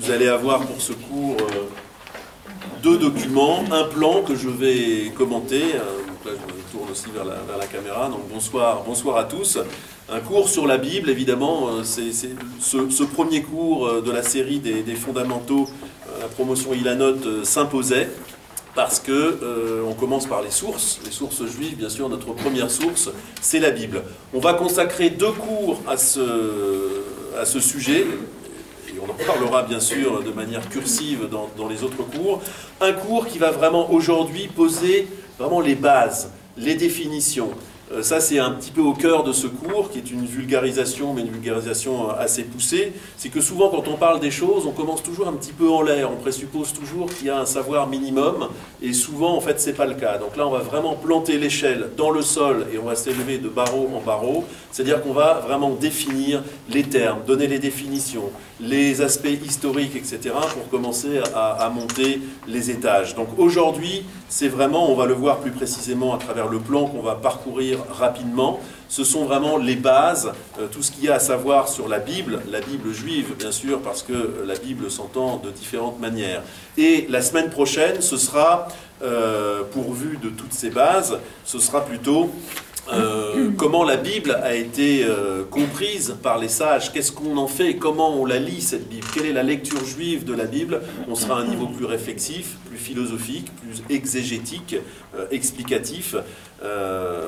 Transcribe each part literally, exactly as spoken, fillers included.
Vous allez avoir pour ce cours euh, deux documents, un plan que je vais commenter. Euh, donc là, je me tourne aussi vers la, vers la caméra. Donc bonsoir, bonsoir à tous. Un cours sur la Bible, évidemment. Euh, c'est ce, ce premier cours euh, de la série des, des fondamentaux, euh, la promotion Ilanote euh, s'imposait. Parce que euh, on commence par les sources, les sources juives, bien sûr, notre première source, c'est la Bible. On va consacrer deux cours à ce, à ce sujet, et on en parlera bien sûr de manière cursive dans, dans les autres cours. Un cours qui va vraiment aujourd'hui poser vraiment les bases, les définitions. Euh, ça, c'est un petit peu au cœur de ce cours, qui est une vulgarisation, mais une vulgarisation assez poussée. C'est que souvent, quand on parle des choses, on commence toujours un petit peu en l'air. On présuppose toujours qu'il y a un savoir minimum, et souvent, en fait, c'est pas le cas. Donc là, on va vraiment planter l'échelle dans le sol, et on va s'élever de barreau en barreau. C'est-à-dire qu'on va vraiment définir les termes, donner les définitions, les aspects historiques, et cetera, pour commencer à, à monter les étages. Donc aujourd'hui, c'est vraiment, on va le voir plus précisément à travers le plan qu'on va parcourir rapidement, ce sont vraiment les bases, euh, tout ce qu'il y a à savoir sur la Bible, la Bible juive bien sûr, parce que la Bible s'entend de différentes manières. Et la semaine prochaine, ce sera, euh, pourvu de toutes ces bases, ce sera plutôt euh, comment la Bible a été euh, comprise par les sages, qu'est-ce qu'on en fait, comment on la lit cette Bible, quelle est la lecture juive de la Bible. On sera à un niveau plus réflexif, plus philosophique, plus exégétique, euh, explicatif. Euh,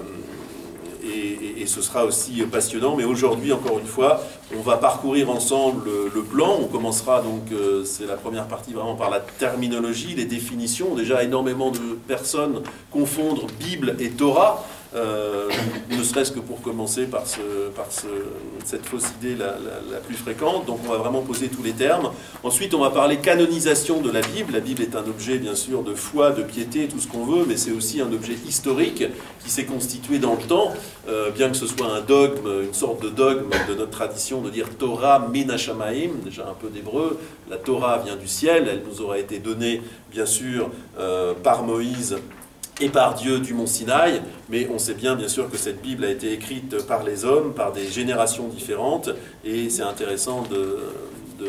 Et, et, et ce sera aussi passionnant, mais aujourd'hui, encore une fois, on va parcourir ensemble le, le plan. On commencera donc, euh, c'est la première partie vraiment par la terminologie, les définitions. Déjà, énormément de personnes confondent Bible et Torah, euh, ne serait-ce que pour commencer par, ce, par ce, cette fausse idée la, la, la plus fréquente. Donc on va vraiment poser tous les termes. Ensuite, on va parler canonisation de la Bible. La Bible est un objet, bien sûr, de foi, de piété, tout ce qu'on veut, mais c'est aussi un objet historique qui s'est constitué dans le temps, euh, bien que ce soit un dogme, une sorte de dogme de notre tradition de dire Torah min hashamaim, déjà un peu d'hébreu. La Torah vient du ciel, elle nous aura été donnée, bien sûr, euh, par Moïse et par Dieu du mont Sinaï, mais on sait bien, bien sûr, que cette Bible a été écrite par les hommes, par des générations différentes, et c'est intéressant de, de,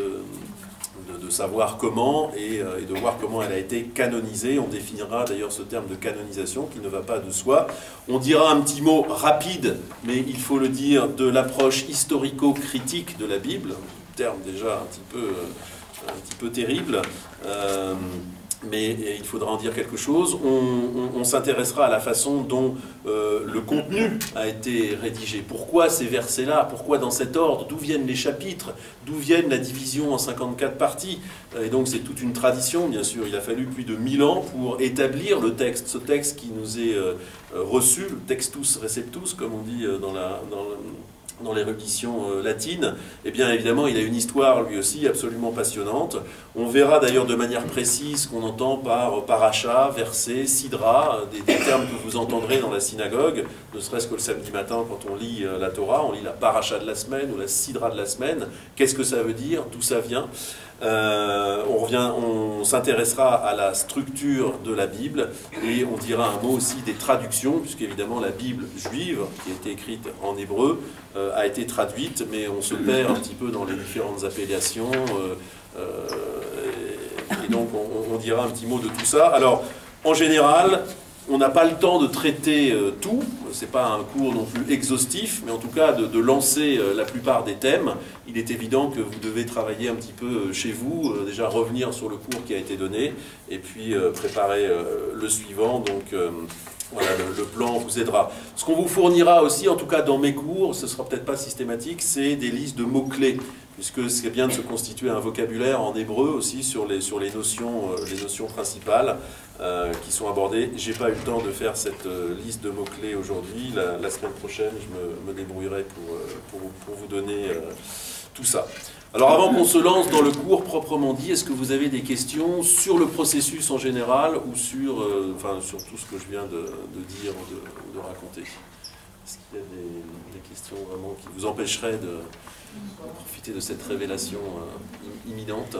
de, de savoir comment et, et de voir comment elle a été canonisée. On définira d'ailleurs ce terme de canonisation qui ne va pas de soi. On dira un petit mot rapide, mais il faut le dire, de l'approche historico-critique de la Bible, terme déjà un petit peu, un petit peu terrible. Euh, mais il faudra en dire quelque chose. On, on, on s'intéressera à la façon dont euh, le contenu a été rédigé. Pourquoi ces versets-là? Pourquoi dans cet ordre? D'où viennent les chapitres? D'où viennent la division en cinquante-quatre parties? Et donc c'est toute une tradition, bien sûr. Il a fallu plus de mille ans pour établir le texte, ce texte qui nous est euh, reçu, le textus receptus, comme on dit dans la... Dans le, dans l'érudition euh, latine. Eh bien évidemment il a une histoire lui aussi absolument passionnante. On verra d'ailleurs de manière précise ce qu'on entend par paracha, verset, sidra, des, des termes que vous entendrez dans la synagogue, ne serait-ce que le samedi matin quand on lit euh, la Torah, on lit la paracha de la semaine ou la sidra de la semaine. Qu'est-ce que ça veut dire? D'où ça vient? Euh, on revient, on s'intéressera à la structure de la Bible et on dira un mot aussi des traductions, puisqu'évidemment la Bible juive, qui a été écrite en hébreu, euh, a été traduite, mais on se perd un petit peu dans les différentes appellations, euh, euh, et, et donc on, on dira un petit mot de tout ça. Alors, en général, on n'a pas le temps de traiter euh, tout, c'est pas un cours non plus exhaustif, mais en tout cas de, de lancer euh, la plupart des thèmes. Il est évident que vous devez travailler un petit peu euh, chez vous, euh, déjà revenir sur le cours qui a été donné, et puis euh, préparer euh, le suivant, donc euh, voilà, le, le plan vous aidera. Ce qu'on vous fournira aussi, en tout cas dans mes cours, ce sera peut-être pas systématique, c'est des listes de mots-clés, puisque c'est bien de se constituer un vocabulaire en hébreu aussi sur les, sur les, notions, euh, les notions principales euh, qui sont abordées. J'ai pas eu le temps de faire cette euh, liste de mots-clés aujourd'hui. La, la semaine prochaine, je me, me débrouillerai pour, euh, pour, pour vous donner euh, tout ça. Alors avant qu'on se lance dans le cours proprement dit, est-ce que vous avez des questions sur le processus en général ou sur, euh, enfin, sur tout ce que je viens de, de dire ou de, de raconter? Est-ce qu'il y a des, des questions vraiment qui vous empêcheraient de, de profiter de cette révélation euh, imminente?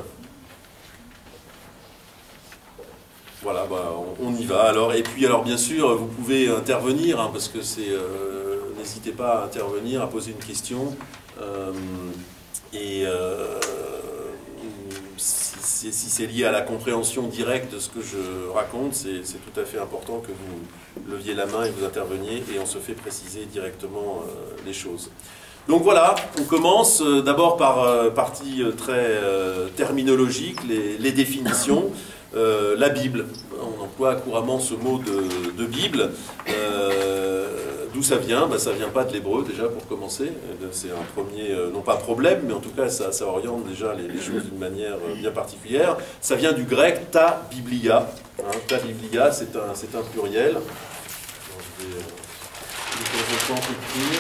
Voilà, bah, on, on y va alors. Et puis alors bien sûr, vous pouvez intervenir, hein, parce que c'est... Euh, n'hésitez pas à intervenir, à poser une question. Euh, et... Euh, si, si c'est lié à la compréhension directe de ce que je raconte, c'est tout à fait important que vous leviez la main et vous interveniez, et on se fait préciser directement euh, les choses. Donc voilà, on commence euh, d'abord par euh, partie euh, très euh, terminologique, les, les définitions. Euh, la Bible, on emploie couramment ce mot de, de Bible. Euh, D'où ça vient? Ben, ça ne vient pas de l'hébreu déjà pour commencer. C'est un premier, euh, non pas problème, mais en tout cas ça, ça oriente déjà les, les choses d'une manière euh, bien particulière. Ça vient du grec ta biblia. Hein, ta biblia, c'est un, c'est un pluriel. Donc, je vais euh, de temps en temps écrire.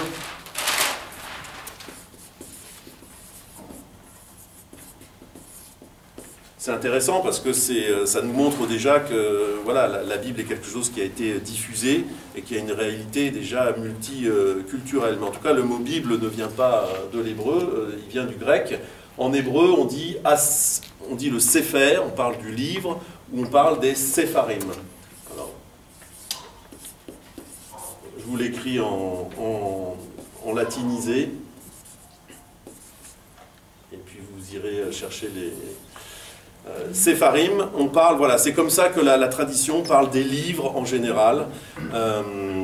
C'est intéressant parce que ça nous montre déjà que voilà, la, la Bible est quelque chose qui a été diffusé et qui a une réalité déjà multiculturelle. Mais en tout cas, le mot Bible ne vient pas de l'hébreu, il vient du grec. En hébreu, on dit, as, on dit le Sefer, on parle du livre, ou on parle des Sepharim. Alors, je vous l'écris en, en, en latinisé, et puis vous irez chercher les... Euh, Sepharim, on parle, voilà, c'est comme ça que la, la tradition parle des livres en général, euh,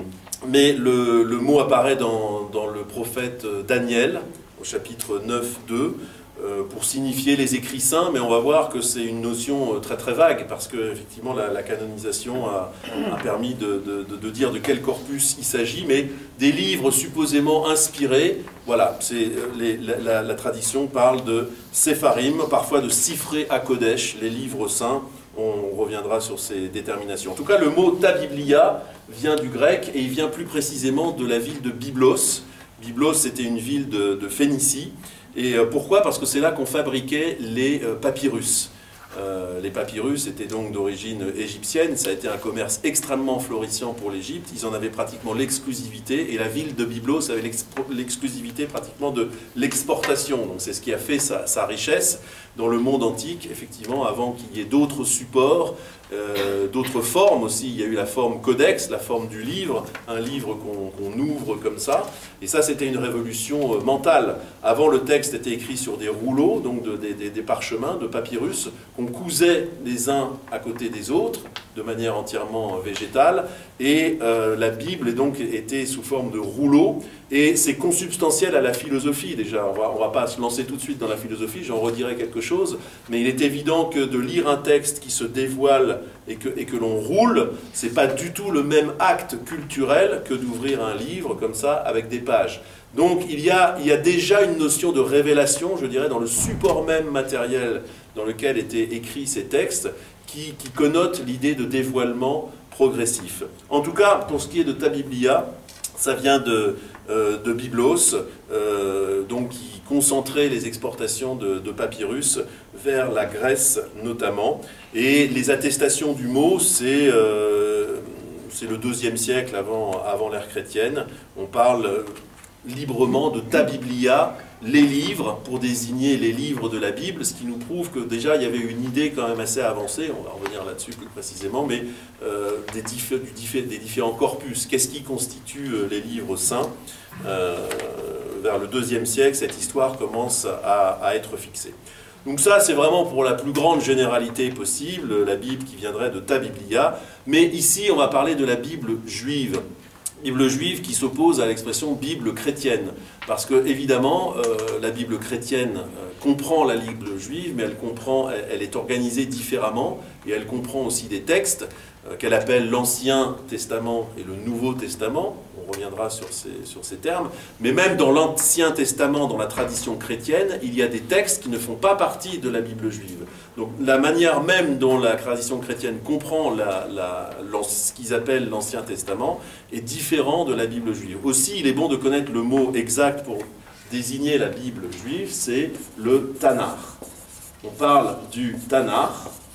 mais le, le mot apparaît dans, dans le prophète Daniel, au chapitre neuf, deux, euh, pour signifier les écrits saints, mais on va voir que c'est une notion très très vague, parce que effectivement la, la canonisation a, a permis de, de, de, de dire de quel corpus il s'agit, mais des livres supposément inspirés, voilà, les, la, la tradition parle de Sepharim, parfois de Sifré à Kodesh, les livres saints, on reviendra sur ces déterminations. En tout cas, le mot ta biblia vient du grec, et il vient plus précisément de la ville de Byblos. Byblos, c'était une ville de, de Phénicie. Et pourquoi? Parce que c'est là qu'on fabriquait les papyrus. Euh, les papyrus étaient donc d'origine égyptienne, ça a été un commerce extrêmement florissant pour l'Égypte, ils en avaient pratiquement l'exclusivité, et la ville de Byblos avait l'exclusivité pratiquement de l'exportation, donc c'est ce qui a fait sa, sa richesse dans le monde antique, effectivement, avant qu'il y ait d'autres supports, euh, d'autres formes aussi. Il y a eu la forme codex, la forme du livre, un livre qu'on qu'on ouvre comme ça, et ça c'était une révolution mentale. Avant, le texte était écrit sur des rouleaux, donc de, des, des, des parchemins de papyrus, qu'on cousait les uns à côté des autres, de manière entièrement végétale, et euh, la Bible est donc était sous forme de rouleau, et c'est consubstantiel à la philosophie déjà. On va, on va pas se lancer tout de suite dans la philosophie, j'en redirai quelque chose, mais il est évident que de lire un texte qui se dévoile et que, et que l'on roule, c'est pas du tout le même acte culturel que d'ouvrir un livre comme ça avec des pages. Donc il y, a, il y a déjà une notion de révélation, je dirais, dans le support même matériel dans lequel étaient écrits ces textes, qui, qui connote l'idée de dévoilement progressif. En tout cas, pour ce qui est de ta biblia, ça vient de, euh, de Byblos, euh, donc qui concentrait les exportations de, de papyrus vers la Grèce notamment. Et les attestations du mot, c'est euh, c'est le deuxième siècle avant, avant l'ère chrétienne. On parle librement de ta biblia, les livres, pour désigner les livres de la Bible, ce qui nous prouve que déjà il y avait une idée quand même assez avancée, on va revenir là-dessus plus précisément, mais euh, des, diff du diff des différents corpus. Qu'est-ce qui constitue euh, les livres saints? euh, Vers le deuxième siècle, cette histoire commence à, à être fixée. Donc ça, c'est vraiment pour la plus grande généralité possible, la Bible qui viendrait de ta biblia, mais ici on va parler de la Bible juive. Bible juive qui s'oppose à l'expression Bible chrétienne. Parce que, évidemment, euh, la Bible chrétienne euh, comprend la Bible juive, mais elle, comprend, elle, elle est organisée différemment, et elle comprend aussi des textes euh, qu'elle appelle l'Ancien Testament et le Nouveau Testament. On reviendra sur ces, sur ces termes. Mais même dans l'Ancien Testament, dans la tradition chrétienne, il y a des textes qui ne font pas partie de la Bible juive. Donc la manière même dont la tradition chrétienne comprend la, la, ce qu'ils appellent l'Ancien Testament est différent de la Bible juive. Aussi, il est bon de connaître le mot exact pour désigner la Bible juive, c'est le Tanakh. On parle du Tanakh,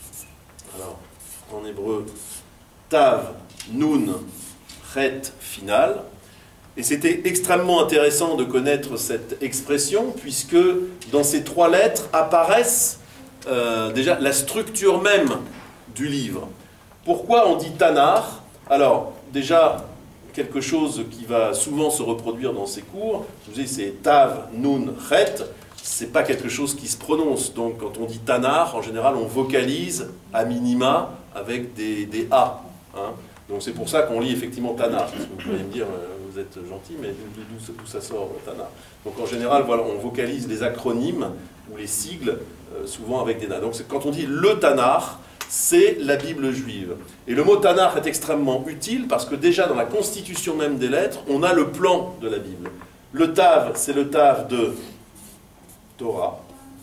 alors en hébreu, Tav, Nun, Chet, final. Et c'était extrêmement intéressant de connaître cette expression, puisque dans ces trois lettres apparaissent euh, déjà la structure même du livre. Pourquoi on dit Tanakh? Alors, déjà, quelque chose qui va souvent se reproduire dans ces cours, je vous dis, c'est Tav, Nun, Chet. c'est pas quelque chose qui se prononce. Donc quand on dit Tanar, en général, on vocalise à minima avec des, des A. Hein. Donc c'est pour ça qu'on lit effectivement Tanar. Parce que vous pourriez me dire, euh, vous êtes gentil, mais d'où ça sort, Tanar? Donc en général, voilà, on vocalise les acronymes ou les sigles, euh, souvent avec des Na. Donc quand on dit le Tanar, c'est la Bible juive. Et le mot Tanar est extrêmement utile parce que déjà dans la constitution même des lettres, on a le plan de la Bible. Le Tav, c'est le Tav de Torah.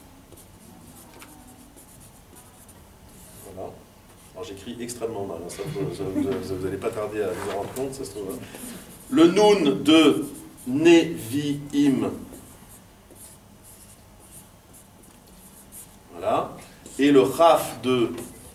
Voilà. Alors j'écris extrêmement mal, hein, ça, vous n'allez pas tarder à vous en rendre compte, ça se trouve. Le Nun de Nevi'im. Voilà. Et le Chaf de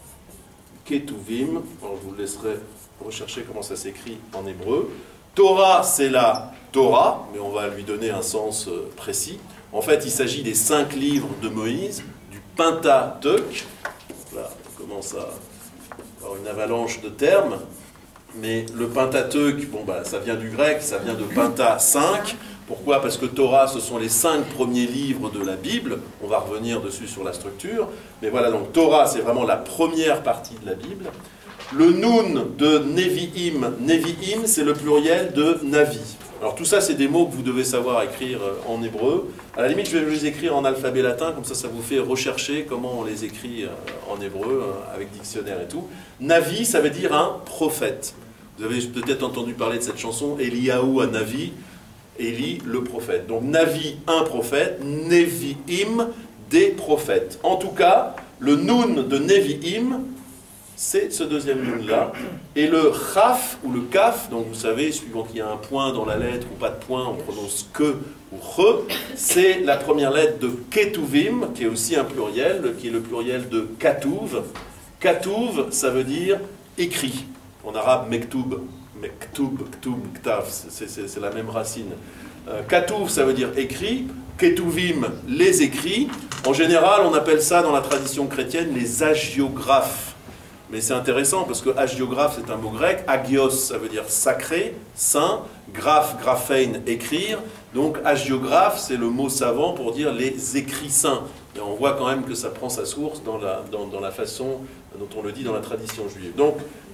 Ketuvim. Alors je vous laisserai rechercher comment ça s'écrit en hébreu. Torah, c'est la Torah, mais on va lui donner un sens précis. En fait, il s'agit des cinq livres de Moïse, du Pentateuch. Là, on commence à avoir une avalanche de termes. Mais le Pentateuch, bon, bah, ça vient du grec, ça vient de Penta, cinq. Pourquoi? Parce que Torah, ce sont les cinq premiers livres de la Bible. On va revenir dessus sur la structure. Mais voilà, donc Torah, c'est vraiment la première partie de la Bible. Le Nun de Nevi'im, Nevi'im, c'est le pluriel de Navi. Alors tout ça, c'est des mots que vous devez savoir écrire en hébreu. À la limite, je vais vous les écrire en alphabet latin, comme ça, ça vous fait rechercher comment on les écrit en hébreu, avec dictionnaire et tout. Navi, ça veut dire un prophète. Vous avez peut-être entendu parler de cette chanson, Eliyahu à Navi, Élie, le prophète. Donc Navi, un prophète, Nevi'im, des prophètes. En tout cas, le Nun de Nevi'im, c'est ce deuxième Nun-là. Et le Chaf, ou le Kaf, donc vous savez, suivant qu'il y a un point dans la lettre ou pas de point, on prononce que ou Re, c'est la première lettre de Ketuvim, qui est aussi un pluriel, qui est le pluriel de Katuv. Katuv, ça veut dire écrit. En arabe, Mektoub. Mektoub, Ktoub, Ktav, c'est la même racine. Euh, Katuv, ça veut dire écrit. Ketuvim, les écrits. En général, on appelle ça, dans la tradition chrétienne, les hagiographes. Mais c'est intéressant parce que hagiographe, c'est un mot grec. Hagios, ça veut dire sacré, saint. Graphe, graphein, écrire. Donc hagiographe, c'est le mot savant pour dire les écrits saints. Et on voit quand même que ça prend sa source dans la, dans, dans la façon dont on le dit dans la tradition juive. Donc,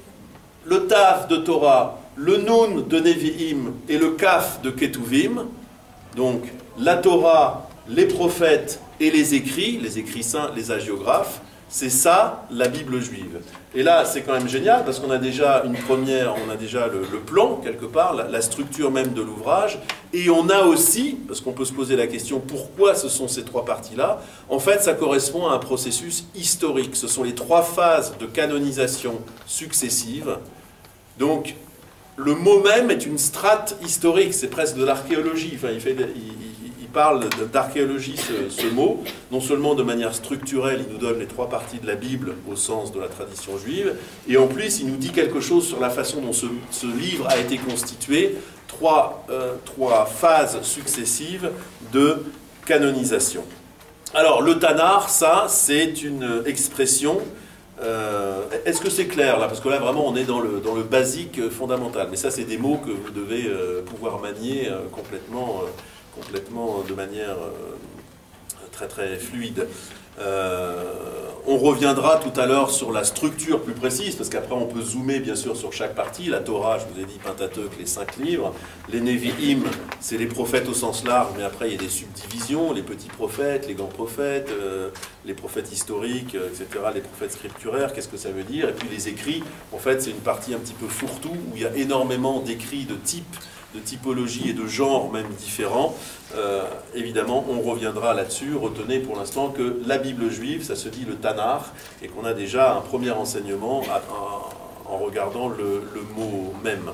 le Tav de Torah, le Nun de Nevi'im et le Kaf de Ketuvim. Donc, la Torah, les prophètes et les écrits, les écrits saints, les hagiographes. C'est ça, la Bible juive. Et là, c'est quand même génial, parce qu'on a déjà une première, on a déjà le, le plan, quelque part, la, la structure même de l'ouvrage, et on a aussi, parce qu'on peut se poser la question, pourquoi ce sont ces trois parties-là? En fait, ça correspond à un processus historique. Ce sont les trois phases de canonisation successives. Donc, le mot même est une strate historique, c'est presque de l'archéologie. Enfin, il fait... Il, Il parle d'archéologie, ce, ce mot, non seulement de manière structurelle, il nous donne les trois parties de la Bible au sens de la tradition juive, et en plus il nous dit quelque chose sur la façon dont ce, ce livre a été constitué, trois, euh, trois phases successives de canonisation. Alors le Tanar, ça c'est une expression, euh, est-ce que c'est clair là? Parce que là vraiment on est dans le, dans le basique fondamental, mais ça c'est des mots que vous devez euh, pouvoir manier euh, complètement... Euh, complètement de manière euh, très très fluide. Euh, on reviendra tout à l'heure sur la structure plus précise, parce qu'après on peut zoomer bien sûr sur chaque partie. La Torah, je vous ai dit, Pentateuch, les cinq livres. Les Nevi'im, c'est les prophètes au sens large, mais après il y a des subdivisions, les petits prophètes, les grands prophètes, euh, les prophètes historiques, euh, et cetera, les prophètes scripturaires, qu'est-ce que ça veut dire? Et puis les écrits, en fait c'est une partie un petit peu fourre-tout, où il y a énormément d'écrits de type, de typologie et de genre même différents. Euh, évidemment, on reviendra là-dessus. Retenez pour l'instant que la Bible juive, ça se dit le Tanar, et qu'on a déjà un premier enseignement à, à, en regardant le, le mot même.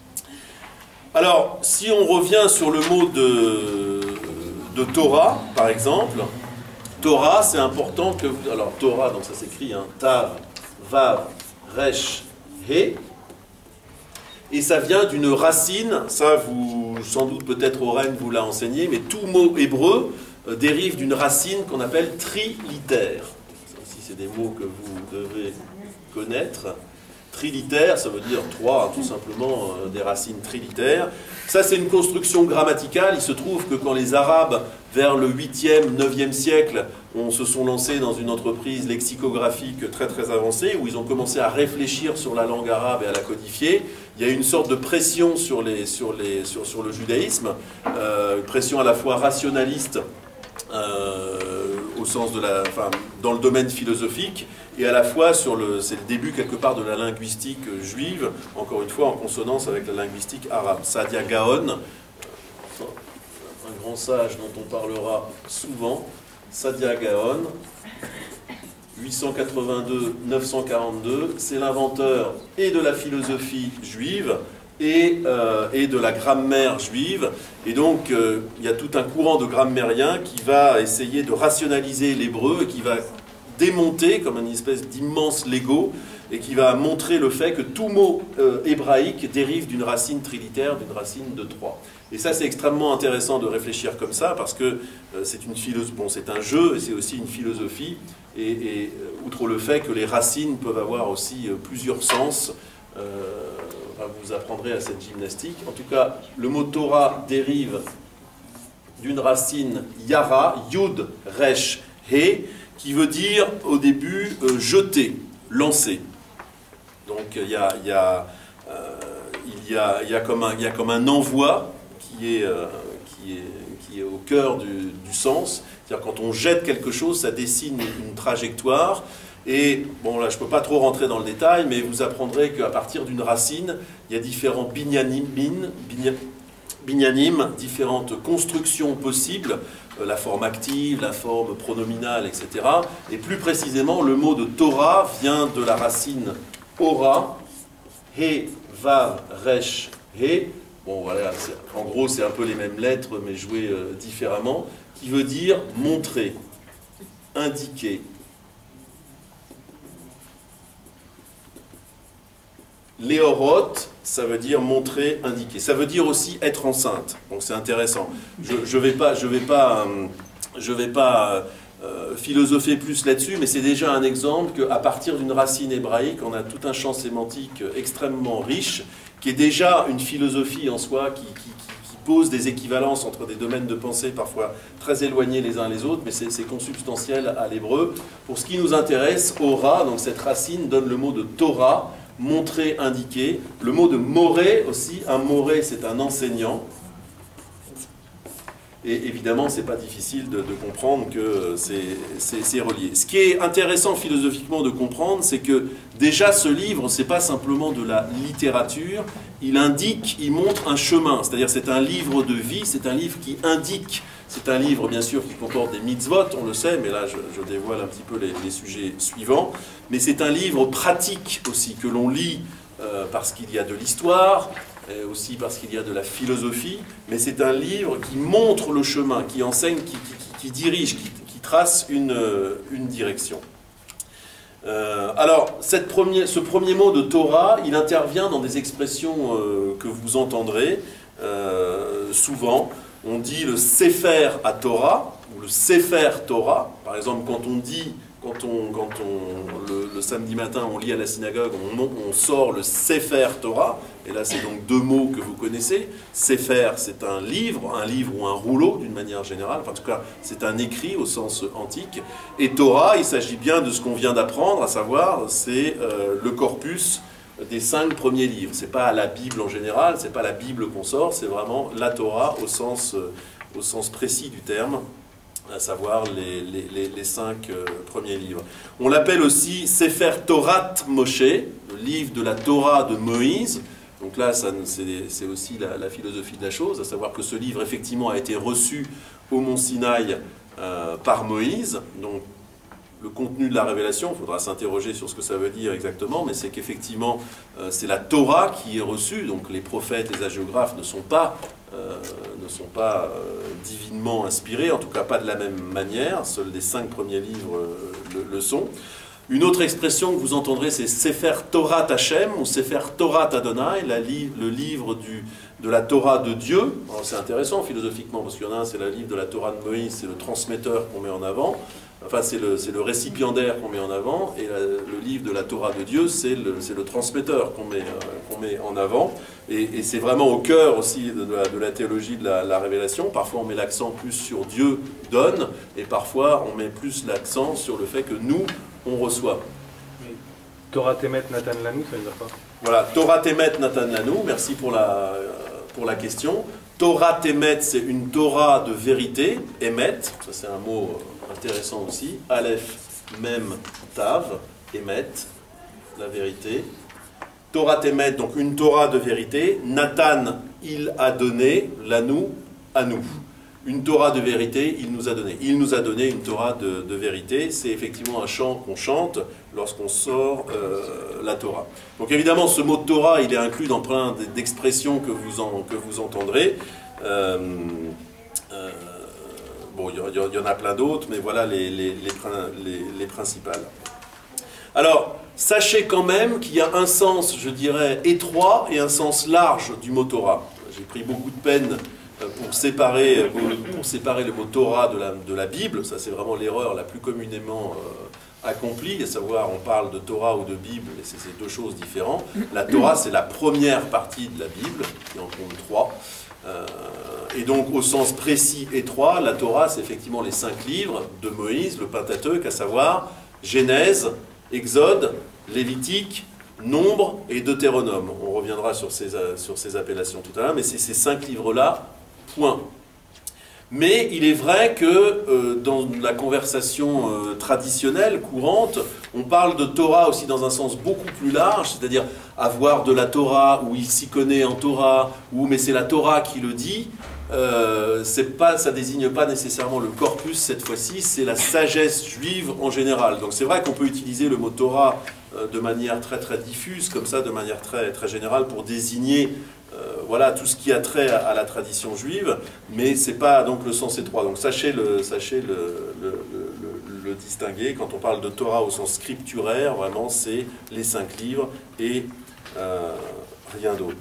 Alors, si on revient sur le mot de, de Torah, par exemple, Torah, c'est important que... Alors, Torah, donc ça s'écrit, hein, Tav, Vav, Resh, He. Et ça vient d'une racine, ça vous, sans doute peut-être Oren vous l'a enseigné, mais tout mot hébreu euh, dérive d'une racine qu'on appelle trilitère. Ça aussi c'est des mots que vous devez connaître. trilitaire, ça veut dire trois, tout simplement, euh, des racines trilitaires. Ça, c'est une construction grammaticale. Il se trouve que quand les Arabes, vers le huitième, neuvième siècle, on se sont lancés dans une entreprise lexicographique très très avancée, où ils ont commencé à réfléchir sur la langue arabe et à la codifier, il y a eu une sorte de pression sur, les, sur, les, sur, sur le judaïsme, euh, une pression à la fois rationaliste, euh, au sens de la, enfin, dans le domaine philosophique, et à la fois sur le, c'est le début quelque part de la linguistique juive, encore une fois en consonance avec la linguistique arabe. Saadia Gaon, un grand sage dont on parlera souvent, Saadia Gaon, huit cent quatre-vingt-deux neuf cent quarante-deux, c'est l'inventeur et de la philosophie juive et, euh, et de la grammaire juive. Et donc, euh, il y a tout un courant de grammairiens qui va essayer de rationaliser l'hébreu et qui va démonter comme une espèce d'immense Lego et qui va montrer le fait que tout mot euh, hébraïque dérive d'une racine trilitaire, d'une racine de trois. Et ça, c'est extrêmement intéressant de réfléchir comme ça parce que euh, c'est une philosophie, bon, c'est un jeu et c'est aussi une philosophie. Et, et euh, outre le fait que les racines peuvent avoir aussi euh, plusieurs sens, euh, vous apprendrez à cette gymnastique. En tout cas, le mot Torah dérive d'une racine yara, yud, resh, he, qui veut dire au début euh, jeter, lancer. Donc il y a, il y a, euh, il y a, il y a, comme, un, il y a comme un envoi qui est, euh, qui est, qui est au cœur du, du sens. C'est-à-dire quand on jette quelque chose, ça dessine une trajectoire. Et bon là je ne peux pas trop rentrer dans le détail, mais vous apprendrez qu'à partir d'une racine, il y a différents binyanim, bin, binyanim, différentes constructions possibles, la forme active, la forme pronominale, et cetera. Et plus précisément, le mot de Torah vient de la racine ora, he, vav, resh, he. Bon voilà, en gros c'est un peu les mêmes lettres mais jouées euh, différemment, qui veut dire montrer, indiquer. Léorot, ça veut dire montrer, indiquer. Ça veut dire aussi être enceinte. Donc c'est intéressant. Je ne je vais pas, je vais pas, je vais pas euh, philosopher plus là-dessus, mais c'est déjà un exemple qu'à partir d'une racine hébraïque, on a tout un champ sémantique extrêmement riche, qui est déjà une philosophie en soi, qui, qui, qui pose des équivalences entre des domaines de pensée parfois très éloignés les uns les autres, mais c'est consubstantiel à l'hébreu. Pour ce qui nous intéresse, Ora, donc cette racine, donne le mot de Torah, montrer, indiquer. Le mot de moré aussi, un moré c'est un enseignant. Et évidemment, c'est pas difficile de, de comprendre que c'est relié. Ce qui est intéressant philosophiquement de comprendre, c'est que déjà ce livre, c'est pas simplement de la littérature, il indique, il montre un chemin. C'est-à-dire c'est un livre de vie, c'est un livre qui indique. C'est un livre, bien sûr, qui comporte des mitzvot, on le sait, mais là, je, je dévoile un petit peu les, les sujets suivants. Mais c'est un livre pratique aussi, que l'on lit euh, parce qu'il y a de l'histoire, aussi parce qu'il y a de la philosophie, mais c'est un livre qui montre le chemin, qui enseigne, qui, qui, qui dirige, qui, qui trace une, une direction. Euh, alors, cette première, ce premier mot de Torah, il intervient dans des expressions euh, que vous entendrez euh, souvent. On dit le Sefer à Torah, ou le Sefer Torah. Par exemple, quand on dit, quand on, quand on, le, le samedi matin, on lit à la synagogue, on, on sort le Sefer Torah, et là c'est donc deux mots que vous connaissez. Sefer, c'est un livre, un livre ou un rouleau d'une manière générale, enfin, en tout cas c'est un écrit au sens antique. Et Torah, il s'agit bien de ce qu'on vient d'apprendre, à savoir, c'est euh, le corpus des cinq premiers livres. C'est pas la Bible en général, c'est pas la Bible qu'on sort, c'est vraiment la Torah au sens, euh, au sens précis du terme, à savoir les, les, les, les cinq euh, premiers livres. On l'appelle aussi Sefer Torat Moshe, le livre de la Torah de Moïse. Donc là, c'est aussi la, la philosophie de la chose, à savoir que ce livre, effectivement, a été reçu au mont Sinaï euh, par Moïse. Donc, le contenu de la révélation, il faudra s'interroger sur ce que ça veut dire exactement, mais c'est qu'effectivement, euh, c'est la Torah qui est reçue, donc les prophètes, les hagiographes ne sont pas, euh, ne sont pas euh, divinement inspirés, en tout cas pas de la même manière, seuls les cinq premiers livres euh, le, le sont. Une autre expression que vous entendrez, c'est Sefer Torat Hashem, ou Sefer Torat Adonai, la li le livre du, de la Torah de Dieu. C'est intéressant philosophiquement, parce qu'il y en a un, c'est le livre de la Torah de Moïse, c'est le transmetteur qu'on met en avant. Enfin, c'est le, le récipiendaire qu'on met en avant, et la, le livre de la Torah de Dieu, c'est le, le transmetteur qu'on met, euh, qu'on met en avant. Et, et c'est vraiment au cœur aussi de la, de la théologie de la, la révélation. Parfois, on met l'accent plus sur Dieu donne, et parfois, on met plus l'accent sur le fait que nous, on reçoit. Mais Torah Temet Natan Lanu, ça veut dire quoi? Voilà, Torah Temet Natan Lanu, merci pour la, pour la question. Torah Temet, c'est une Torah de vérité, Emet, ça c'est un mot intéressant aussi, Aleph, Mem, Tav, Emet, la vérité. Torah Temet, donc une Torah de vérité, Nathan, il a donné, Lanu, à nous. Une Torah de vérité, il nous a donné. Il nous a donné une Torah de, de vérité, c'est effectivement un chant qu'on chante lorsqu'on sort euh, la Torah. Donc évidemment, ce mot Torah, il est inclus dans plein d'expressions que vous, en, que vous entendrez. Euh, euh, bon, il y, y, y en a plein d'autres, mais voilà les, les, les, les, les principales. Alors, sachez quand même qu'il y a un sens, je dirais, étroit et un sens large du mot Torah. J'ai pris beaucoup de peine pour séparer, pour séparer le mot Torah de la, de la Bible. Ça, c'est vraiment l'erreur la plus communément euh, accomplie, à savoir, on parle de Torah ou de Bible, et c'est deux choses différentes. La Torah, c'est la première partie de la Bible, qui en compte trois. Euh, et donc, au sens précis étroit, la Torah, c'est effectivement les cinq livres de Moïse, le Pentateuque, à savoir Genèse, Exode, Lévitique, Nombre et Deutéronome. On reviendra sur ces, sur ces appellations tout à l'heure, mais c'est ces cinq livres-là, point. Mais il est vrai que euh, dans la conversation euh, traditionnelle, courante, on parle de Torah aussi dans un sens beaucoup plus large, c'est-à-dire avoir de la Torah, ou il s'y connaît en Torah, ou mais c'est la Torah qui le dit. Euh, c'est pas, ça désigne pas nécessairement le corpus cette fois-ci, c'est la sagesse juive en général. Donc c'est vrai qu'on peut utiliser le mot Torah euh, de manière très très diffuse, comme ça, de manière très très générale, pour désigner euh, voilà, tout ce qui a trait à, à la tradition juive, mais c'est pas donc le sens étroit. Donc sachez le, sachez le, le, le, le, le distinguer. Quand on parle de Torah au sens scripturaire, vraiment c'est les cinq livres et euh, rien d'autre.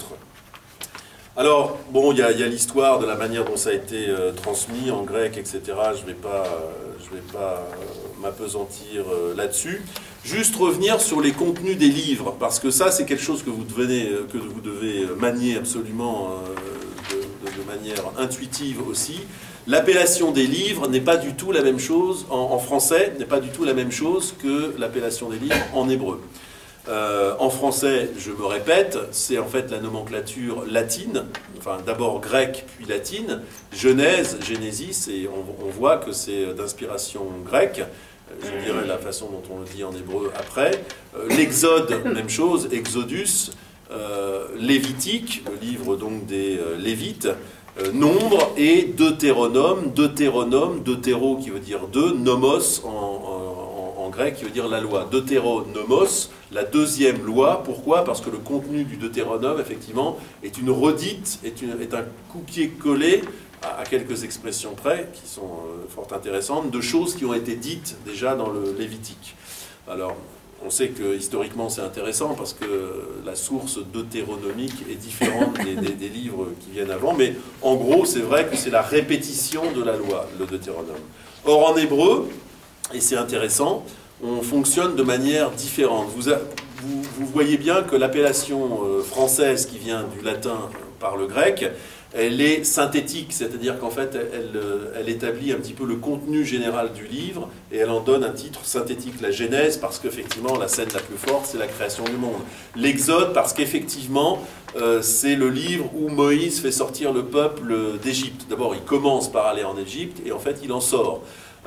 Alors, bon, il y a, a l'histoire de la manière dont ça a été euh, transmis en grec, et cetera. Je ne vais pas, euh, je vais pas euh, m'apesantir euh, là-dessus. Juste revenir sur les contenus des livres, parce que ça, c'est quelque chose que vous devez, que vous devez manier absolument euh, de, de, de manière intuitive aussi. L'appellation des livres n'est pas du tout la même chose, en, en français, n'est pas du tout la même chose que l'appellation des livres en hébreu. Euh, en français, je me répète, c'est en fait la nomenclature latine, enfin d'abord grecque puis latine, Genèse, Génésis, et on, on voit que c'est d'inspiration grecque, je dirais la façon dont on le dit en hébreu après. Euh, L'Exode, même chose, Exodus, euh, Lévitique, le livre donc des euh, Lévites, euh, Nombre et Deutéronome, Deutéronome, Deutéro qui veut dire deux, nomos en, en, en grec qui veut dire la loi, Deutéronomos, la deuxième loi. Pourquoi? Parce que le contenu du Deutéronome, effectivement, est une redite, est, une, est un copier-coller, à, à quelques expressions près, qui sont euh, fort intéressantes, de choses qui ont été dites déjà dans le Lévitique. Alors, on sait que historiquement c'est intéressant, parce que la source deutéronomique est différente des, des, des livres qui viennent avant, mais en gros, c'est vrai que c'est la répétition de la loi, le Deutéronome. Or, en hébreu, et c'est intéressant, on fonctionne de manière différente. Vous, a, vous, vous voyez bien que l'appellation euh, française qui vient du latin par le grec, elle est synthétique, c'est-à-dire qu'en fait, elle, elle établit un petit peu le contenu général du livre et elle en donne un titre synthétique. La Genèse, parce qu'effectivement, la scène la plus forte, c'est la création du monde. L'Exode, parce qu'effectivement, euh, c'est le livre où Moïse fait sortir le peuple d'Égypte. D'abord, il commence par aller en Égypte et en fait, il en sort.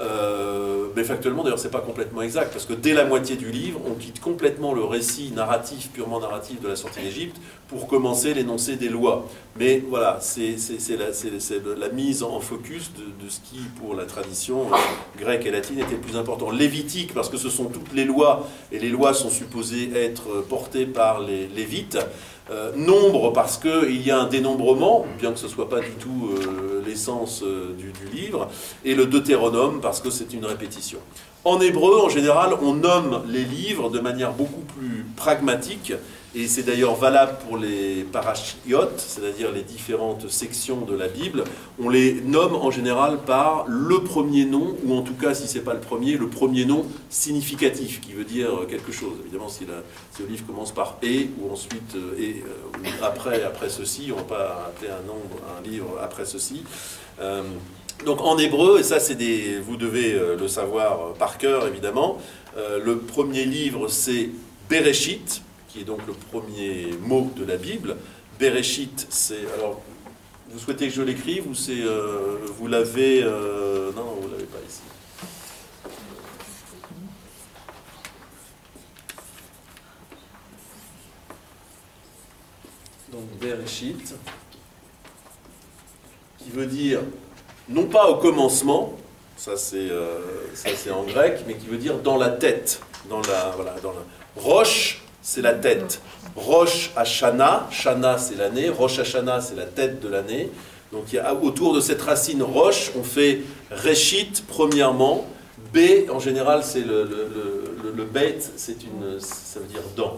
Euh, mais factuellement, d'ailleurs, c'est pas complètement exact, parce que dès la moitié du livre, on quitte complètement le récit narratif, purement narratif de la sortie d'Égypte, pour commencer l'énoncé des lois. Mais voilà, c'est la, la mise en focus de, de ce qui, pour la tradition euh, grecque et latine, était le plus important. Lévitique, parce que ce sont toutes les lois, et les lois sont supposées être portées par les Lévites. Euh, nombre, parce qu'il y a un dénombrement, bien que ce ne soit pas du tout euh, l'essence euh, du, du livre, et le Deutéronome, parce que c'est une répétition. En hébreu, en général, on nomme les livres de manière beaucoup plus pragmatique, Et c'est d'ailleurs valable pour les parachiotes, c'est-à-dire les différentes sections de la Bible. On les nomme en général par le premier nom, ou en tout cas, si ce n'est pas le premier, le premier nom significatif, qui veut dire quelque chose. Évidemment, si, la, si le livre commence par « et », ou ensuite euh, « et euh, », ou après, après ceci, on ne va pas appeler un, nombre, un livre après ceci. Euh, donc en hébreu, et ça, c'est des, vous devez le savoir par cœur, évidemment, euh, le premier livre, c'est « Bereshit », qui est donc le premier mot de la Bible. Bereshit, c'est... Alors, vous souhaitez que je l'écrive ou c'est... Euh, vous l'avez... Euh, non, vous ne l'avez pas ici. Donc, Bereshit, qui veut dire, non pas au commencement, ça c'est euh, ça c'est en grec, mais qui veut dire dans la tête. Dans la, voilà, dans la... Rosh, c'est la tête. Rosh Hashanah, Shana c'est l'année, Rosh Hashanah c'est la tête de l'année. Donc il y a, autour de cette racine Rosh, on fait Reshit premièrement, B en général c'est le, le, le, le Beit, c'est une, ça veut dire dans.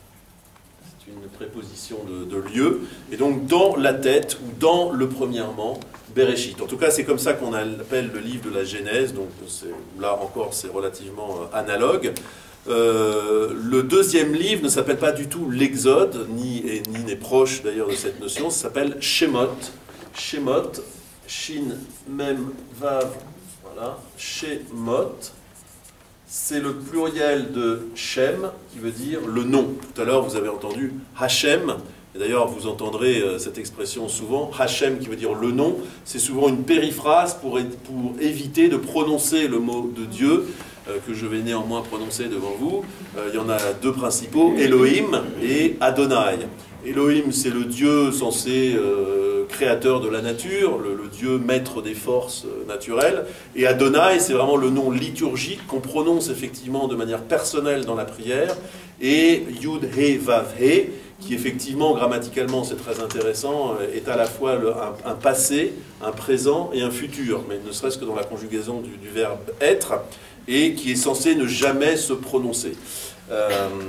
C'est une préposition de, de lieu, et donc dans la tête ou dans le premièrement, Bereshit. En tout cas c'est comme ça qu'on appelle le livre de la Genèse, donc là encore c'est relativement analogue. Euh, le deuxième livre ne s'appelle pas du tout l'Exode, ni, et, ni n'est proche d'ailleurs de cette notion, ça s'appelle Shemot. Shemot, Shin, Mem, Vav, voilà, Shemot, c'est le pluriel de Shem, qui veut dire le nom. Tout à l'heure vous avez entendu Hachem, et d'ailleurs vous entendrez euh, cette expression souvent, Hachem qui veut dire le nom, c'est souvent une périphrase pour, pour éviter de prononcer le mot de Dieu, que je vais néanmoins prononcer devant vous. Euh, il y en a deux principaux, Elohim et Adonai. Elohim, c'est le Dieu censé euh, créateur de la nature, le, le Dieu maître des forces euh, naturelles. Et Adonai, c'est vraiment le nom liturgique qu'on prononce effectivement de manière personnelle dans la prière. Et Yud, He, Vav, He, qui effectivement, grammaticalement, c'est très intéressant, est à la fois le, un, un passé, un présent et un futur, mais ne serait-ce que dans la conjugaison du, du verbe être, et qui est censé ne jamais se prononcer. Euh,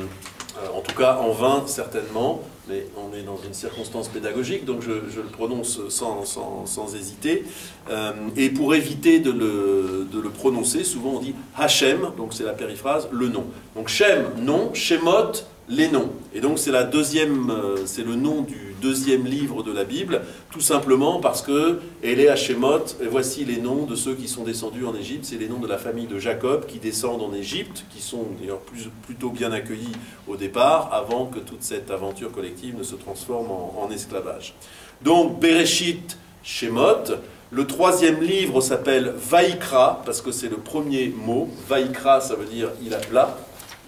en tout cas, en vain, certainement, mais on est dans une circonstance pédagogique, donc je, je le prononce sans, sans, sans hésiter. Euh, et pour éviter de le, de le prononcer, souvent on dit Hachem, donc c'est la périphrase, le nom. Donc Shem, nom, Shemot, les noms. Et donc c'est la deuxième, c'est le nom du deuxième livre de la Bible, tout simplement parce que Elé Hashemot, et voici les noms de ceux qui sont descendus en Égypte, c'est les noms de la famille de Jacob qui descendent en Égypte, qui sont d'ailleurs plus, plutôt bien accueillis au départ, avant que toute cette aventure collective ne se transforme en, en esclavage. Donc Bereshit, Shemot. Le troisième livre s'appelle Vaikra, parce que c'est le premier mot. Vaikra, ça veut dire il appela.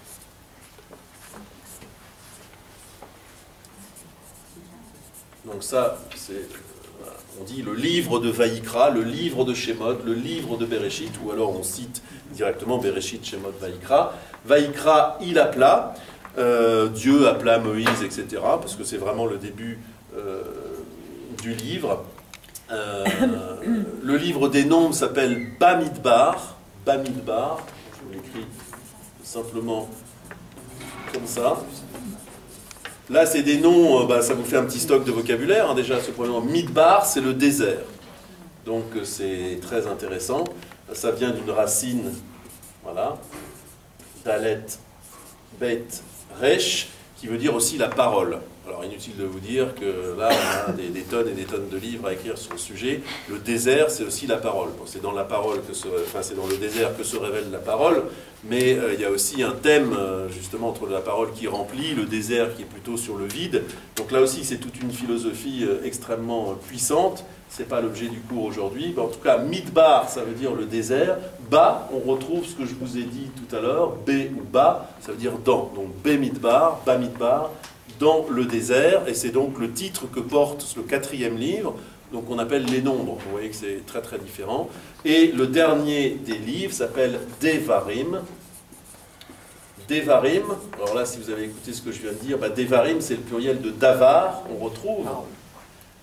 Donc ça, c'est, on dit le livre de Vaikra, le livre de Shemot, le livre de Bereshit, ou alors on cite directement Bereshit, Shemot, Vaikra. Vaikra, il appela, euh, Dieu appela Moïse, et cetera, parce que c'est vraiment le début euh, du livre. Euh, le livre des nombres s'appelle Bamidbar, Bamidbar, je l'écris simplement comme ça. Là, c'est des noms, bah, ça vous fait un petit stock de vocabulaire. Hein, déjà, ce premier nom, Midbar, c'est le désert. Donc, c'est très intéressant. Ça vient d'une racine, voilà, Dalet, Bet, Resh, qui veut dire aussi la parole. Alors, inutile de vous dire que là, on a des, des tonnes et des tonnes de livres à écrire sur le sujet. Le désert, c'est aussi la parole. Bon, c'est dans la parole que se, enfin, c'est dans le désert que se révèle la parole, mais euh, il y a aussi un thème, euh, justement, entre la parole qui remplit, le désert qui est plutôt sur le vide. Donc là aussi, c'est toute une philosophie euh, extrêmement euh, puissante. Ce n'est pas l'objet du cours aujourd'hui. En tout cas, Midbar, ça veut dire le désert. Ba, on retrouve ce que je vous ai dit tout à l'heure. B ou Ba, ça veut dire dans. Donc B Midbar, Ba Midbar, dans le désert, et c'est donc le titre que porte le quatrième livre, donc on appelle les nombres, vous voyez que c'est très très différent. Et le dernier des livres s'appelle Devarim. Devarim, alors là si vous avez écouté ce que je viens de dire, bah, Devarim c'est le pluriel de Davar, on retrouve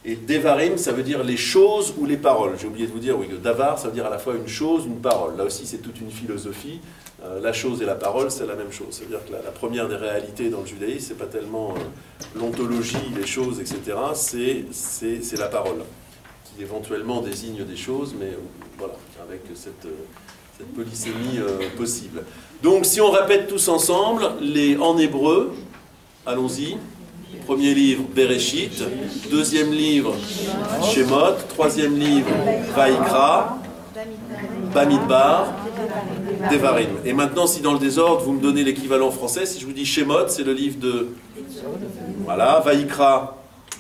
Et Devarim, ça veut dire les choses ou les paroles. J'ai oublié de vous dire, oui, que Davar, ça veut dire à la fois une chose, une parole. Là aussi, c'est toute une philosophie. Euh, la chose et la parole, c'est la même chose. C'est-à-dire que la, la première des réalités dans le judaïsme, c'est pas tellement euh, l'ontologie, les choses, et cetera. C'est la parole, qui éventuellement désigne des choses, mais euh, voilà, avec cette, euh, cette polysémie euh, possible. Donc, si on répète tous ensemble, les, en hébreu, allons-y. Premier livre, Bereshit. Deuxième livre, Shemot. Troisième livre, Vaikra. Bamidbar. Devarim. Et maintenant, si dans le désordre, vous me donnez l'équivalent français, si je vous dis Shemot, c'est le livre de... Voilà. Vaikra.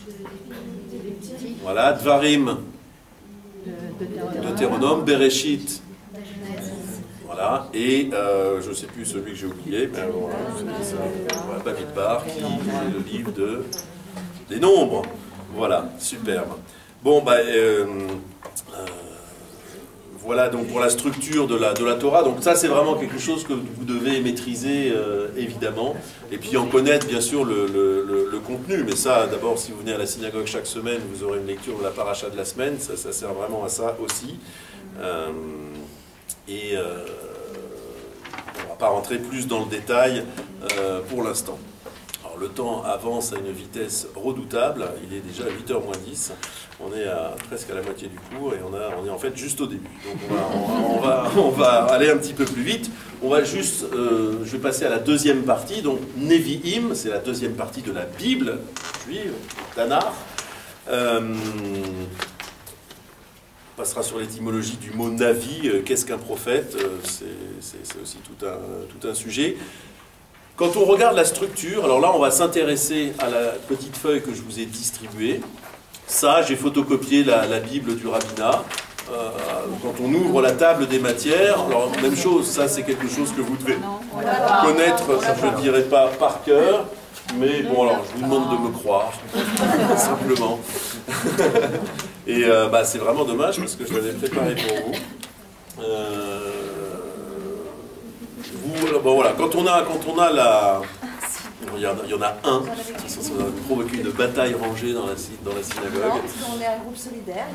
Voilà. Dvarim. Deutéronome. Bereshit. Voilà, et euh, je ne sais plus celui que j'ai oublié, mais voilà, voilà, Bamidbar, qui est le livre de, des nombres. Voilà, superbe. Bon, bah, euh, euh, voilà donc pour la structure de la, de la Torah. Donc ça, c'est vraiment quelque chose que vous devez maîtriser, euh, évidemment, et puis en connaître, bien sûr, le, le, le, le contenu. Mais ça, d'abord, si vous venez à la synagogue chaque semaine, vous aurez une lecture de la paracha de la semaine. Ça, ça sert vraiment à ça aussi. Euh, Et euh, on ne va pas rentrer plus dans le détail euh, pour l'instant. Alors le temps avance à une vitesse redoutable, il est déjà huit heures moins dix, on est à, presque à la moitié du cours et on, a, on est en fait juste au début. Donc on va, on, on va, on va aller un petit peu plus vite. On va juste, euh, je vais passer à la deuxième partie, donc Nevi'im, c'est la deuxième partie de la Bible juive, Tanakh. Euh, On passera sur l'étymologie du mot Navi, euh, qu'est-ce qu'un prophète, euh, c'est aussi tout un, tout un sujet. Quand on regarde la structure, alors là on va s'intéresser à la petite feuille que je vous ai distribuée. Ça, j'ai photocopié la, la Bible du rabbinat. Euh, quand on ouvre la table des matières, alors même chose, ça c'est quelque chose que vous devez connaître, je ne dirais pas par cœur. Mais bon, alors, je vous demande de me croire, simplement. Et euh, bah, c'est vraiment dommage parce que je l'avais préparé pour vous. Euh, vous bon, voilà, quand on a, quand on a la... Il y en a, il y en a un, ça, ça va provoquer une bataille rangée dans la, dans la synagogue. Non, parce qu'on est un groupe solidaire.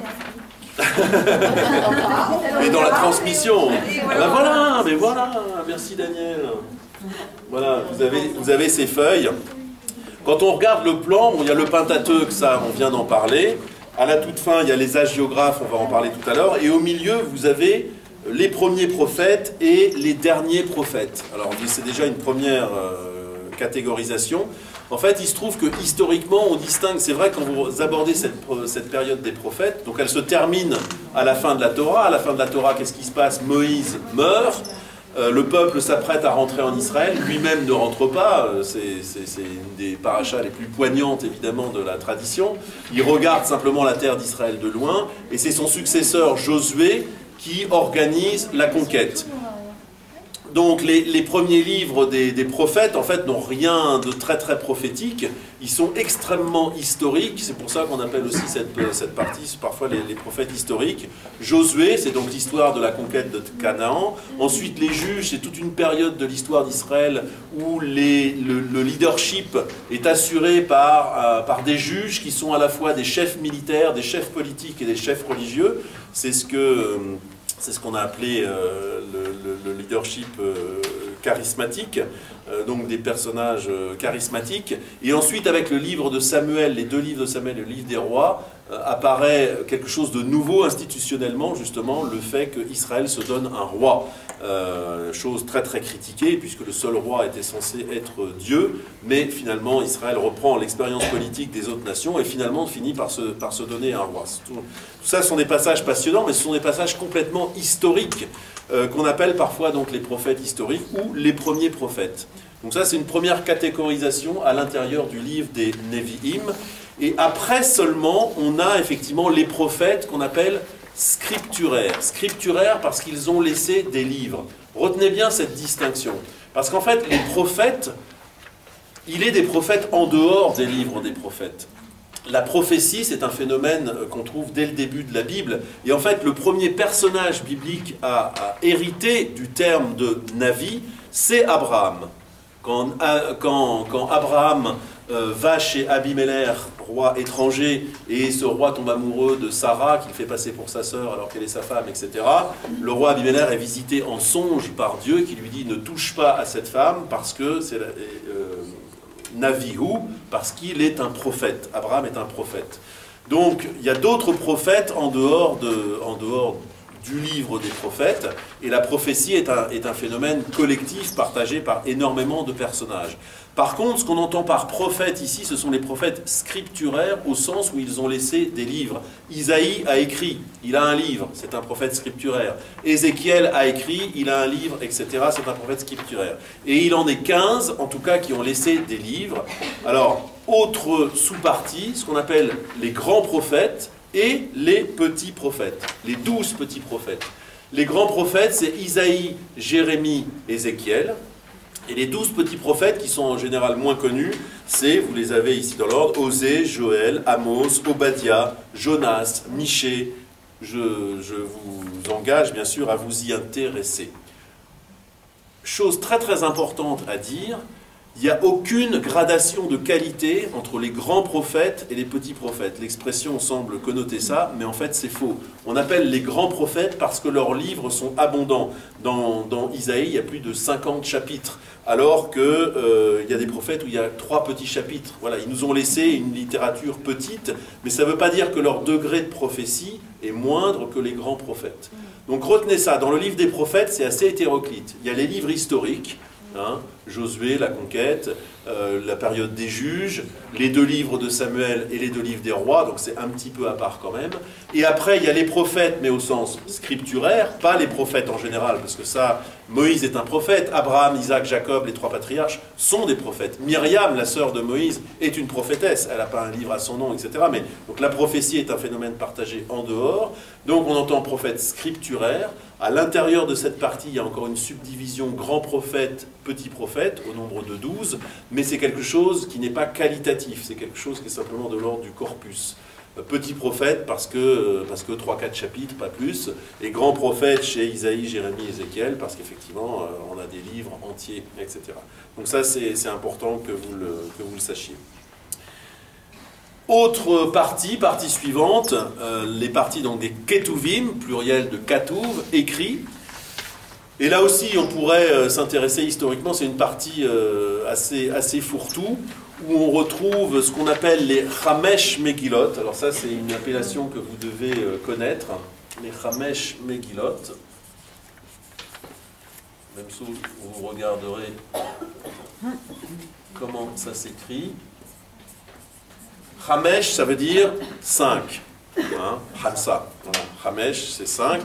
Et dans la transmission. Ben voilà, mais voilà, merci Daniel. Voilà, vous avez, vous avez ces feuilles. Quand on regarde le plan, bon, il y a le Pentateuque, ça on vient d'en parler. À la toute fin, il y a les hagiographes, on va en parler tout à l'heure. Et au milieu, vous avez les premiers prophètes et les derniers prophètes. Alors c'est déjà une première euh, catégorisation. En fait, il se trouve que historiquement, on distingue, c'est vrai quand vous abordez cette, cette période des prophètes, donc elle se termine à la fin de la Torah. À la fin de la Torah, qu'est-ce qui se passe? Moïse meurt. Euh, le peuple s'apprête à rentrer en Israël, lui-même ne rentre pas, euh, c'est une des parachas les plus poignantes évidemment de la tradition. Il regarde simplement la terre d'Israël de loin, et c'est son successeur Josué qui organise la conquête. Donc les, les premiers livres des, des prophètes, en fait, n'ont rien de très très prophétique. Ils sont extrêmement historiques. C'est pour ça qu'on appelle aussi cette, cette partie parfois les, les prophètes historiques. Josué, c'est donc l'histoire de la conquête de Canaan. Ensuite, les juges, c'est toute une période de l'histoire d'Israël où les, le, le leadership est assuré par, euh, par des juges qui sont à la fois des chefs militaires, des chefs politiques et des chefs religieux. C'est ce que... Euh, C'est ce qu'on a appelé euh, le, le, le leadership euh, charismatique, euh, donc des personnages euh, charismatiques. Et ensuite, avec le livre de Samuel, les deux livres de Samuel et le livre des rois, euh, apparaît quelque chose de nouveau institutionnellement, justement, le fait qu'Israël se donne un roi. Euh, chose très très critiquée, puisque le seul roi était censé être Dieu, mais finalement Israël reprend l'expérience politique des autres nations et finalement finit par se, par se donner un roi. Tout, tout ça, ce sont des passages passionnants, mais ce sont des passages complètement historiques, euh, qu'on appelle parfois donc les prophètes historiques ou les premiers prophètes. Donc ça, c'est une première catégorisation à l'intérieur du livre des Nevi'im, et après seulement, on a effectivement les prophètes qu'on appelle scripturaires. Scripturaires parce qu'ils ont laissé des livres. Retenez bien cette distinction. Parce qu'en fait, les prophètes, il est des prophètes en dehors des livres des prophètes. La prophétie, c'est un phénomène qu'on trouve dès le début de la Bible. Et en fait, le premier personnage biblique à, à hériter du terme de Navi, c'est Abraham. Quand, quand, quand Abraham euh, va chez Abimelech, roi étranger, et ce roi tombe amoureux de Sarah, qu'il fait passer pour sa sœur alors qu'elle est sa femme, et cetera. Le roi Abimelech est visité en songe par Dieu, qui lui dit ne touche pas à cette femme parce que c'est euh, Navihu, parce qu'il est un prophète. Abraham est un prophète. Donc il y a d'autres prophètes en dehors, de, en dehors du livre des prophètes, et la prophétie est un, est un phénomène collectif partagé par énormément de personnages. Par contre, ce qu'on entend par prophète ici, ce sont les prophètes scripturaires au sens où ils ont laissé des livres. Isaïe a écrit, il a un livre, c'est un prophète scripturaire. Ézéchiel a écrit, il a un livre, et cetera, c'est un prophète scripturaire. Et il en est quinze, en tout cas, qui ont laissé des livres. Alors, autre sous-partie, ce qu'on appelle les grands prophètes et les petits prophètes, les douze petits prophètes. Les grands prophètes, c'est Isaïe, Jérémie, Ézéchiel. Et les douze petits prophètes, qui sont en général moins connus, c'est, vous les avez ici dans l'ordre, Osée, Joël, Amos, Obadiah, Jonas, Michée. Je, je vous engage bien sûr à vous y intéresser. Chose très très importante à dire, il n'y a aucune gradation de qualité entre les grands prophètes et les petits prophètes. L'expression semble connoter ça, mais en fait c'est faux. On appelle les grands prophètes parce que leurs livres sont abondants. Dans, dans Isaïe, il y a plus de cinquante chapitres, alors qu'il euh, y a des prophètes où il y a trois petits chapitres. Voilà, ils nous ont laissé une littérature petite, mais ça ne veut pas dire que leur degré de prophétie est moindre que les grands prophètes. Donc retenez ça, dans le livre des prophètes, c'est assez hétéroclite. Il y a les livres historiques, Hein, Josué, la conquête, euh, la période des juges, les deux livres de Samuel et les deux livres des rois, donc c'est un petit peu à part quand même. Et après, il y a les prophètes, mais au sens scripturaire, pas les prophètes en général, parce que ça, Moïse est un prophète, Abraham, Isaac, Jacob, les trois patriarches, sont des prophètes. Myriam, la sœur de Moïse, est une prophétesse, elle n'a pas un livre à son nom, et cetera. Mais, donc la prophétie est un phénomène partagé en dehors, donc on entend prophète scripturaire. À l'intérieur de cette partie, il y a encore une subdivision grand prophète, petit prophète, au nombre de douze, mais c'est quelque chose qui n'est pas qualitatif, c'est quelque chose qui est simplement de l'ordre du corpus. Petit prophète parce que, parce que trois quatre chapitres, pas plus, et grand prophète chez Isaïe, Jérémie, Ézéchiel, parce qu'effectivement, on a des livres entiers, et cetera. Donc ça, c'est important que vous le, que vous le sachiez. Autre partie, partie suivante, euh, les parties donc des Ketuvim, pluriel de Katuv, écrit. Et là aussi, on pourrait euh, s'intéresser historiquement, c'est une partie euh, assez, assez fourre-tout, où on retrouve ce qu'on appelle les Chamesh Megillot. Alors ça, c'est une appellation que vous devez euh, connaître, les Chamesh Megillot. Même si vous regarderez comment ça s'écrit. Chamesh, ça veut dire cinq. Hein, Hamsa. Voilà. Chamesh, c'est cinq.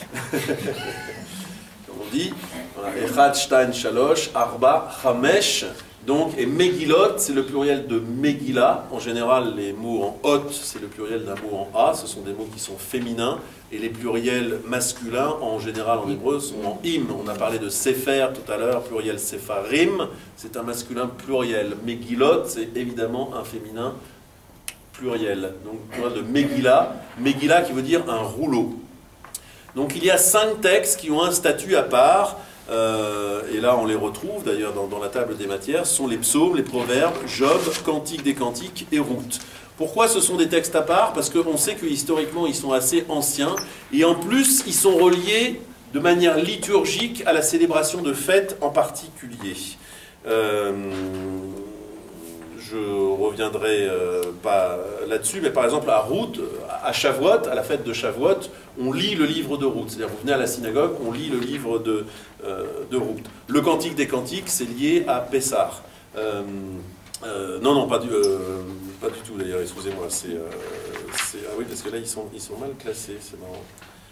Comme on dit. Echad, Shtain, Shalosh, Arba, Chamesh. Donc, et Megillot, c'est le pluriel de Megillah. En général, les mots en hot, c'est le pluriel d'un mot en A. Ce sont des mots qui sont féminins. Et les pluriels masculins, en général en hébreu, sont en im. On a parlé de Sefer tout à l'heure, pluriel Sefarim. C'est un masculin pluriel. Megillot, c'est évidemment un féminin pluriel. Donc, pluriel de Megillah. Megillah qui veut dire un rouleau. Donc, il y a cinq textes qui ont un statut à part. Euh, et là on les retrouve d'ailleurs dans, dans la table des matières, ce sont les psaumes, les proverbes, Job, Cantique des Cantiques et Ruth. Pourquoi ce sont des textes à part? Parce qu'on sait que historiquement ils sont assez anciens et en plus ils sont reliés de manière liturgique à la célébration de fêtes en particulier. Euh, je reviendrai euh, pas là-dessus, mais par exemple à Ruth, à Shavuot, à la fête de Shavuot, on lit le livre de Ruth. C'est-à-dire vous venez à la synagogue, on lit le livre de, euh, de Ruth. Le Cantique des Cantiques, c'est lié à Pessah. Euh, euh, non, non, pas du, euh, pas du tout d'ailleurs, excusez-moi. C'est, euh, ah oui, parce que là, ils sont, ils sont mal classés, c'est marrant.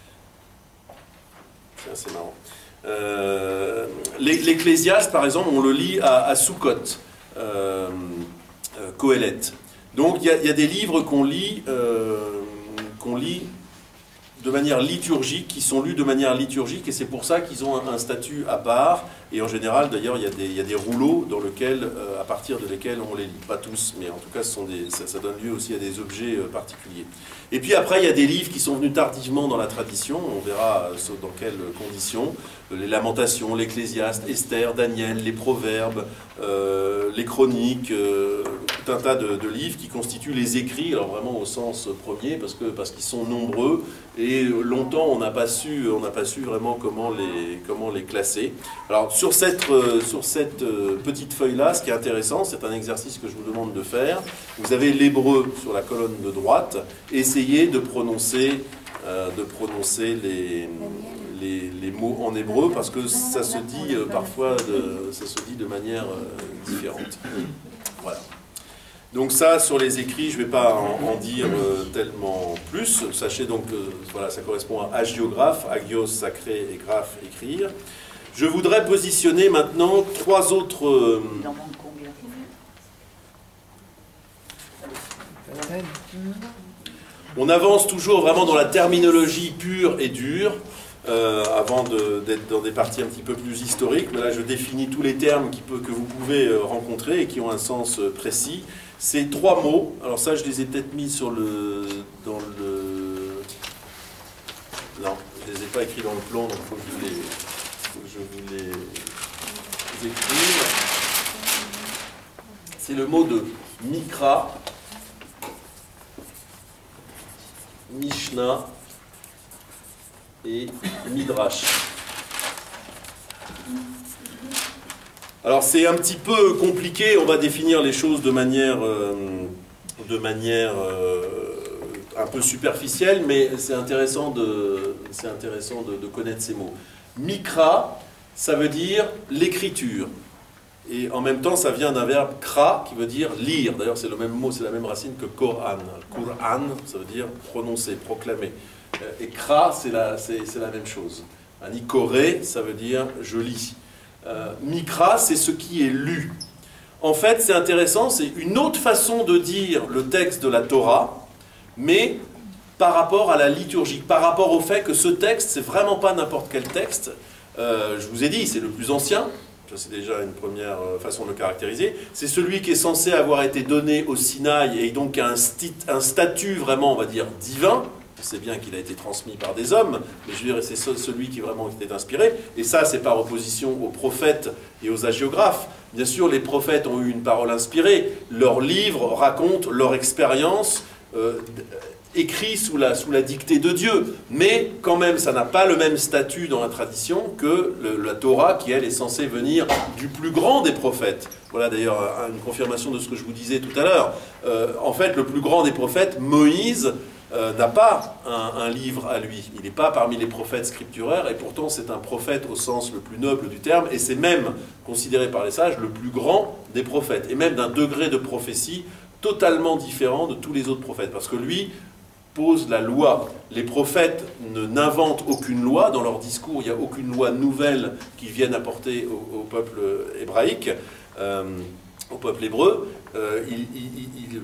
C'est assez marrant. Euh, L'Ecclésiaste, par exemple, on le lit à, à Sukkot. Euh, euh, Qoéleth. Donc il y, y a des livres qu'on lit, euh, qu'on lit de manière liturgique, qui sont lus de manière liturgique, et c'est pour ça qu'ils ont un, un statut à part. Et en général, d'ailleurs, il y a des, il y a des rouleaux dans lesquels, euh, à partir de lesquels on les lit. Pas tous, mais en tout cas, ce sont des, ça, ça donne lieu aussi à des objets euh, particuliers. Et puis après, il y a des livres qui sont venus tardivement dans la tradition, on verra euh, dans quelles conditions. Les Lamentations, l'Ecclésiaste, Esther, Daniel, les Proverbes, euh, les Chroniques, euh, tout un tas de, de livres qui constituent les écrits, alors vraiment au sens premier, parce que parce qu'ils sont nombreux, et longtemps on n'a pas su, on n'a pas su vraiment comment les, comment les classer. Alors sur cette, euh, sur cette euh, petite feuille-là, ce qui est intéressant, c'est un exercice que je vous demande de faire. Vous avez l'hébreu sur la colonne de droite, essayez de prononcer, euh, de prononcer les... Les, les mots en hébreu, parce que ça se dit euh, parfois de, ça se dit de manière euh, différente. Voilà. Donc ça, sur les écrits, je ne vais pas en, en dire euh, tellement plus. Sachez donc que voilà, ça correspond à hagiographe, hagios, sacré, et graphe, écrire. Je voudrais positionner maintenant trois autres... Euh, on avance toujours vraiment dans la terminologie pure et dure. Euh, avant d'être dans des parties un petit peu plus historiques, mais là je définis tous les termes qui peut, que vous pouvez euh, rencontrer et qui ont un sens euh, précis. Ces trois mots, alors ça je les ai peut-être mis sur le... dans le... Non, je ne les ai pas écrits dans le plan, donc il faut que je, les, faut que je vous les, les écrive. C'est le mot de Mikra, Mishnah, et Midrash. Alors c'est un petit peu compliqué, on va définir les choses de manière, euh, de manière euh, un peu superficielle, mais c'est intéressant, de, c'est intéressant de, de connaître ces mots. Mikra, ça veut dire l'écriture. Et en même temps, ça vient d'un verbe kra, qui veut dire lire. D'ailleurs, c'est le même mot, c'est la même racine que Koran. Quran, ça veut dire prononcer, proclamer. Et kra, c'est la, c'est, c'est la même chose. Nikoré, ça veut dire je lis. Euh, Mikra, c'est ce qui est lu. En fait, c'est intéressant, c'est une autre façon de dire le texte de la Torah, mais par rapport à la liturgie, par rapport au fait que ce texte, c'est vraiment pas n'importe quel texte. Euh, je vous ai dit, c'est le plus ancien. C'est déjà une première façon de le caractériser. C'est celui qui est censé avoir été donné au Sinaï et donc un, un statut vraiment, on va dire, divin. On sait bien qu'il a été transmis par des hommes, mais je dirais c'est celui qui vraiment était inspiré. Et ça, c'est par opposition aux prophètes et aux hagiographes. Bien sûr, les prophètes ont eu une parole inspirée. Leurs livres racontent leur expérience euh, écrit sous la, sous la dictée de Dieu. Mais quand même, ça n'a pas le même statut dans la tradition que le, la Torah, qui elle est censée venir du plus grand des prophètes. Voilà d'ailleurs une confirmation de ce que je vous disais tout à l'heure. Euh, en fait, le plus grand des prophètes, Moïse, Euh, n'a pas un, un livre à lui. Il n'est pas parmi les prophètes scripturaires, et pourtant c'est un prophète au sens le plus noble du terme, et c'est même considéré par les sages le plus grand des prophètes, et même d'un degré de prophétie totalement différent de tous les autres prophètes, parce que lui pose la loi. Les prophètes ne n'inventent aucune loi, dans leur discours il n'y a aucune loi nouvelle qu'ils viennent apporter au, au peuple hébraïque, euh, au peuple hébreu. Euh, il, il, il,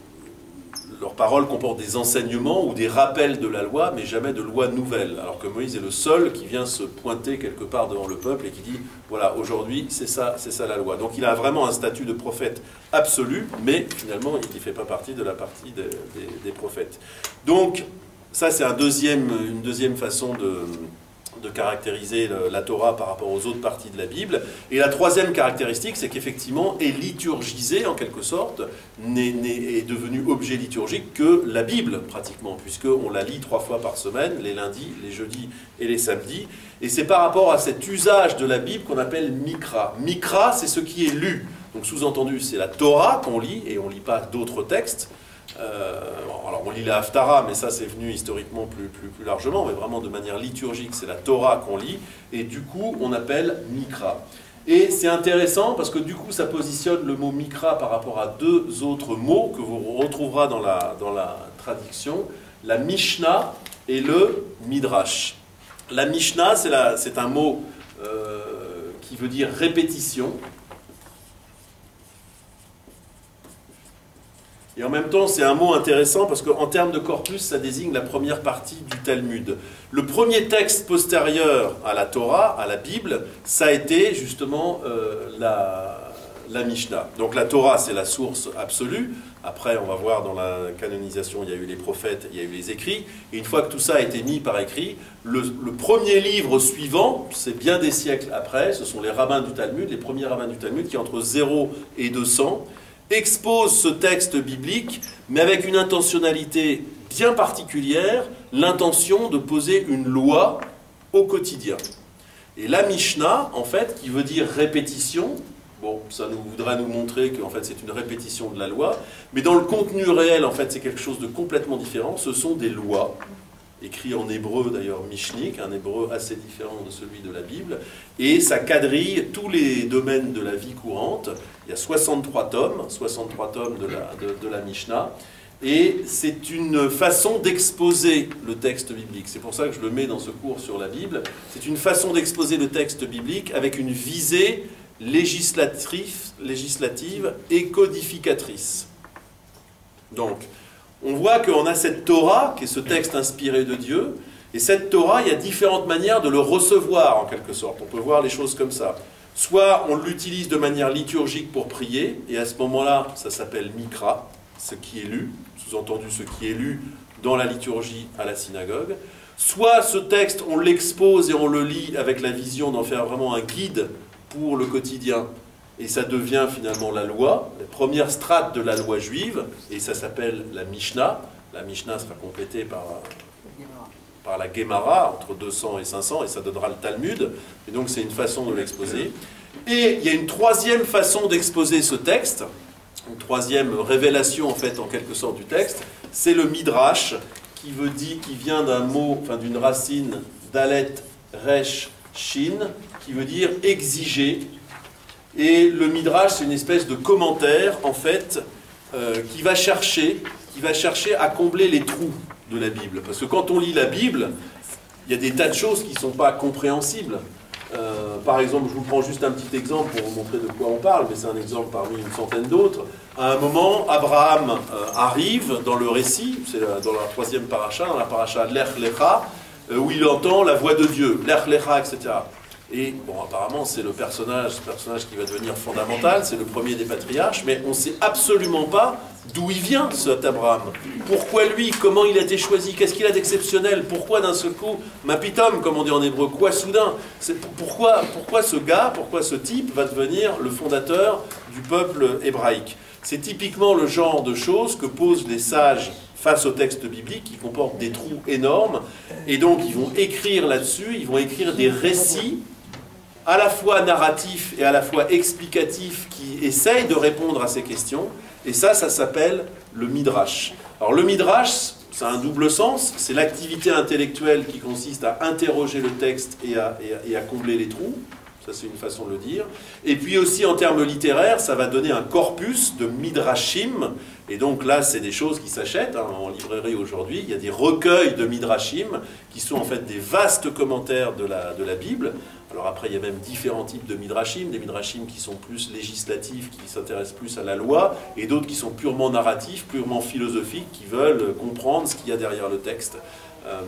Leurs paroles comportent des enseignements ou des rappels de la loi, mais jamais de loi nouvelle. Alors que Moïse est le seul qui vient se pointer quelque part devant le peuple et qui dit, voilà, aujourd'hui, c'est ça, c'est ça la loi. Donc il a vraiment un statut de prophète absolu, mais finalement, il ne fait pas partie de la partie des, des, des prophètes. Donc, ça, c'est un deuxième, une deuxième façon de... de caractériser la Torah par rapport aux autres parties de la Bible. Et la troisième caractéristique, c'est qu'effectivement, est liturgisée en quelque sorte, n'est, n'est, est devenue objet liturgique que la Bible, pratiquement, puisqu'on la lit trois fois par semaine, les lundis, les jeudis et les samedis. Et c'est par rapport à cet usage de la Bible qu'on appelle Mikra. Mikra, c'est ce qui est lu. Donc sous-entendu, c'est la Torah qu'on lit, et on ne lit pas d'autres textes. Euh, alors on lit la Haftara, mais ça c'est venu historiquement plus, plus, plus largement, mais vraiment de manière liturgique, c'est la Torah qu'on lit, et du coup on appelle Mikra. Et c'est intéressant parce que du coup ça positionne le mot Mikra par rapport à deux autres mots que vous retrouverez dans la, dans la traduction, la Mishnah et le Midrash. La Mishnah, c'est, la, c'est un mot euh, qui veut dire répétition. Et en même temps, c'est un mot intéressant parce qu'en termes de corpus, ça désigne la première partie du Talmud. Le premier texte postérieur à la Torah, à la Bible, ça a été justement euh, la, la Mishnah. Donc la Torah, c'est la source absolue. Après, on va voir dans la canonisation, il y a eu les prophètes, il y a eu les écrits. Et une fois que tout ça a été mis par écrit, le, le premier livre suivant, c'est bien des siècles après, ce sont les rabbins du Talmud, les premiers rabbins du Talmud, qui entre zéro et deux cents, exposent ce texte biblique, mais avec une intentionnalité bien particulière, l'intention de poser une loi au quotidien. Et la Mishnah, en fait, qui veut dire répétition, bon, ça nous voudra nous montrer qu'en fait c'est une répétition de la loi, mais dans le contenu réel, en fait, c'est quelque chose de complètement différent. Ce sont des lois, écrites en hébreu d'ailleurs mishnik, un hébreu assez différent de celui de la Bible, et ça quadrille tous les domaines de la vie courante. Il y a soixante-trois tomes, soixante-trois tomes de la, de, de la Mishnah, et c'est une façon d'exposer le texte biblique. C'est pour ça que je le mets dans ce cours sur la Bible. C'est une façon d'exposer le texte biblique avec une visée législative, législative et codificatrice. Donc, on voit qu'on a cette Torah, qui est ce texte inspiré de Dieu, et cette Torah, il y a différentes manières de le recevoir, en quelque sorte. On peut voir les choses comme ça. Soit on l'utilise de manière liturgique pour prier, et à ce moment-là, ça s'appelle Mikra, ce qui est lu, sous-entendu ce qui est lu dans la liturgie à la synagogue. Soit ce texte, on l'expose et on le lit avec la vision d'en faire vraiment un guide pour le quotidien, et ça devient finalement la loi, la première strate de la loi juive, et ça s'appelle la Mishnah. La Mishnah sera complétée par, par la Gemara, entre deux cents et cinq cents, et ça donnera le Talmud, et donc c'est une façon de l'exposer. Et il y a une troisième façon d'exposer ce texte, une troisième révélation en fait en quelque sorte du texte, c'est le Midrash, qui veut dire, qui vient d'un mot, enfin d'une racine Dalet, Resh, Shin, qui veut dire exiger. Et le Midrash, c'est une espèce de commentaire, en fait, euh, qui va chercher, qui va chercher à combler les trous de la Bible. Parce que quand on lit la Bible, il y a des tas de choses qui ne sont pas compréhensibles. Euh, par exemple, je vous prends juste un petit exemple pour vous montrer de quoi on parle, mais c'est un exemple parmi une centaine d'autres. À un moment, Abraham euh, arrive dans le récit, c'est dans la troisième paracha, dans la paracha Lech Lecha, euh, où il entend la voix de Dieu, Lech Lecha, et cetera. Et bon, apparemment, c'est le personnage, ce personnage qui va devenir fondamental, c'est le premier des patriarches, mais on ne sait absolument pas d'où il vient, cet Abraham. Pourquoi lui? Comment il a été choisi? Qu'est-ce qu'il a d'exceptionnel? Pourquoi d'un seul coup, mapitom, comme on dit en hébreu, quoi soudain? pourquoi, pourquoi ce gars, pourquoi ce type va devenir le fondateur du peuple hébraïque? C'est typiquement le genre de choses que posent les sages face au texte biblique qui comporte des trous énormes, et donc ils vont écrire là-dessus, ils vont écrire des récits à la fois narratifs et à la fois explicatifs qui essayent de répondre à ces questions, et ça, ça s'appelle le Midrash. Alors le Midrash, ça a un double sens, c'est l'activité intellectuelle qui consiste à interroger le texte et à, et à, et à combler les trous, ça c'est une façon de le dire, et puis aussi en termes littéraires, ça va donner un corpus de Midrashim, et donc là c'est des choses qui s'achètent hein, en librairie aujourd'hui, il y a des recueils de Midrashim qui sont en fait des vastes commentaires de la, de la Bible. Alors après il y a même différents types de Midrashim, des Midrashim qui sont plus législatifs, qui s'intéressent plus à la loi, et d'autres qui sont purement narratifs, purement philosophiques, qui veulent comprendre ce qu'il y a derrière le texte. Euh,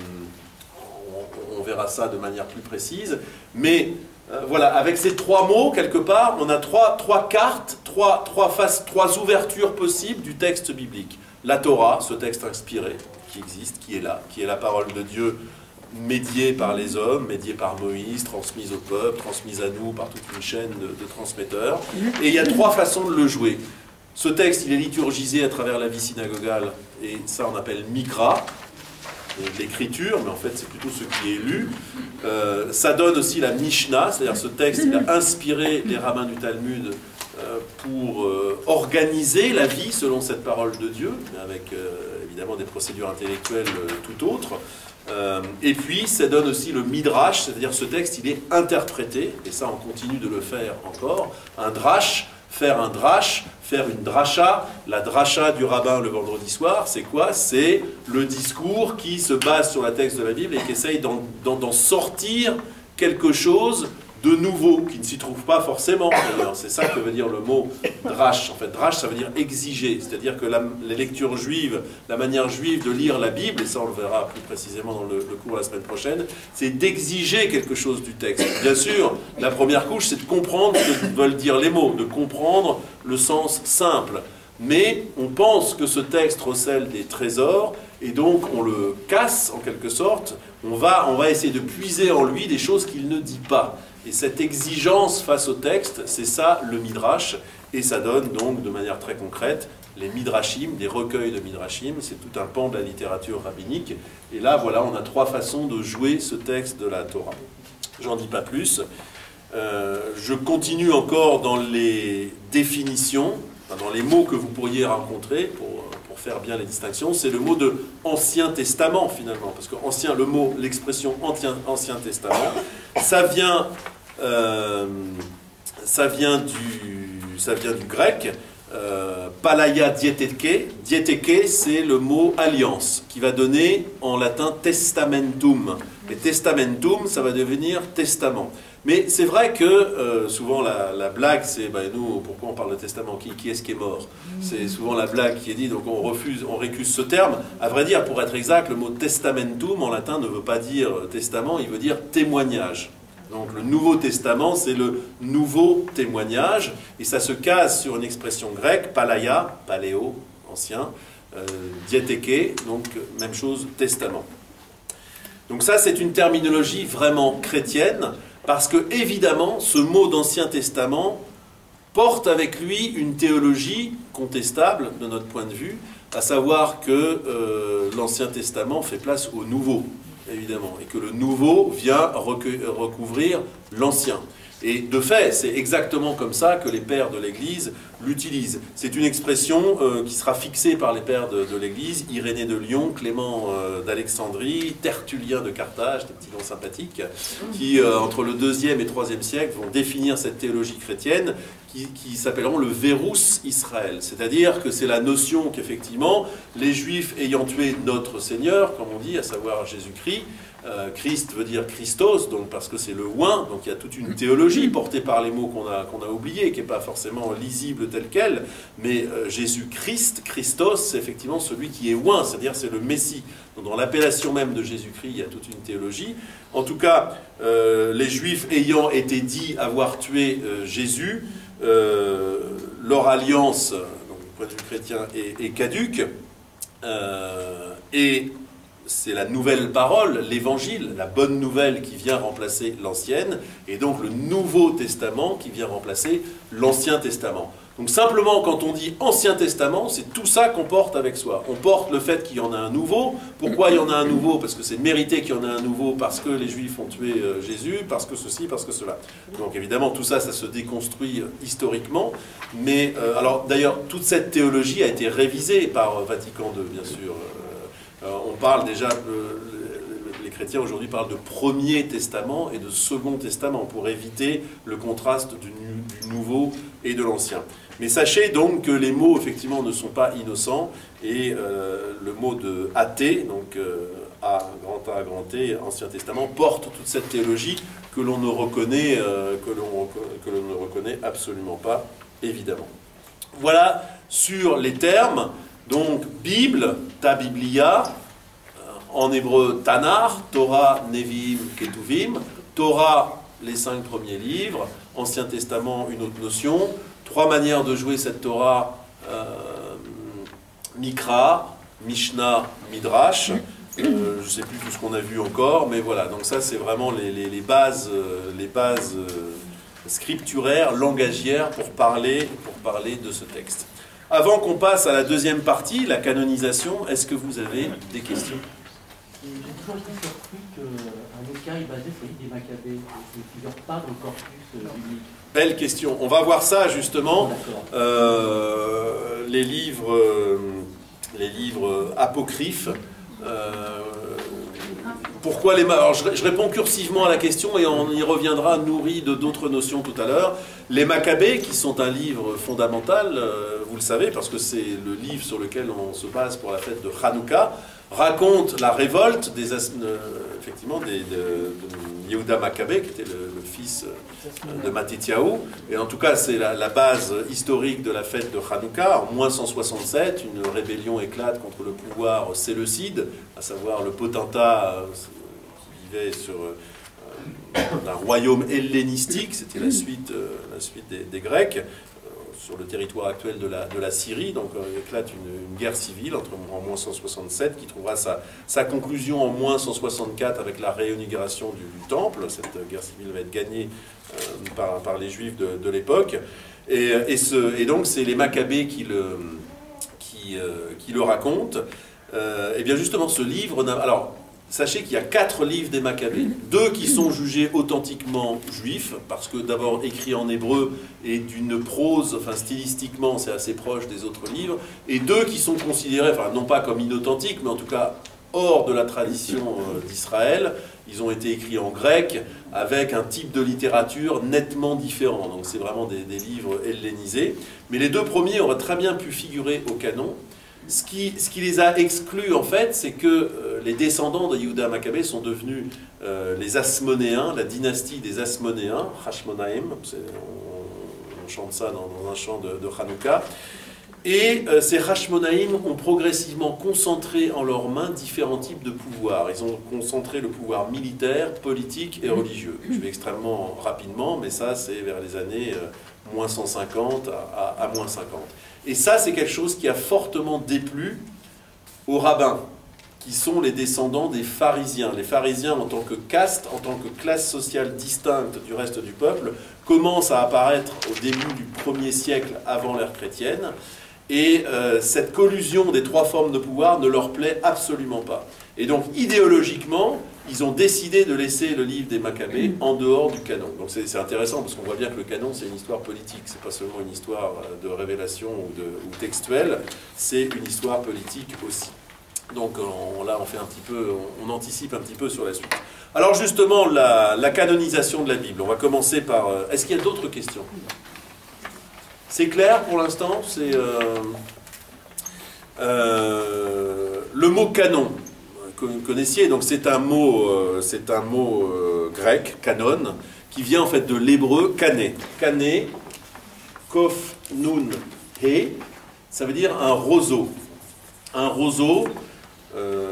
on, on verra ça de manière plus précise, mais Euh, voilà, avec ces trois mots, quelque part, on a trois, trois cartes, trois, trois, faces, trois ouvertures possibles du texte biblique. La Torah, ce texte inspiré, qui existe, qui est là, qui est la parole de Dieu médiée par les hommes, médiée par Moïse, transmise au peuple, transmise à nous par toute une chaîne de, de transmetteurs. Et il y a trois façons de le jouer. Ce texte, il est liturgisé à travers la vie synagogale, et ça on appelle Mikra, l'écriture, mais en fait c'est plutôt ce qui est lu. Euh, ça donne aussi la Mishnah, c'est-à-dire ce texte il a inspiré les rabbins du Talmud euh, pour euh, organiser la vie selon cette parole de Dieu, mais avec euh, évidemment des procédures intellectuelles euh, tout autres. Euh, et puis ça donne aussi le Midrash, c'est-à-dire ce texte il est interprété, et ça on continue de le faire encore, un drash. Faire un drash, faire une dracha, la dracha du rabbin le vendredi soir, c'est quoi? C'est le discours qui se base sur la texte de la Bible et qui essaye d'en sortir quelque chose de nouveau, qui ne s'y trouve pas forcément. C'est ça que veut dire le mot drash. En fait, drash, ça veut dire exiger. C'est-à-dire que la, les lectures juives, la manière juive de lire la Bible, et ça on le verra plus précisément dans le, le cours la semaine prochaine, c'est d'exiger quelque chose du texte. Bien sûr, la première couche, c'est de comprendre ce que veulent dire les mots, de comprendre le sens simple. Mais on pense que ce texte recèle des trésors, et donc on le casse en quelque sorte. On va, on va essayer de puiser en lui des choses qu'il ne dit pas. Et cette exigence face au texte, c'est ça le midrash, et ça donne donc de manière très concrète les midrashim, des recueils de midrashim, c'est tout un pan de la littérature rabbinique. Et là, voilà, on a trois façons de jouer ce texte de la Torah. J'en dis pas plus. Euh, je continue encore dans les définitions, enfin, dans les mots que vous pourriez rencontrer pour, pour faire bien les distinctions. C'est le mot de Ancien Testament finalement, parce que ancien, le mot, l'expression Ancien, Ancien Testament, ça vient, euh, ça vient du, ça vient du grec. Euh, Palaya dieteke, dieteke c'est le mot alliance qui va donner en latin testamentum, et testamentum ça va devenir testament. Mais c'est vrai que euh, souvent la, la blague c'est ben, nous pourquoi on parle de testament, qui, qui est-ce qui est mort, c'est souvent la blague qui est dit, donc on refuse, on récuse ce terme. À vrai dire, pour être exact, le mot testamentum en latin ne veut pas dire testament, il veut dire témoignage. Donc le Nouveau Testament, c'est le nouveau témoignage, et ça se case sur une expression grecque, palaya, paléo, ancien, euh, dieteke, donc même chose, testament. Donc ça, c'est une terminologie vraiment chrétienne, parce que évidemment, ce mot d'Ancien Testament porte avec lui une théologie contestable de notre point de vue, à savoir que euh, l'Ancien Testament fait place au Nouveau, évidemment, et que le nouveau vient recouvrir l'ancien. Et de fait, c'est exactement comme ça que les pères de l'Église l'utilisent. C'est une expression euh, qui sera fixée par les pères de, de l'Église, Irénée de Lyon, Clément euh, d'Alexandrie, Tertullien de Carthage, des petits noms sympathiques, qui, euh, entre le deuxième et troisième siècle, vont définir cette théologie chrétienne qui, qui s'appelleront le Vérus Israël. C'est-à-dire que c'est la notion qu'effectivement, les Juifs ayant tué notre Seigneur, comme on dit, à savoir Jésus-Christ, Euh, Christ veut dire Christos, donc parce que c'est le oint, donc il y a toute une théologie portée par les mots qu'on a, qu'on a oubliés, qui n'est pas forcément lisible tel quel, mais euh, Jésus-Christ, Christos, c'est effectivement celui qui est oint, c'est-à-dire c'est le Messie. Donc dans l'appellation même de Jésus-Christ, il y a toute une théologie. En tout cas, euh, les Juifs ayant été dit avoir tué euh, Jésus, euh, leur alliance, donc du point de vue chrétien, est, est caduque, euh, et c'est la nouvelle parole, l'évangile, la bonne nouvelle qui vient remplacer l'ancienne, et donc le Nouveau Testament qui vient remplacer l'Ancien Testament. Donc simplement, quand on dit Ancien Testament, c'est tout ça qu'on porte avec soi. On porte le fait qu'il y en a un nouveau. Pourquoi il y en a un nouveau? Parce que c'est mérité qu'il y en ait un nouveau, parce que les Juifs ont tué euh, Jésus, parce que ceci, parce que cela. Donc évidemment, tout ça, ça se déconstruit euh, historiquement. Mais, euh, alors d'ailleurs, toute cette théologie a été révisée par euh, Vatican deux, bien sûr. Euh, on parle déjà, euh, les chrétiens aujourd'hui parlent de Premier Testament et de Second Testament pour éviter le contraste du, du Nouveau et de l'Ancien. Mais sachez donc que les mots effectivement ne sont pas innocents, et euh, le mot de athée, donc euh, A, grand A, grand T, Ancien Testament, porte toute cette théologie que l'on ne reconnaît, euh, que l'on que l'on ne reconnaît absolument pas, évidemment. Voilà sur les termes. Donc, Bible, ta Biblia, en hébreu Tanar, Torah, Nevi'im, Ketuvim, Torah, les cinq premiers livres, Ancien Testament, une autre notion, trois manières de jouer cette Torah, euh, Mikra, Mishnah, Midrash, euh, je ne sais plus tout ce qu'on a vu encore, mais voilà, donc ça c'est vraiment les, les, les bases, les bases euh, scripturaires, langagières pour parler, pour parler de ce texte. Avant qu'on passe à la deuxième partie, la canonisation, est-ce que vous avez des questions? J'ai toujours été surpris qu'un autre cas est basé sur l'île des Maccabées, qui ne figure pas dans le corpus biblique. Belle question. On va voir ça justement. Euh, les livres, euh, les livres apocryphes. Euh, pourquoi les Alors je, je réponds cursivement à la question et on y reviendra nourri de d'autres notions tout à l'heure. Les Maccabées, qui sont un livre fondamental, euh, vous le savez, parce que c'est le livre sur lequel on se base pour la fête de Hanouka. raconte la révolte des, euh, effectivement, des, de, de Yehuda Maccabée, qui était le, le fils de Mattityahu. Et en tout cas, c'est la, la base historique de la fête de Hanouka. En moins cent soixante-sept, une rébellion éclate contre le pouvoir séleucide, à savoir le potentat euh, qui vivait sur euh, un royaume hellénistique. C'était la suite, euh, la suite des, des Grecs, sur le territoire actuel de la, de la Syrie. Donc euh, éclate une, une guerre civile entre, en moins cent soixante-sept qui trouvera sa, sa conclusion en moins cent soixante-quatre avec la réinauguration du, du temple. Cette guerre civile va être gagnée euh, par, par les Juifs de, de l'époque. Et, et, ce, et donc c'est les Maccabées qui le, qui, euh, qui le racontent. Euh, et bien justement ce livre... Alors, sachez qu'il y a quatre livres des Maccabées, deux qui sont jugés authentiquement juifs, parce que d'abord écrits en hébreu et d'une prose, enfin stylistiquement c'est assez proche des autres livres, et deux qui sont considérés, enfin non pas comme inauthentiques, mais en tout cas hors de la tradition d'Israël. Ils ont été écrits en grec, avec un type de littérature nettement différent, donc c'est vraiment des, des livres hellénisés. Mais les deux premiers auraient très bien pu figurer au canon. Ce qui, ce qui les a exclus, en fait, c'est que euh, les descendants de Yehuda Maccabée sont devenus euh, les Asmonéens, la dynastie des Asmonéens, Hashmonaïm, on, on chante ça dans, dans un chant de, de Hanouka. Et euh, ces Hashmonaïm ont progressivement concentré en leurs mains différents types de pouvoirs. Ils ont concentré le pouvoir militaire, politique et religieux. Je vais extrêmement rapidement, mais ça, c'est vers les années euh, moins cent cinquante à, à, à moins cinquante. Et ça, c'est quelque chose qui a fortement déplu aux rabbins, qui sont les descendants des pharisiens. Les pharisiens, en tant que caste, en tant que classe sociale distincte du reste du peuple, commencent à apparaître au début du premier siècle avant l'ère chrétienne. Et euh, cette collusion des trois formes de pouvoir ne leur plaît absolument pas. Et donc, idéologiquement, ils ont décidé de laisser le livre des Maccabées en dehors du canon. Donc c'est intéressant, parce qu'on voit bien que le canon, c'est une histoire politique. C'est pas seulement une histoire de révélation ou, de, ou textuelle, c'est une histoire politique aussi. Donc on, là, on fait un petit peu, on, on anticipe un petit peu sur la suite. Alors justement, la, la canonisation de la Bible. On va commencer par... Euh, Est-ce qu'il y a d'autres questions? C'est clair pour l'instant? C'est euh, euh, le mot canon que vous connaissiez. Donc c'est un mot, euh, c'est un mot euh, grec, canon, qui vient en fait de l'hébreu kané. Kané, kof nun he, ça veut dire un roseau. Un roseau. Euh,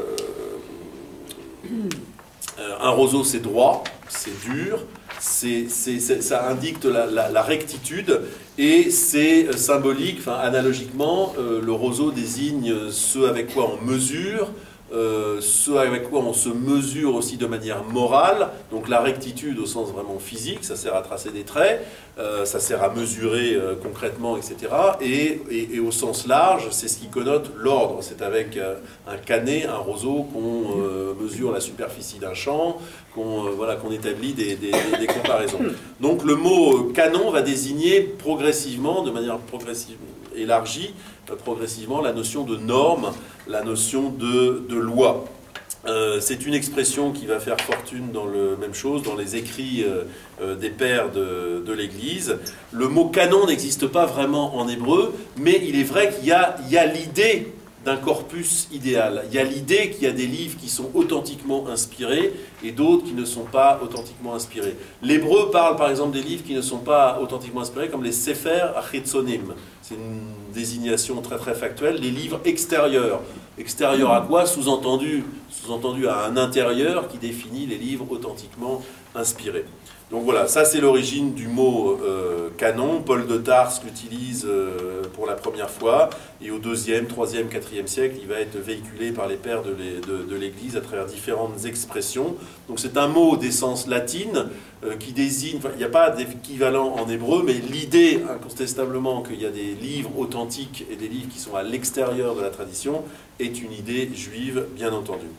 un roseau, c'est droit, c'est dur. C'est, c'est, c'est, ça indique la, la, la rectitude et c'est symbolique, enfin analogiquement, euh, le roseau désigne ce avec quoi on mesure, euh, ce avec quoi on se mesure aussi de manière morale, donc la rectitude au sens vraiment physique, ça sert à tracer des traits, euh, ça sert à mesurer euh, concrètement, et cetera. Et, et, et au sens large, c'est ce qui connote l'ordre, c'est avec euh, un canet, un roseau qu'on euh, mesure la superficie d'un champ, qu'on euh, voilà, qu'on établit des, des, des, des comparaisons. Donc le mot canon va désigner progressivement, de manière progressive, élargie, euh, progressivement la notion de norme, la notion de, de loi. Euh, c'est une expression qui va faire fortune dans le même chose, dans les écrits euh, euh, des pères de, de l'Église. Le mot canon n'existe pas vraiment en hébreu, mais il est vrai qu'il y a, il y a l'idée d'un corpus idéal. Il y a l'idée qu'il y a des livres qui sont authentiquement inspirés et d'autres qui ne sont pas authentiquement inspirés. L'hébreu parle par exemple des livres qui ne sont pas authentiquement inspirés, comme les Sefer Achitzonim. C'est une désignation très très factuelle. Les livres extérieurs. Extérieurs à quoi? Sous-entendu, sous-entendu à un intérieur qui définit les livres authentiquement inspirés. Donc voilà, ça c'est l'origine du mot euh, canon. Paul de Tarse l'utilise euh, pour la première fois, et au deuxième, troisième, quatrième siècle, il va être véhiculé par les pères de l'Église à travers différentes expressions. Donc c'est un mot d'essence latine euh, qui désigne, enfin, il n'y a pas d'équivalent en hébreu, mais l'idée incontestablement qu'il y a des livres authentiques et des livres qui sont à l'extérieur de la tradition est une idée juive, bien entendu.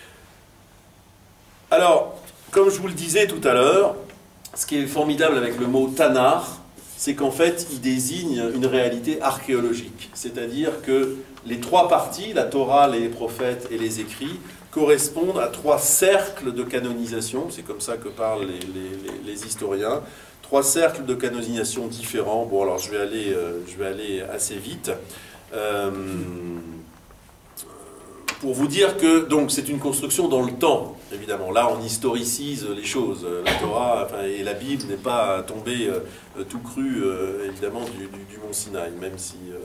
Alors, comme je vous le disais tout à l'heure, ce qui est formidable avec le mot Tanar, c'est qu'en fait, il désigne une réalité archéologique. C'est-à-dire que les trois parties, la Torah, les prophètes et les écrits, correspondent à trois cercles de canonisation. C'est comme ça que parlent les, les, les historiens. Trois cercles de canonisation différents. Bon, alors je vais aller, euh, je vais aller assez vite. Euh, pour vous dire que donc c'est une construction dans le temps, évidemment. Là, on historicise les choses. La Torah enfin, et la Bible n'est pas tombée euh, tout cru, euh, évidemment, du, du, du mont Sinaï, même si, euh,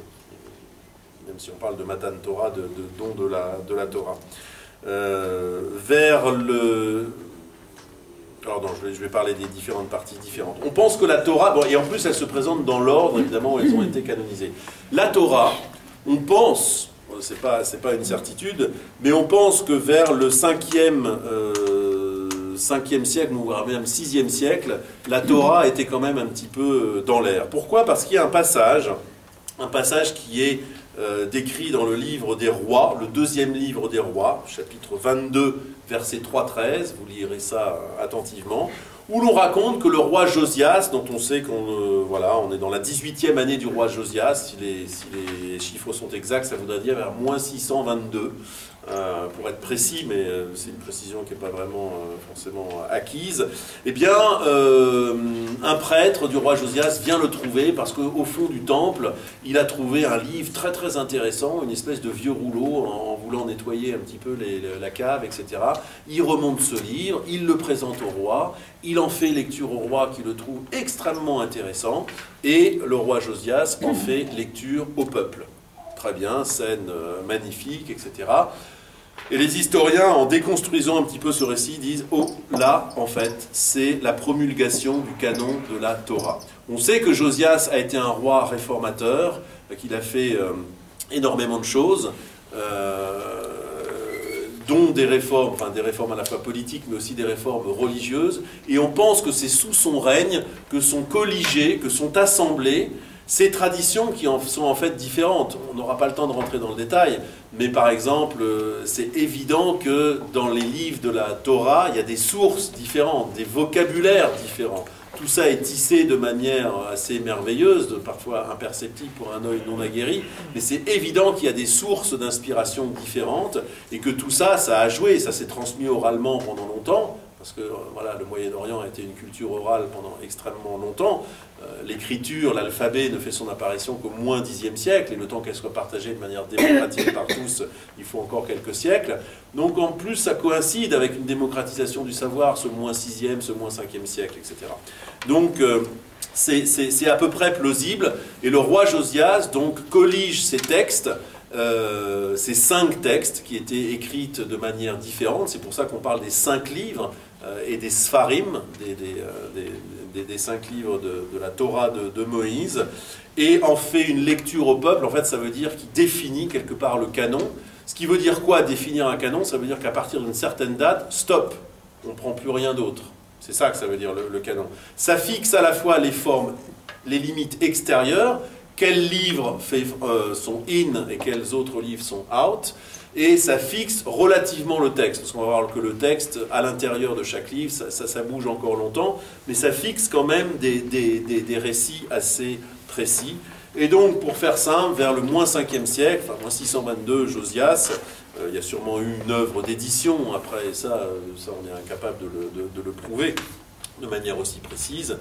même si on parle de Matan Torah, de, de don de la, de la Torah. Euh, vers le... Alors non, je vais, je vais parler des différentes parties différentes. On pense que la Torah, bon, et en plus elle se présente dans l'ordre, évidemment, où elles ont été canonisées. La Torah, on pense... c'est pas, c'est pas une certitude, mais on pense que vers le cinquième, euh, cinquième siècle, ou même sixième siècle, la Torah était quand même un petit peu dans l'air. Pourquoi? Parce qu'il y a un passage, un passage qui est euh, décrit dans le livre des rois, le deuxième livre des rois, chapitre vingt-deux, verset trois treize, vous lirez ça attentivement, où l'on raconte que le roi Josias, dont on sait qu'on euh, voilà, on est dans la dix-huitième année du roi Josias, si les, si les chiffres sont exacts, ça voudrait dire vers moins six cent vingt-deux, euh, pour être précis, mais euh, c'est une précision qui n'est pas vraiment euh, forcément acquise. Eh bien, euh, un prêtre du roi Josias vient le trouver parce qu'au fond du temple, il a trouvé un livre très très intéressant, une espèce de vieux rouleau, en, en voulant nettoyer un petit peu les, la cave, et cetera. Il remonte ce livre, il le présente au roi, il en fait lecture au roi qui le trouve extrêmement intéressant, et le roi Josias en fait lecture au peuple. Très bien, scène euh, magnifique, et cetera. Et les historiens, en déconstruisant un petit peu ce récit, disent « Oh, là, en fait, c'est la promulgation du canon de la Torah. » On sait que Josias a été un roi réformateur, qu'il a fait euh, énormément de choses, euh, dont des réformes, enfin des réformes à la fois politiques, mais aussi des réformes religieuses. Et on pense que c'est sous son règne que sont colligées, que sont assemblées ces traditions qui en sont en fait différentes. On n'aura pas le temps de rentrer dans le détail, mais par exemple, c'est évident que dans les livres de la Torah, il y a des sources différentes, des vocabulaires différents. Tout ça est tissé de manière assez merveilleuse, de parfois imperceptible pour un œil non aguerri, mais c'est évident qu'il y a des sources d'inspiration différentes et que tout ça, ça a joué, ça s'est transmis oralement pendant longtemps, parce que voilà, le Moyen-Orient a été une culture orale pendant extrêmement longtemps. Euh, l'écriture, l'alphabet ne fait son apparition qu'au moins dixième siècle, et le temps qu'elle soit partagée de manière démocratique par tous, il faut encore quelques siècles. Donc en plus, ça coïncide avec une démocratisation du savoir, ce moins sixième, ce moins cinquième siècle, et cetera. Donc euh, c'est à peu près plausible, et le roi Josias donc collige ces textes, euh, ces cinq textes qui étaient écrits de manière différente. C'est pour ça qu'on parle des cinq livres euh, et des Sfarim, des, des, euh, des, des, des cinq livres de, de la Torah de, de Moïse, et en fait une lecture au peuple. En fait, ça veut dire qu'il définit quelque part le canon. Ce qui veut dire quoi, définir un canon? Ça veut dire qu'à partir d'une certaine date, stop, on ne prend plus rien d'autre. C'est ça que ça veut dire le, le canon. Ça fixe à la fois les formes, les limites extérieures, quels livres fait, euh, sont in et quels autres livres sont out, et ça fixe relativement le texte, parce qu'on va voir que le texte, à l'intérieur de chaque livre, ça, ça, ça bouge encore longtemps, mais ça fixe quand même des, des, des, des récits assez précis. Et donc, pour faire simple, vers le moins cinquième siècle, enfin moins six cent vingt-deux, Josias, euh, il y a sûrement eu une œuvre d'édition, après ça, euh, ça on est incapable de le, de, de le prouver de manière aussi précise.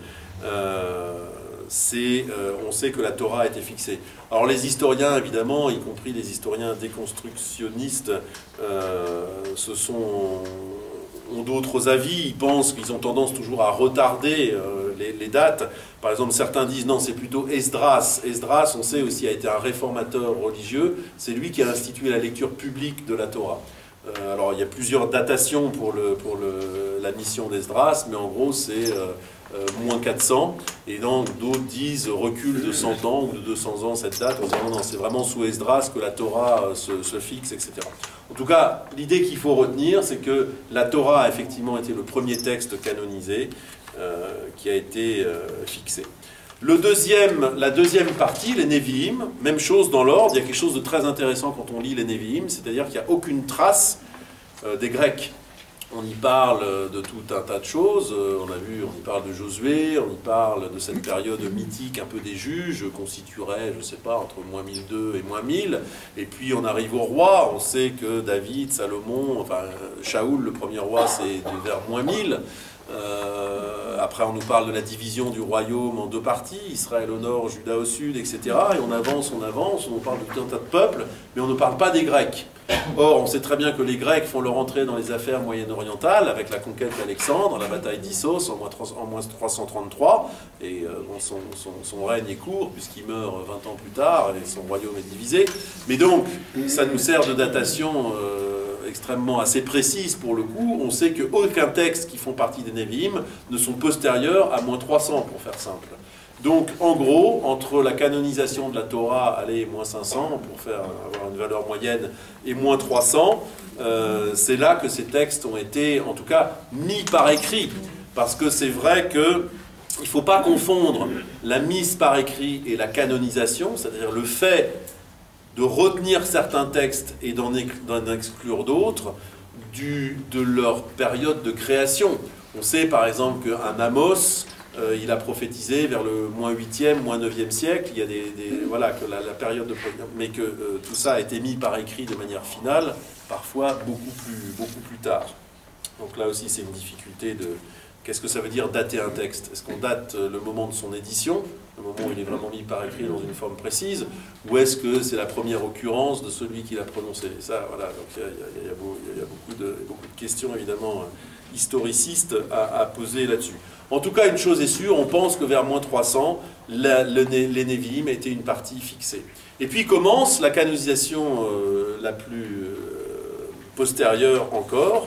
Euh, c'est, euh, on sait que la Torah a été fixée. Alors les historiens, évidemment, y compris les historiens déconstructionnistes, euh, ce sont, ont d'autres avis. Ils pensent qu'ils ont tendance toujours à retarder euh, les, les dates. Par exemple, certains disent non, c'est plutôt Esdras. Esdras, on sait aussi, a été un réformateur religieux. C'est lui qui a institué la lecture publique de la Torah. Euh, alors il y a plusieurs datations pour, le, pour le, la mission d'Esdras, mais en gros c'est euh, euh, moins quatre cents, et donc d'autres disent recul de cent ans ou de deux cents ans cette date, en disant non, c'est vraiment sous Esdras que la Torah euh, se, se fixe, et cetera. En tout cas, l'idée qu'il faut retenir, c'est que la Torah a effectivement été le premier texte canonisé euh, qui a été euh, fixé. Le deuxième, la deuxième partie, les Nevi'im, même chose dans l'ordre, il y a quelque chose de très intéressant quand on lit les Nevi'im, c'est-à-dire qu'il n'y a aucune trace euh, des Grecs. On y parle de tout un tas de choses, on a vu, on y parle de Josué, on y parle de cette période mythique un peu des juges, constituerait, je ne sais pas, entre moins mille deux et moins mille, et puis on arrive au roi, on sait que David, Salomon, enfin Shaoul, le premier roi, c'est vers moins mille. Euh, après on nous parle de la division du royaume en deux parties, Israël au nord, Juda au sud, et cetera. Et on avance, on avance, on parle de tout un tas de peuples, mais on ne parle pas des Grecs. Or, on sait très bien que les Grecs font leur entrée dans les affaires moyen-orientales avec la conquête d'Alexandre, la bataille d'Issos en moins trois cent trente-trois, et euh, bon, son, son, son règne est court puisqu'il meurt vingt ans plus tard et son royaume est divisé. Mais donc, ça nous sert de datation euh, extrêmement assez précise pour le coup. On sait qu'aucun texte qui font partie des Nevi'im ne sont postérieurs à moins trois cents, pour faire simple. Donc, en gros, entre la canonisation de la Torah, allez, moins cinq cents, pour faire avoir une valeur moyenne, et moins trois cents, euh, c'est là que ces textes ont été, en tout cas, mis par écrit. Parce que c'est vrai que il ne faut pas confondre la mise par écrit et la canonisation, c'est-à-dire le fait de retenir certains textes et d'en exclure d'autres, de leur période de création. On sait, par exemple, qu'un Amos... Euh, il a prophétisé vers le moins huitième, moins neuvième siècle, il y a des, des voilà, que la, la période de... mais que euh, tout ça a été mis par écrit de manière finale, parfois beaucoup plus, beaucoup plus tard. Donc là aussi, c'est une difficulté de... Qu'est-ce que ça veut dire dater un texte? Est-ce qu'on date le moment de son édition, le moment où il est vraiment mis par écrit dans une forme précise, ou est-ce que c'est la première occurrence de celui qui l'a prononcé? Ça, voilà, donc il y a, il y a, il y a, beau, il y a beaucoup, de, beaucoup de questions, évidemment, historicistes à, à poser là-dessus. En tout cas, une chose est sûre, on pense que vers moins trois cents, la, le, les Nevi'im étaient une partie fixée. Et puis commence la canonisation euh, la plus euh, postérieure encore,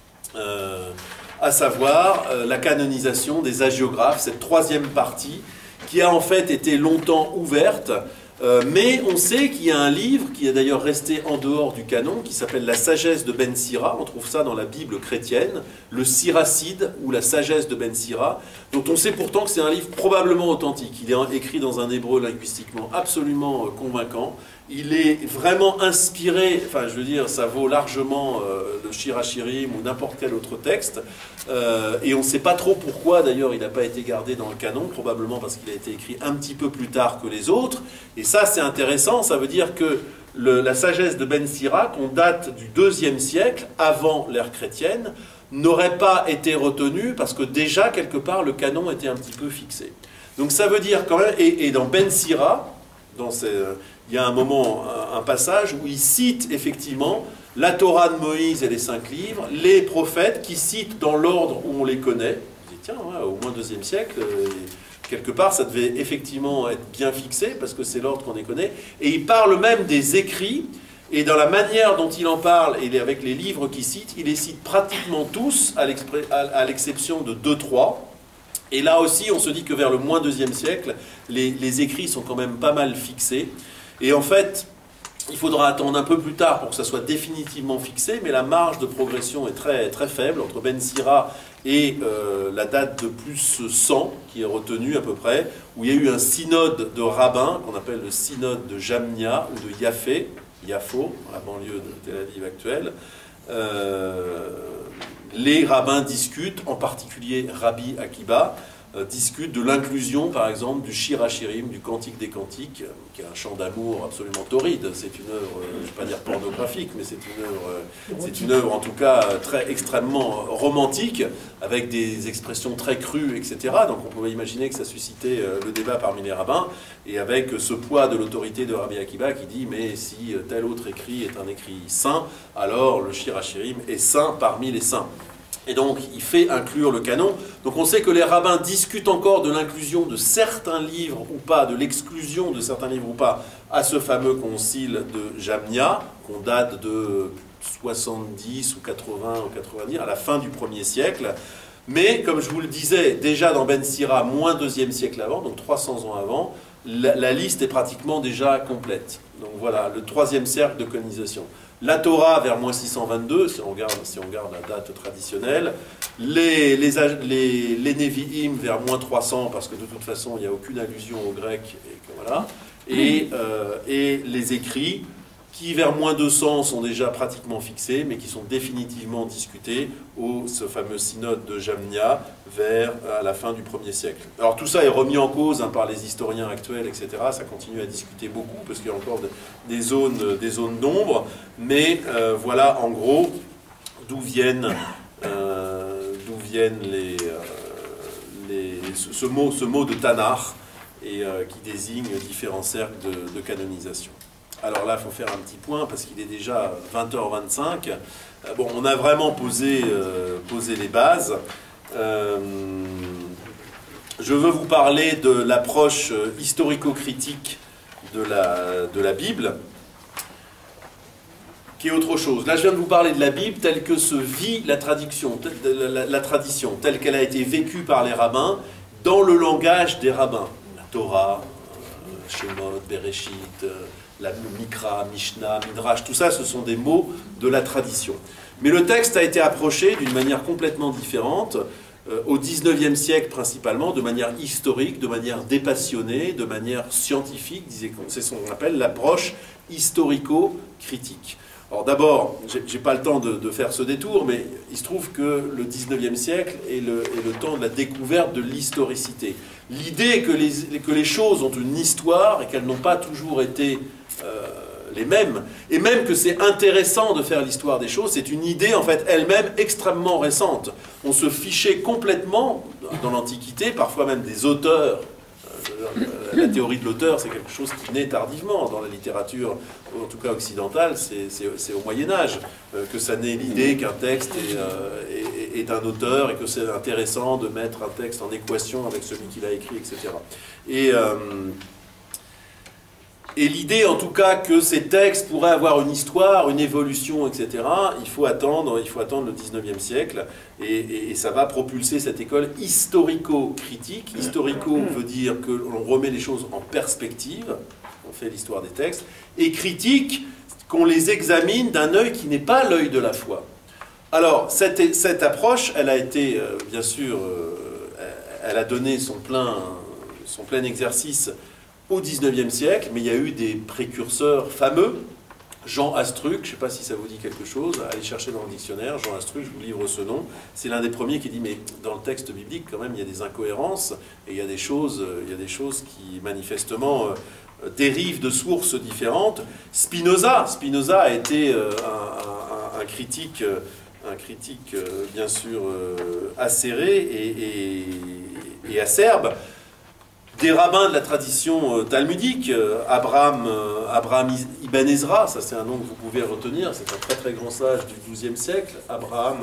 euh, à savoir euh, la canonisation des hagiographes, cette troisième partie, qui a en fait été longtemps ouverte, euh, mais on sait qu'il y a un livre qui est d'ailleurs resté en dehors du canon, qui s'appelle La sagesse de Ben Sira, on trouve ça dans la Bible chrétienne, le Siracide, ou la sagesse de Ben Sira, dont on sait pourtant que c'est un livre probablement authentique. Il est écrit dans un hébreu linguistiquement absolument convaincant. Il est vraiment inspiré, enfin je veux dire, ça vaut largement euh, le Shir HaShirim ou n'importe quel autre texte. Euh, et on ne sait pas trop pourquoi d'ailleurs il n'a pas été gardé dans le canon, probablement parce qu'il a été écrit un petit peu plus tard que les autres. Et ça c'est intéressant, ça veut dire que le, la sagesse de Ben Sira, qu'on date du deuxième siècle, avant l'ère chrétienne, n'aurait pas été retenue parce que déjà quelque part le canon était un petit peu fixé. Donc ça veut dire quand même, et, et dans Ben Sira, dans ces... il y a un moment, un passage où il cite effectivement la Torah de Moïse et les cinq livres, les prophètes qui citent dans l'ordre où on les connaît. Je dis, tiens, ouais, au moins deuxième siècle, euh, quelque part, ça devait effectivement être bien fixé, parce que c'est l'ordre qu'on les connaît. Et il parle même des écrits, et dans la manière dont il en parle, et avec les livres qu'il cite, il les cite pratiquement tous, à l'exception de deux trois. Et là aussi, on se dit que vers le moins deuxième siècle, les, les écrits sont quand même pas mal fixés. Et en fait, il faudra attendre un peu plus tard pour que ça soit définitivement fixé, mais la marge de progression est très, très faible entre Ben Sira et euh, la date de plus cent, qui est retenue à peu près, où il y a eu un synode de rabbins, qu'on appelle le synode de Jamnia, ou de Yafé, Yafo, dans la banlieue de Tel Aviv actuelle. Euh, les rabbins discutent, en particulier Rabbi Akiba, Euh, discute de l'inclusion, par exemple, du Shir HaShirim, du Cantique des Cantiques, euh, qui est un chant d'amour absolument torride. C'est une œuvre, euh, je ne vais pas dire pornographique, mais c'est une œuvre, euh, c'est une œuvre en tout cas très extrêmement romantique, avec des expressions très crues, et cetera. Donc on pouvait imaginer que ça suscitait euh, le débat parmi les rabbins, et avec ce poids de l'autorité de Rabbi Akiba qui dit, mais si tel autre écrit est un écrit saint, alors le Shir HaShirim est saint parmi les saints. Et donc, il fait inclure le canon. Donc, on sait que les rabbins discutent encore de l'inclusion de certains livres ou pas, de l'exclusion de certains livres ou pas, à ce fameux concile de Jamnia, qu'on date de soixante-dix ou quatre-vingts ou quatre-vingt-dix, à la fin du premier siècle. Mais, comme je vous le disais, déjà dans Ben Sira, moins deuxième siècle avant, donc trois cents ans avant, la, la liste est pratiquement déjà complète. Donc voilà, le troisième cercle de canonisation. La Torah vers moins six cent vingt-deux, si on regarde, si on regarde la date traditionnelle. Les, les, les, les Nevi'im vers moins trois cents, parce que de toute façon, il n'y a aucune allusion aux Grecs. Et, que, voilà. et, euh, et les écrits, qui vers moins deux cents sont déjà pratiquement fixés, mais qui sont définitivement discutés au ce fameux synode de Jamnia vers à la fin du premier siècle. Alors tout ça est remis en cause hein, par les historiens actuels, et cetera. Ça continue à discuter beaucoup, parce qu'il y a encore de, des zones des zones d'ombre, mais euh, voilà en gros d'où viennent, euh, d'où viennent les, euh, les, ce, ce, mot, ce mot de Tanakh, et, euh, qui désigne différents cercles de, de canonisation. Alors là, il faut faire un petit point parce qu'il est déjà vingt heures vingt-cinq. Bon, on a vraiment posé, euh, posé les bases. Euh, je veux vous parler de l'approche historico-critique de la, de la Bible, qui est autre chose. Là, je viens de vous parler de la Bible telle que se vit la tradition, la, la, la tradition telle qu'elle a été vécue par les rabbins, dans le langage des rabbins. La Torah, euh, Shemot, Bereshit, euh, la Mikra, Mishnah, Midrash, tout ça, ce sont des mots de la tradition. Mais le texte a été approché d'une manière complètement différente, euh, au dix-neuvième siècle principalement, de manière historique, de manière dépassionnée, de manière scientifique, c'est ce qu'on appelle l'approche historico-critique. Alors d'abord, je n'ai pas le temps de, de faire ce détour, mais il se trouve que le dix-neuvième siècle est le, est le temps de la découverte de l'historicité. L'idée que les, que les choses ont une histoire et qu'elles n'ont pas toujours été euh, les mêmes, et même que c'est intéressant de faire l'histoire des choses, c'est une idée en fait elle-même extrêmement récente. On se fichait complètement, dans l'Antiquité, parfois même des auteurs. La théorie de l'auteur, c'est quelque chose qui naît tardivement dans la littérature, en tout cas occidentale, c'est au Moyen-Âge euh, que ça naît l'idée qu'un texte est, euh, est, est un auteur et que c'est intéressant de mettre un texte en équation avec celui qui l'a écrit, et cetera. Et, euh, et l'idée, en tout cas, que ces textes pourraient avoir une histoire, une évolution, et cetera, il faut attendre, il faut attendre le dix-neuvième siècle, et, et, et ça va propulser cette école historico-critique. Historico veut dire que l'on remet les choses en perspective, on fait l'histoire des textes, et critique, qu'on les examine d'un œil qui n'est pas l'œil de la foi. Alors, cette, cette approche, elle a été, euh, bien sûr, euh, elle a donné son plein, son plein exercice au dix-neuvième siècle, mais il y a eu des précurseurs fameux. Jean Astruc, je ne sais pas si ça vous dit quelque chose, allez chercher dans le dictionnaire, Jean Astruc, je vous livre ce nom, c'est l'un des premiers qui dit, mais dans le texte biblique, quand même, il y a des incohérences, et il y a des choses, il y a des choses qui, manifestement, euh, dérivent de sources différentes. Spinoza, Spinoza a été euh, un, un, un critique, un critique euh, bien sûr, euh, acéré et, et, et acerbe, des rabbins de la tradition talmudique, Abraham, Abraham Ibn Ezra, ça c'est un nom que vous pouvez retenir, c'est un très très grand sage du douzième siècle, Abraham.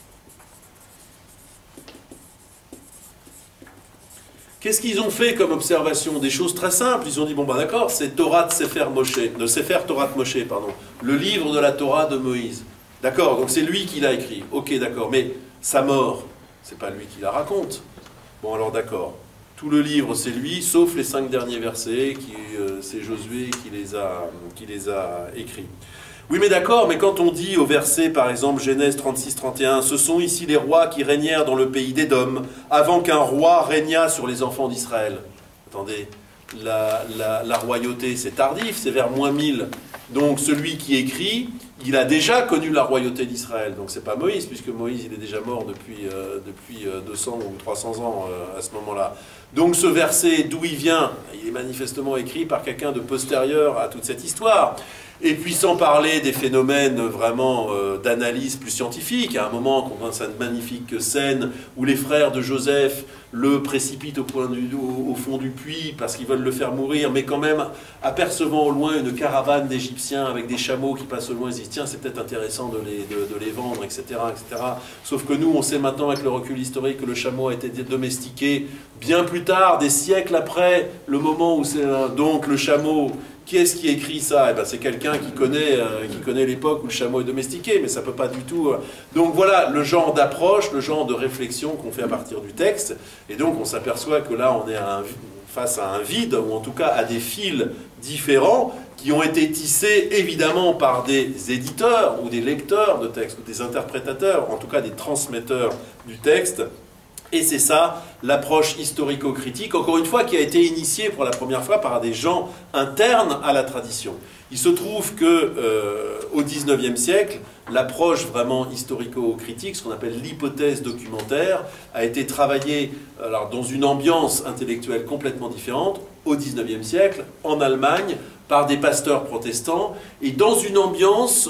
Qu'est-ce qu'ils ont fait comme observation? Des choses très simples, ils ont dit, bon bah d'accord, c'est Torah de Sefer Moshe, de Sefer Torah de Moshe, pardon, le livre de la Torah de Moïse. D'accord, donc c'est lui qui l'a écrit, ok d'accord, mais sa mort, c'est pas lui qui la raconte. Bon alors d'accord. Tout le livre, c'est lui, sauf les cinq derniers versets, qui euh, c'est Josué qui les, a, qui les a écrits. Oui, mais d'accord, mais quand on dit au verset, par exemple, Genèse trente-six trente et un, « Ce sont ici les rois qui régnèrent dans le pays d'Édom, avant qu'un roi régnât sur les enfants d'Israël. » Attendez, la, la, la royauté, c'est tardif, c'est vers moins mille. Donc celui qui écrit, il a déjà connu la royauté d'Israël. Donc c'est pas Moïse, puisque Moïse il est déjà mort depuis, euh, depuis deux cents ou trois cents ans euh, à ce moment-là. Donc ce verset, d'où il vient, il est manifestement écrit par quelqu'un de postérieur à toute cette histoire. Et puis sans parler des phénomènes vraiment euh, d'analyse plus scientifique, à un moment, qu'on voit cette magnifique scène où les frères de Joseph le précipitent au, point du, au, au fond du puits parce qu'ils veulent le faire mourir, mais quand même, apercevant au loin une caravane d'Égyptiens avec des chameaux qui passent au loin, ils disent tiens, c'est peut-être intéressant de les, de, de les vendre, et cetera, et cetera. Sauf que nous, on sait maintenant avec le recul historique que le chameau a été domestiqué bien plus tard, des siècles après le moment où c'est donc le chameau. Qui est-ce qui écrit ça? Eh ben, c'est quelqu'un qui connaît, euh, qui connaît l'époque où le chameau est domestiqué, mais ça ne peut pas du tout... Euh... Donc voilà le genre d'approche, le genre de réflexion qu'on fait à partir du texte, et donc on s'aperçoit que là on est à un, face à un vide, ou en tout cas à des fils différents, qui ont été tissés évidemment par des éditeurs, ou des lecteurs de texte, ou des interprétateurs, en tout cas des transmetteurs du texte. Et c'est ça, l'approche historico-critique, encore une fois, qui a été initiée pour la première fois par des gens internes à la tradition. Il se trouve que euh, au dix-neuvième siècle, l'approche vraiment historico-critique, ce qu'on appelle l'hypothèse documentaire, a été travaillée alors, dans une ambiance intellectuelle complètement différente, au dix-neuvième siècle, en Allemagne, par des pasteurs protestants, et dans une ambiance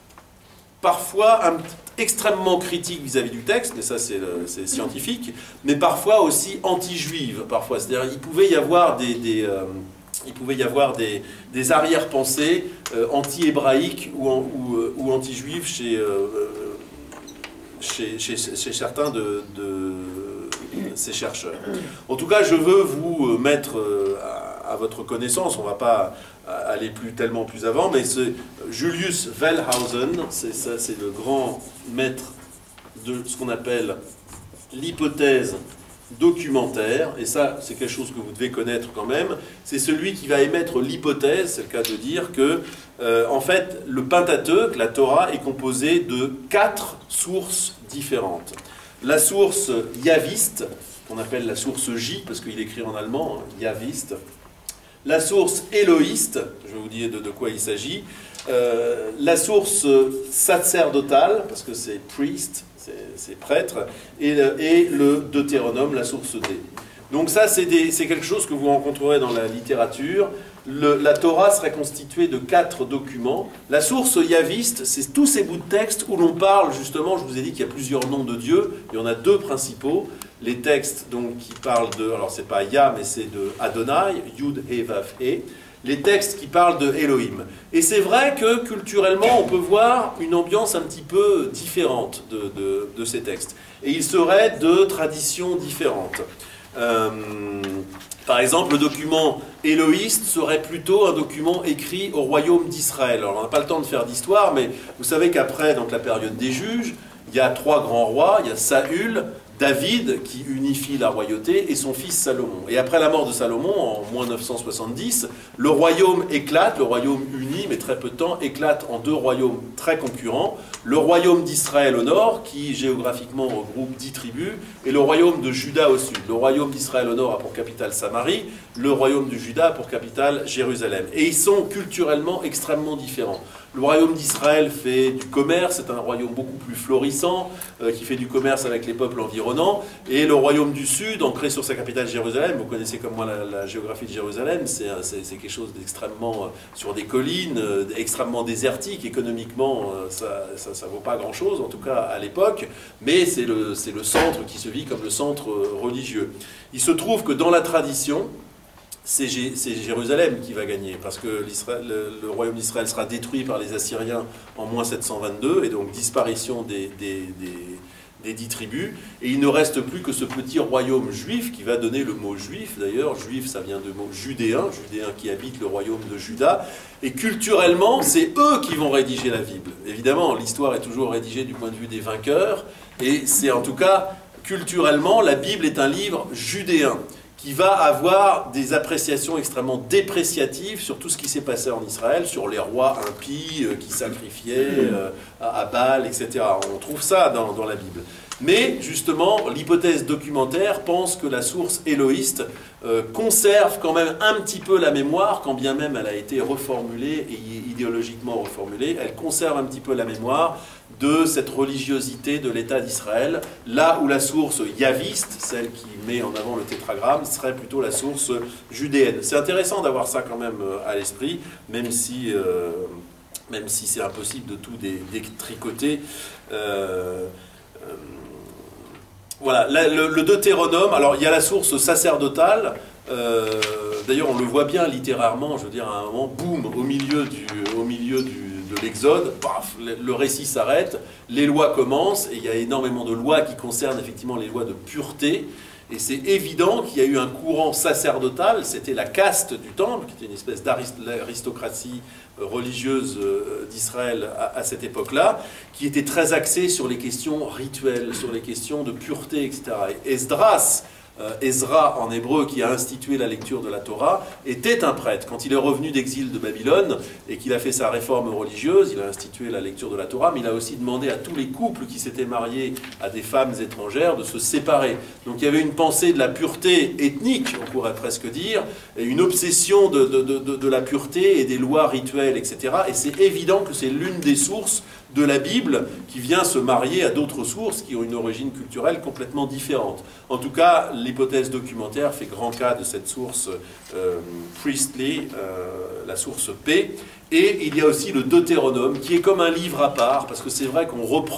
parfois un extrêmement critique vis-à-vis du texte, mais ça c'est scientifique, mais parfois aussi anti-juive, parfois. C'est-à-dire il pouvait y avoir des, des, euh, il pouvait y avoir des, des arrière-pensées euh, anti-hébraïques ou, en, ou, euh, ou anti-juives chez, euh, chez, chez, chez certains de, de ces chercheurs. En tout cas, je veux vous mettre euh, à, à votre connaissance, on ne va pas aller plus, tellement plus avant, mais ce Julius Wellhausen, c'est le grand maître de ce qu'on appelle l'hypothèse documentaire, et ça c'est quelque chose que vous devez connaître quand même, c'est celui qui va émettre l'hypothèse, c'est le cas de dire que euh, en fait le Pentateuque, la Torah, est composée de quatre sources différentes. La source yaviste, qu'on appelle la source J, parce qu'il écrit en allemand, hein, yaviste. La source éloïste, je vais vous dire de, de quoi il s'agit. Euh, la source sacerdotale, parce que c'est priest, c'est prêtre, et, et le Deutéronome, la source D. Donc ça, c'est quelque chose que vous rencontrerez dans la littérature. Le, la Torah serait constituée de quatre documents. La source yaviste, c'est tous ces bouts de texte où l'on parle, justement, je vous ai dit qu'il y a plusieurs noms de Dieu, il y en a deux principaux. Les textes donc, qui parlent de, alors c'est pas Yah, mais c'est de Adonai, Yud, He, Vav, He. Les textes qui parlent de Elohim. Et c'est vrai que culturellement, on peut voir une ambiance un petit peu différente de, de, de ces textes. Et ils seraient de traditions différentes. Euh, par exemple, le document éloïste serait plutôt un document écrit au royaume d'Israël. Alors, on n'a pas le temps de faire d'histoire, mais vous savez qu'après donc, la période des juges, il y a trois grands rois, il y a Saül, David qui unifie la royauté et son fils Salomon. Et après la mort de Salomon, en moins neuf cent soixante-dix, le royaume éclate, le royaume uni, mais très peu de temps, éclate en deux royaumes très concurrents. Le royaume d'Israël au nord, qui géographiquement regroupe dix tribus, et le royaume de Juda au sud. Le royaume d'Israël au nord a pour capitale Samarie, le royaume de Juda a pour capitale Jérusalem. Et ils sont culturellement extrêmement différents. Le royaume d'Israël fait du commerce, c'est un royaume beaucoup plus florissant, euh, qui fait du commerce avec les peuples environnants. Et le royaume du Sud, ancré sur sa capitale Jérusalem, vous connaissez comme moi la, la géographie de Jérusalem, c'est quelque chose d'extrêmement, euh, sur des collines, euh, extrêmement désertique. Économiquement, euh, ça ne vaut pas grand-chose, en tout cas à l'époque, mais c'est le, c'est le centre qui se vit comme le centre euh, religieux. Il se trouve que dans la tradition, c'est Jérusalem qui va gagner, parce que le, le royaume d'Israël sera détruit par les Assyriens en moins sept cent vingt-deux, et donc disparition des, des, des, des dix tribus, et il ne reste plus que ce petit royaume juif, qui va donner le mot juif, d'ailleurs, juif ça vient du mot judéen, judéen qui habite le royaume de Juda, et culturellement, c'est eux qui vont rédiger la Bible. Évidemment, l'histoire est toujours rédigée du point de vue des vainqueurs, et c'est en tout cas, culturellement, la Bible est un livre judéen, qui va avoir des appréciations extrêmement dépréciatives sur tout ce qui s'est passé en Israël, sur les rois impies euh, qui sacrifiaient euh, à, à Baal, et cetera. On trouve ça dans, dans la Bible. Mais justement, l'hypothèse documentaire pense que la source éloïste euh, conserve quand même un petit peu la mémoire, quand bien même elle a été reformulée et idéologiquement reformulée, elle conserve un petit peu la mémoire de cette religiosité de l'État d'Israël, là où la source yaviste, celle qui met en avant le tétragramme, serait plutôt la source judéenne. C'est intéressant d'avoir ça quand même à l'esprit, même si, euh, même si c'est impossible de tout détricoter. Euh, euh, voilà, la, le, le Deutéronome, alors il y a la source sacerdotale, euh, d'ailleurs on le voit bien littérairement, je veux dire à un moment, boum, au milieu du... Au milieu du de l'Exode, paf, le récit s'arrête, les lois commencent, et il y a énormément de lois qui concernent effectivement les lois de pureté, et c'est évident qu'il y a eu un courant sacerdotal, c'était la caste du temple, qui était une espèce d'aristocratie religieuse d'Israël à, à cette époque-là, qui était très axée sur les questions rituelles, sur les questions de pureté, et cetera. Et Esdras, Euh, Ezra en hébreu, qui a institué la lecture de la Torah, était un prêtre. Quand il est revenu d'exil de Babylone et qu'il a fait sa réforme religieuse, il a institué la lecture de la Torah, mais il a aussi demandé à tous les couples qui s'étaient mariés à des femmes étrangères de se séparer. Donc il y avait une pensée de la pureté ethnique, on pourrait presque dire, et une obsession de, de, de, de la pureté et des lois rituelles, et cetera. Et c'est évident que c'est l'une des sources de la Bible qui vient se marier à d'autres sources qui ont une origine culturelle complètement différente. En tout cas, l'hypothèse documentaire fait grand cas de cette source euh, priestly, euh, la source P. Et il y a aussi le Deutéronome, qui est comme un livre à part, parce que c'est vrai qu'on reprend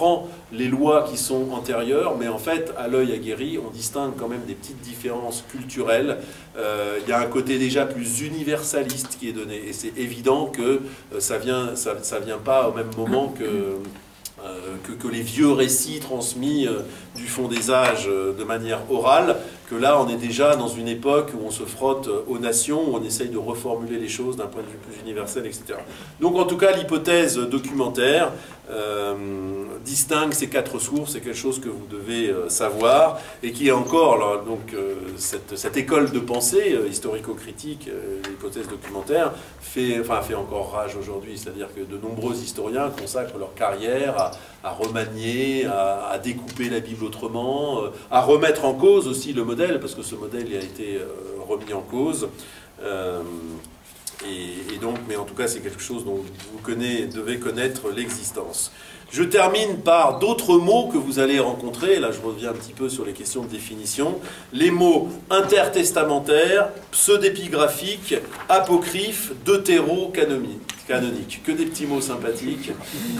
les lois qui sont antérieures, mais en fait, à l'œil aguerri, on distingue quand même des petites différences culturelles. Euh, il y a un côté déjà plus universaliste qui est donné, et c'est évident que euh, ça vient, ça, ça vient pas au même moment que, euh, que, que les vieux récits transmis euh, du fond des âges euh, de manière orale, que là, on est déjà dans une époque où on se frotte aux nations, où on essaye de reformuler les choses d'un point de vue plus universel, et cetera. Donc, en tout cas, l'hypothèse documentaire euh, distingue ces quatre sources, c'est quelque chose que vous devez euh, savoir, et qui est encore, là, donc, euh, cette, cette école de pensée euh, historico-critique, euh, l'hypothèse documentaire, fait, enfin, fait encore rage aujourd'hui, c'est-à-dire que de nombreux historiens consacrent leur carrière à, à remanier, à, à découper la Bible autrement, euh, à remettre en cause aussi le modèle, parce que ce modèle a été euh, remis en cause. Euh, et, et donc, mais en tout cas, c'est quelque chose dont vous connaissez, devez connaître l'existence. Je termine par d'autres mots que vous allez rencontrer. Là, je reviens un petit peu sur les questions de définition. Les mots intertestamentaires, pseudépigraphiques, apocryphes, deutéro-canoniques. Canonique. Que des petits mots sympathiques.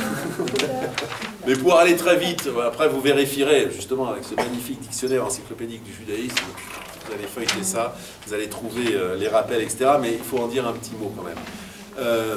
Mais pour aller très vite, après vous vérifierez, justement, avec ce magnifique dictionnaire encyclopédique du judaïsme, vous allez feuilleter ça, vous allez trouver euh, les rappels, et cetera. Mais il faut en dire un petit mot quand même. Euh,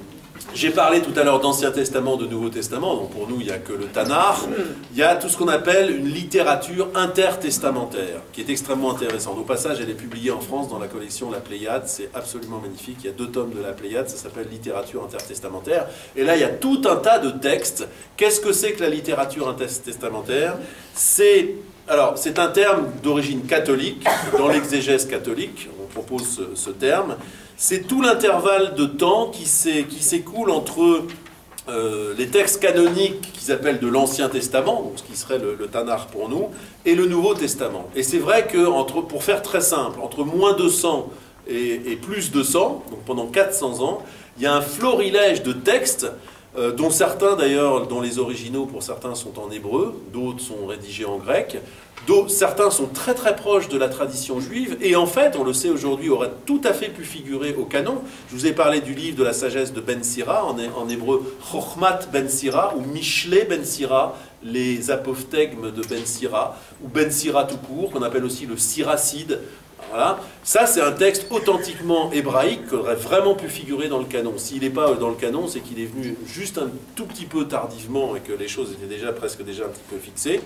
J'ai parlé tout à l'heure d'Ancien Testament, de Nouveau Testament, donc pour nous il n'y a que le Tanakh. Il y a tout ce qu'on appelle une littérature intertestamentaire, qui est extrêmement intéressante. Au passage, elle est publiée en France dans la collection La Pléiade, c'est absolument magnifique. Il y a deux tomes de La Pléiade, ça s'appelle Littérature intertestamentaire. Et là, il y a tout un tas de textes. Qu'est-ce que c'est que la littérature intertestamentaire? C'est alors, c'est un terme d'origine catholique, dans l'exégèse catholique, on propose ce, ce terme. C'est tout l'intervalle de temps qui s'écoule entre euh, les textes canoniques qu'ils appellent de l'Ancien Testament, donc ce qui serait le, le Tanakh pour nous, et le Nouveau Testament. Et c'est vrai que, entre, pour faire très simple, entre moins deux cents et, et plus deux cents, donc pendant quatre cents ans, il y a un florilège de textes, euh, dont certains d'ailleurs, dont les originaux pour certains sont en hébreu, d'autres sont rédigés en grec. Certains sont très très proches de la tradition juive et en fait, on le sait aujourd'hui, auraient tout à fait pu figurer au canon. Je vous ai parlé du livre de la sagesse de Ben Sira, en, en hébreu Chochmat Ben Sira ou Mishlei Ben Sira, les apophthegmes de Ben Sira, ou Ben Sira tout court, qu'on appelle aussi le Siracide. Voilà. Ça, c'est un texte authentiquement hébraïque qui aurait vraiment pu figurer dans le canon. S'il n'est pas dans le canon, c'est qu'il est venu juste un tout petit peu tardivement et que les choses étaient déjà presque déjà un petit peu fixées.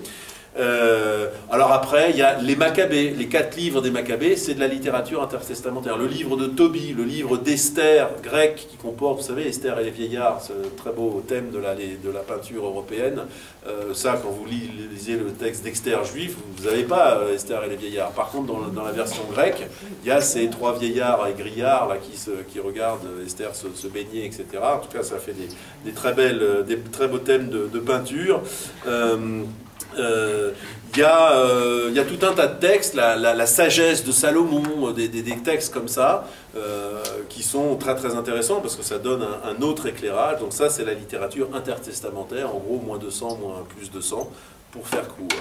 Euh, alors après, il y a les Maccabées, les quatre livres des Maccabées, c'est de la littérature intertestamentaire. Le livre de Tobie, le livre d'Esther grec qui comporte, vous savez, Esther et les vieillards, ce très beau thème de la, de la peinture européenne. Euh, ça, quand vous lisez le texte d'Esther juif, vous n'avez pas euh, Esther et les vieillards. Par contre, dans, dans la version grecque, il y a ces trois vieillards et grillards là, qui, se, qui regardent Esther se, se baigner, et cetera. En tout cas, ça fait des, des, très, belles, des très beaux thèmes de, de peinture. Euh, Il euh, y, euh, y a tout un tas de textes, la, la, la sagesse de Salomon, des, des, des textes comme ça, euh, qui sont très très intéressants parce que ça donne un, un autre éclairage. Donc ça, c'est la littérature intertestamentaire, en gros, moins deux cents, moins plus deux cents, pour faire court.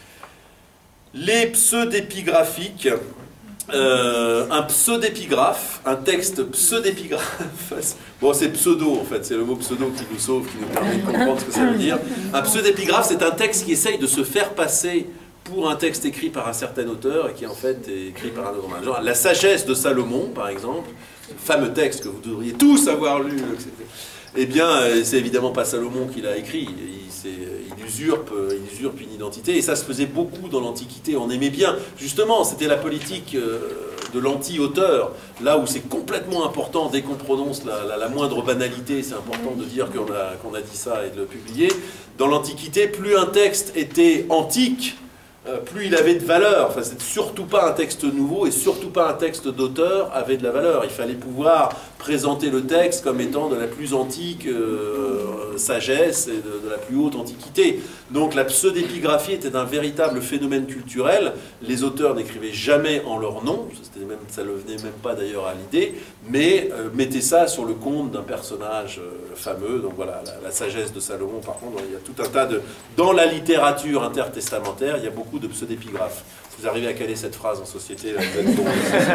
Les pseudépigraphiques. Euh, un pseudépigraphe, un texte pseudépigraphe, bon c'est pseudo en fait, c'est le mot pseudo qui nous sauve, qui nous permet de comprendre ce que ça veut dire. Un pseudépigraphe, c'est un texte qui essaye de se faire passer pour un texte écrit par un certain auteur et qui en fait est écrit par un autre. Genre la sagesse de Salomon par exemple, fameux texte que vous devriez tous avoir lu, et cetera. Eh bien, c'est évidemment pas Salomon qui l'a écrit, il, il, usurpe, il usurpe une identité, et ça se faisait beaucoup dans l'Antiquité, on aimait bien. Justement, c'était la politique de l'anti-auteur, là où c'est complètement important, dès qu'on prononce la, la, la moindre banalité, c'est important de dire qu'on a, qu'on a dit ça et de le publier. Dans l'Antiquité, plus un texte était antique, plus il avait de valeur. Enfin, c'est surtout pas un texte nouveau et surtout pas un texte d'auteur avait de la valeur. Il fallait pouvoir présenter le texte comme étant de la plus antique euh, sagesse et de, de la plus haute antiquité. Donc la pseudépigraphie était un véritable phénomène culturel. Les auteurs n'écrivaient jamais en leur nom, même, ça ne venait même pas d'ailleurs à l'idée, mais euh, mettaient ça sur le compte d'un personnage euh, fameux. Donc voilà, la, la sagesse de Salomon, par contre, il y a tout un tas de... Dans la littérature intertestamentaire, il y a beaucoup de pseudépigraphes. Si vous arrivez à caler cette phrase en société, là, vous êtes bon.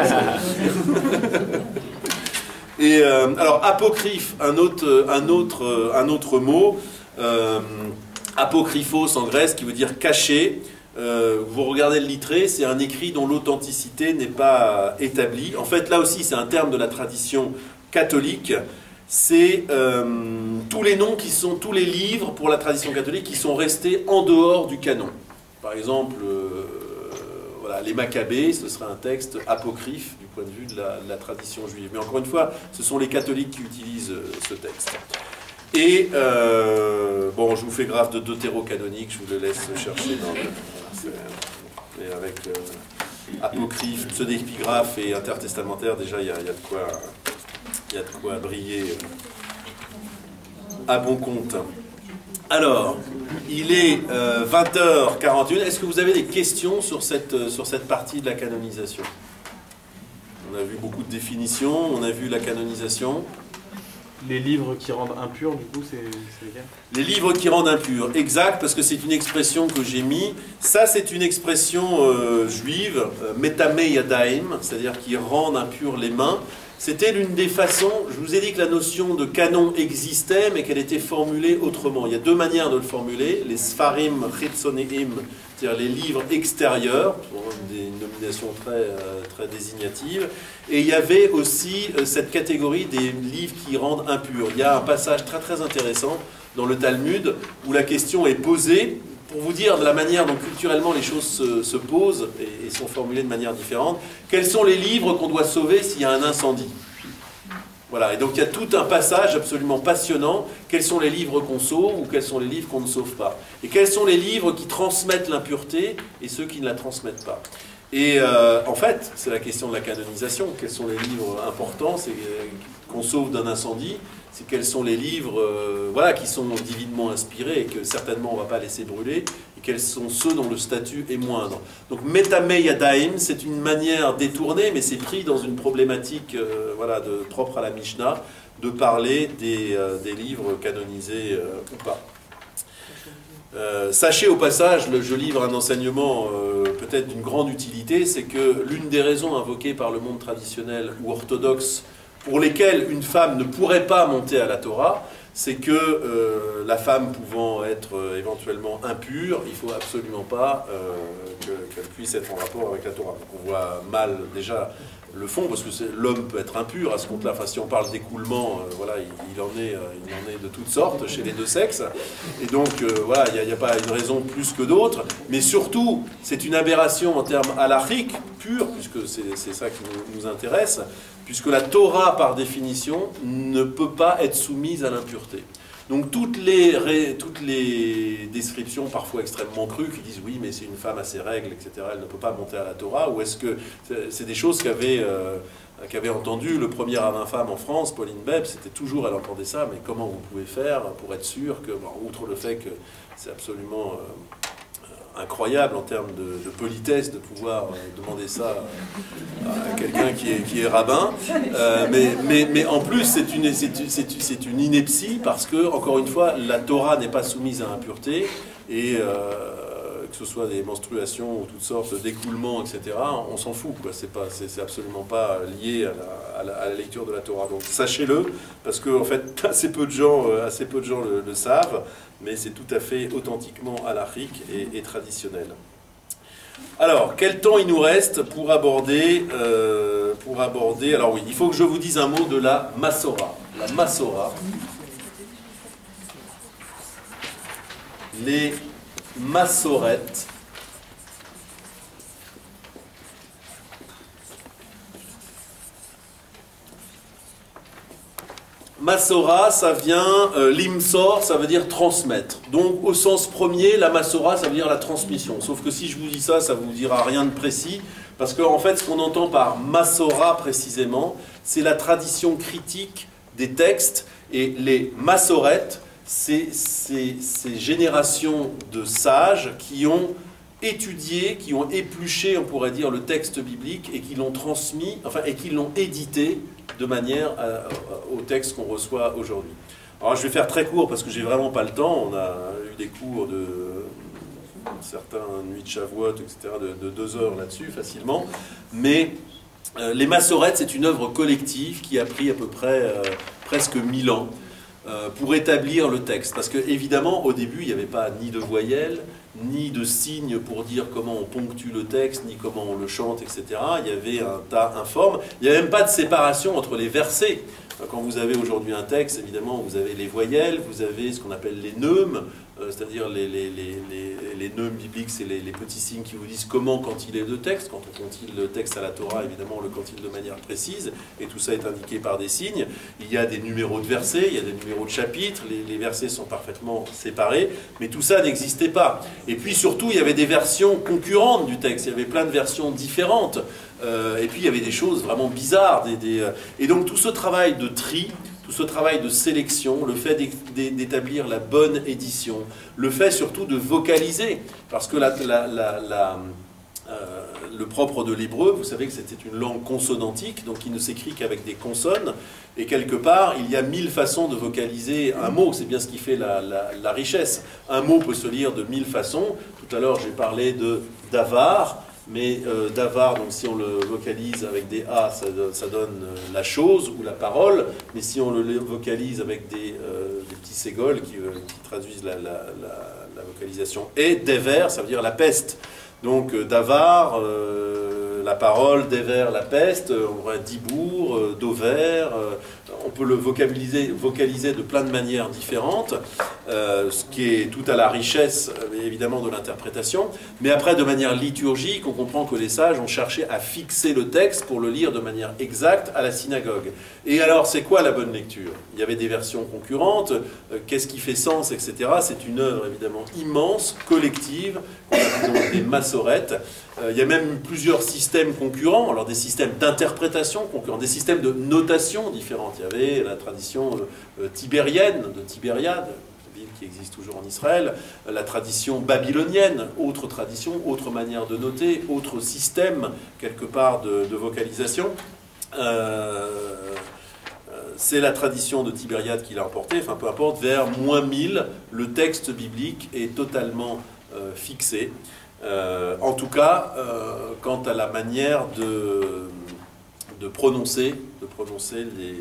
Et euh, alors, apocryphe, un autre, un autre, un autre mot. Euh, apokryphos en Grèce, qui veut dire caché. Euh, vous regardez le littré, c'est un écrit dont l'authenticité n'est pas établie. En fait, là aussi, c'est un terme de la tradition catholique. C'est euh, tous les noms qui sont, tous les livres pour la tradition catholique qui sont restés en dehors du canon. Par exemple, euh, voilà, les Maccabées, ce serait un texte apocryphe du point de vue de la, de la tradition juive. Mais encore une fois, ce sont les catholiques qui utilisent ce texte. Et, euh, bon, je vous fais graphe de deutérocanonique, je vous le laisse chercher dans le... Et avec euh, apocryphe, pseudo-épigraphe et intertestamentaire, déjà, il y, y a de quoi... Il y a de quoi briller à bon compte. Alors, il est euh, vingt heures quarante et une. Est-ce que vous avez des questions sur cette, sur cette partie de la canonisation? On a vu beaucoup de définitions, on a vu la canonisation. Les livres qui rendent impurs, du coup, c'est lesquels? Les livres qui rendent impurs, exact, parce que c'est une expression que j'ai mis. Ça, c'est une expression euh, juive, euh, metamei yadaim, c'est-à-dire qui rendent impures les mains. C'était l'une des façons, je vous ai dit que la notion de canon existait, mais qu'elle était formulée autrement. Il y a deux manières de le formuler, les sfarim chitzoneim, c'est-à-dire les livres extérieurs, une nomination très, euh, très désignative, et il y avait aussi euh, cette catégorie des livres qui rendent impurs. Il y a un passage très très intéressant dans le Talmud où la question est posée, pour vous dire de la manière dont culturellement les choses se, se posent et, et sont formulées de manière différente, quels sont les livres qu'on doit sauver s'il y a un incendie? Voilà, et donc il y a tout un passage absolument passionnant, quels sont les livres qu'on sauve ou quels sont les livres qu'on ne sauve pas. Et quels sont les livres qui transmettent l'impureté et ceux qui ne la transmettent pas. Et euh, en fait, c'est la question de la canonisation, quels sont les livres importants, c'est qu'on sauve d'un incendie, c'est quels sont les livres euh, voilà, qui sont divinement inspirés et que certainement on ne va pas laisser brûler, et quels sont ceux dont le statut est moindre. Donc metamei yadaim, c'est une manière détournée, mais c'est pris dans une problématique euh, voilà, de, propre à la Mishnah, de parler des, euh, des livres canonisés euh, ou pas. Euh, sachez au passage, le, je livre un enseignement euh, peut-être d'une grande utilité, c'est que l'une des raisons invoquées par le monde traditionnel ou orthodoxe pour lesquelles une femme ne pourrait pas monter à la Torah, c'est que euh, la femme pouvant être euh, éventuellement impure, il ne faut absolument pas euh, que, qu'elle puisse être en rapport avec la Torah. Donc on voit mal déjà le fond, parce que l'homme peut être impur à ce compte-là. Enfin, si on parle d'écoulement, euh, voilà, il, il, en est, euh, il en est de toutes sortes chez les deux sexes. Et donc, euh, voilà, il n'y a, a pas une raison plus que d'autres. Mais surtout, c'est une aberration en termes halachiques, purs, puisque c'est ça qui nous, nous intéresse, puisque la Torah, par définition, ne peut pas être soumise à l'impureté. Donc toutes les, toutes les descriptions, parfois extrêmement crues, qui disent oui, mais c'est une femme à ses règles, et cetera, elle ne peut pas monter à la Torah, ou est-ce que c'est des choses qu'avait euh, qu'avait entendu le premier rabbin femme en France, Pauline Beb, c'était toujours, elle entendait ça, mais comment vous pouvez faire pour être sûr que, bon, outre le fait que c'est absolument euh, incroyable en termes de, de politesse de pouvoir euh, demander ça à quelqu'un qui est, qui est rabbin, euh, mais, mais, mais en plus c'est une, c'est une ineptie parce que, encore une fois, la Torah n'est pas soumise à l'impureté et euh, que ce soit des menstruations ou toutes sortes d'écoulements, et cetera, on s'en fout, quoi. C'est pas, c'est absolument pas lié à la, à, la, à la lecture de la Torah. Donc sachez-le, parce que en fait, assez peu de gens, assez peu de gens le, le savent, mais c'est tout à fait authentiquement halachique et, et traditionnel. Alors, quel temps il nous reste pour aborder, euh, pour aborder... Alors oui, il faut que je vous dise un mot de la Massora. La Massora. Les Massorettes. Massora, ça vient, euh, l'imsor, ça veut dire transmettre. Donc, au sens premier, la Massora, ça veut dire la transmission. Sauf que si je vous dis ça, ça ne vous dira rien de précis. Parce qu'en en fait, ce qu'on entend par Massora, précisément, c'est la tradition critique des textes. Et les Massorettes, c'est ces générations de sages qui ont étudié, qui ont épluché, on pourrait dire, le texte biblique et qui l'ont transmis, enfin, et qui l'ont édité de manière à, à, au texte qu'on reçoit aujourd'hui. Alors je vais faire très court parce que j'ai vraiment pas le temps. On a eu des cours de certains nuits de Shavuot, et cetera, de, de deux heures là-dessus facilement. Mais euh, les Massorettes, c'est une œuvre collective qui a pris à peu près euh, presque mille ans. euh, pour établir le texte. Parce que évidemment, au début, il n'y avait pas ni de voyelles, ni de signes pour dire comment on ponctue le texte, ni comment on le chante, et cetera. Il y avait un tas informe. Il n'y avait même pas de séparation entre les versets. Quand vous avez aujourd'hui un texte, évidemment, vous avez les voyelles, vous avez ce qu'on appelle les neumes, euh, c'est-à-dire les, les, les, les, les neumes bibliques, c'est les, les petits signes qui vous disent comment quantiler le texte. Quand on quantile le texte à la Torah, évidemment, on le quantile de manière précise, et tout ça est indiqué par des signes. Il y a des numéros de versets, il y a des numéros de chapitres, les, les versets sont parfaitement séparés, mais tout ça n'existait pas. Et puis surtout, il y avait des versions concurrentes du texte, il y avait plein de versions différentes. Euh, et puis il y avait des choses vraiment bizarres. Des, des, euh, et donc tout ce travail de tri, tout ce travail de sélection, le fait d'établir la bonne édition, le fait surtout de vocaliser, parce que la, la, la, la, euh, le propre de l'hébreu, vous savez que c'était une langue consonantique, donc il ne s'écrit qu'avec des consonnes, et quelque part il y a mille façons de vocaliser un mot, c'est bien ce qui fait la, la, la richesse. Un mot peut se lire de mille façons. Tout à l'heure j'ai parlé de davar. Mais euh, davar, donc si on le vocalise avec des A, ça, ça donne euh, la chose ou la parole. Mais si on le vocalise avec des, euh, des petits ségols qui, euh, qui traduisent la, la, la, la vocalisation, et dever, ça veut dire la peste. Donc euh, davar, euh, la parole, dever, la peste, on aurait dibour, euh, dover. Euh, on peut le vocaliser, vocaliser de plein de manières différentes, euh, ce qui est tout à la richesse, évidemment, de l'interprétation. Mais après, de manière liturgique, on comprend que les sages ont cherché à fixer le texte pour le lire de manière exacte à la synagogue. Et alors, c'est quoi la bonne lecture? Il y avait des versions concurrentes, euh, qu'est-ce qui fait sens, et cetera. C'est une œuvre, évidemment, immense, collective, qu'on appelle des massorettes. Euh, il y a même plusieurs systèmes concurrents, alors des systèmes d'interprétation concurrents, des systèmes de notation différentes. Il y avait la tradition euh, tibérienne, de Tibériade, ville qui existe toujours en Israël, la tradition babylonienne, autre tradition, autre manière de noter, autre système, quelque part, de, de vocalisation. Euh, c'est la tradition de Tibériade qui l'a emporté, enfin peu importe, vers moins mille, le texte biblique est totalement euh, fixé. Euh, en tout cas, euh, quant à la manière de, de prononcer, de prononcer les,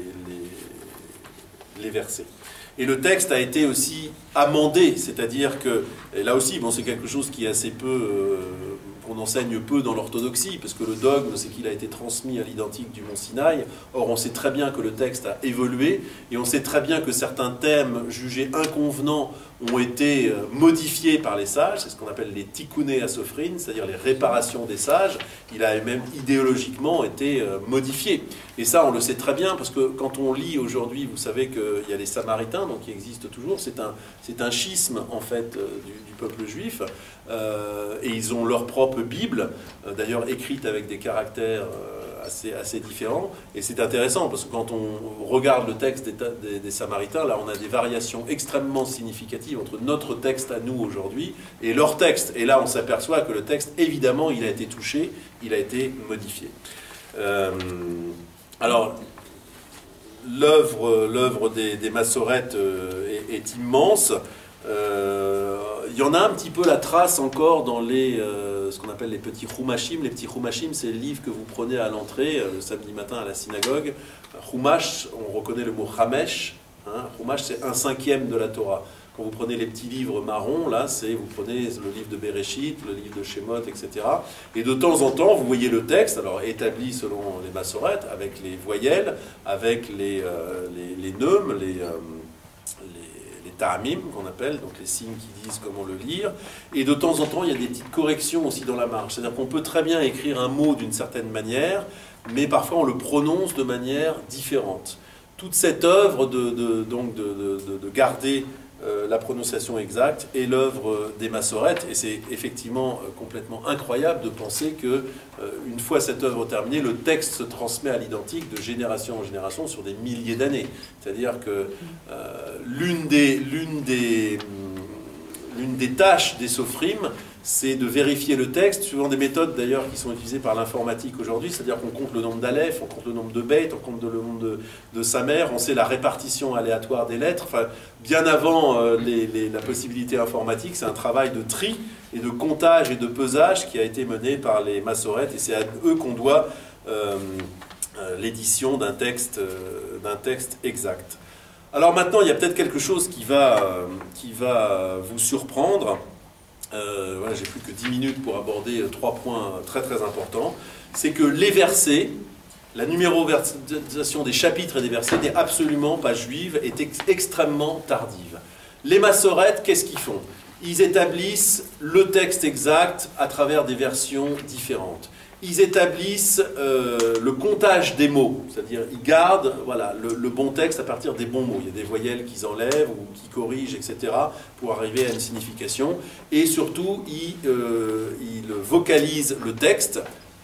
les, les versets. Et le texte a été aussi amendé, c'est-à-dire que, et là aussi, bon, c'est quelque chose qui est assez peu, euh, qu'on enseigne peu dans l'orthodoxie, parce que le dogme, c'est qu'il a été transmis à l'identique du Mont Sinaï. Or, on sait très bien que le texte a évolué, et on sait très bien que certains thèmes jugés inconvenants ont été modifiés par les sages, c'est ce qu'on appelle les tikkuné asophrines, c'est-à-dire les réparations des sages. Il a même idéologiquement été modifié. Et ça, on le sait très bien, parce que quand on lit aujourd'hui, vous savez qu'il y a les Samaritains, donc qui existent toujours, c'est un, c'est un schisme, en fait, du, du peuple juif, euh, et ils ont leur propre Bible, euh, d'ailleurs écrite avec des caractères euh, assez, assez différents, et c'est intéressant, parce que quand on regarde le texte des, des, des Samaritains, là, on a des variations extrêmement significatives entre notre texte à nous aujourd'hui et leur texte. Et là, on s'aperçoit que le texte, évidemment, il a été touché, il a été modifié. Euh, alors, l'œuvre l'œuvre des, des massorettes est, est immense. Euh, il y en a un petit peu la trace encore dans les, euh, ce qu'on appelle les petits chumashim. Les petits chumashim, c'est le livre que vous prenez à l'entrée euh, le samedi matin à la synagogue. Chumash, on reconnaît le mot chamesh. Hein. Chumash, c'est un cinquième de la Torah. Quand vous prenez les petits livres marrons, là, c'est vous prenez le livre de Bereshit, le livre de Shemot, et cetera. Et de temps en temps, vous voyez le texte, alors établi selon les massorettes, avec les voyelles, avec les, euh, les, les neumes, les, euh, les, les ta'amim, qu'on appelle, donc les signes qui disent comment le lire. Et de temps en temps, il y a des petites corrections aussi dans la marge. C'est-à-dire qu'on peut très bien écrire un mot d'une certaine manière, mais parfois on le prononce de manière différente. Toute cette œuvre de, de, donc de, de, de garder Euh, la prononciation exacte est l'œuvre des massorettes, et c'est effectivement euh, complètement incroyable de penser que euh, une fois cette œuvre terminée, le texte se transmet à l'identique de génération en génération sur des milliers d'années. C'est-à-dire que euh, l'une des, l'une des, l'une des tâches des sophrines, c'est de vérifier le texte, suivant des méthodes d'ailleurs qui sont utilisées par l'informatique aujourd'hui, c'est-à-dire qu'on compte le nombre d'alef, on compte le nombre de bêtes, on compte le nombre de, de samers, on sait la répartition aléatoire des lettres. Enfin, bien avant euh, les, les, la possibilité informatique, c'est un travail de tri et de comptage et de pesage qui a été mené par les massorettes, et c'est à eux qu'on doit euh, euh, l'édition d'un texte, euh, d'un texte exact. Alors maintenant, il y a peut-être quelque chose qui va, euh, qui va vous surprendre. Euh, voilà, j'ai plus que dix minutes pour aborder trois points très très importants. C'est que les versets, la numérotation des chapitres et des versets n'est absolument pas juive, est ex extrêmement tardive. Les massorètes, qu'est-ce qu'ils font? Ils établissent le texte exact à travers des versions différentes. Ils établissent euh, le comptage des mots, c'est-à-dire ils gardent voilà, le, le bon texte à partir des bons mots. Il y a des voyelles qu'ils enlèvent ou qu'ils corrigent, et cetera, pour arriver à une signification. Et surtout, ils, euh, ils vocalisent le texte,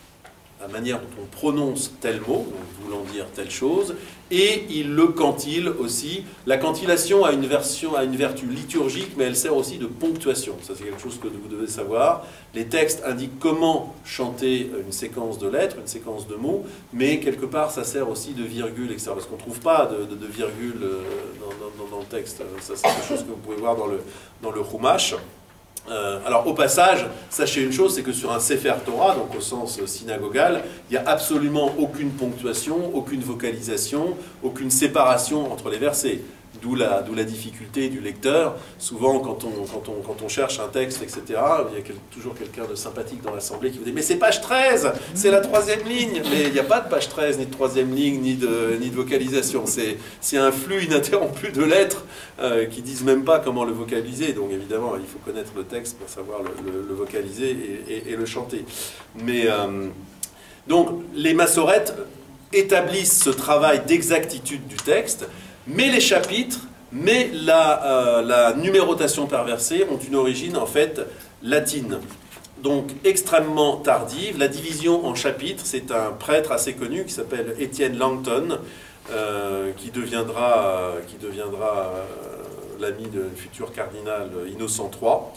la manière dont on prononce tel mot, voulant dire telle chose, et il le cantile aussi. La cantillation a une, version, a une vertu liturgique, mais elle sert aussi de ponctuation. Ça, c'est quelque chose que vous devez savoir. Les textes indiquent comment chanter une séquence de lettres, une séquence de mots, mais quelque part, ça sert aussi de virgule, et cetera. Parce qu'on ne trouve pas de, de, de virgule dans, dans, dans le texte. Ça, c'est quelque chose que vous pouvez voir dans le, dans le Chumash. Euh, alors au passage, sachez une chose, c'est que sur un Sefer Torah, donc au sens synagogal, il n'y a absolument aucune ponctuation, aucune vocalisation, aucune séparation entre les versets. D'où la, d'où la difficulté du lecteur. Souvent, quand on, quand on, quand on cherche un texte, et cetera, il y a quel, toujours quelqu'un de sympathique dans l'assemblée qui vous dit « Mais c'est page treize, c'est la troisième ligne !» Mais il n'y a pas de page treize, ni de troisième ligne, ni de, ni de vocalisation. C'est un flux ininterrompu de lettres euh, qui ne disent même pas comment le vocaliser. Donc évidemment, il faut connaître le texte pour savoir le, le, le vocaliser et, et, et le chanter. Mais, euh, donc, les massorètes établissent ce travail d'exactitude du texte, mais les chapitres, mais la, euh, la numérotation par verset ont une origine en fait latine. Donc extrêmement tardive. La division en chapitres, c'est un prêtre assez connu qui s'appelle Étienne Langton, euh, qui deviendra, euh, qui deviendra euh, l'ami du futur cardinal Innocent trois.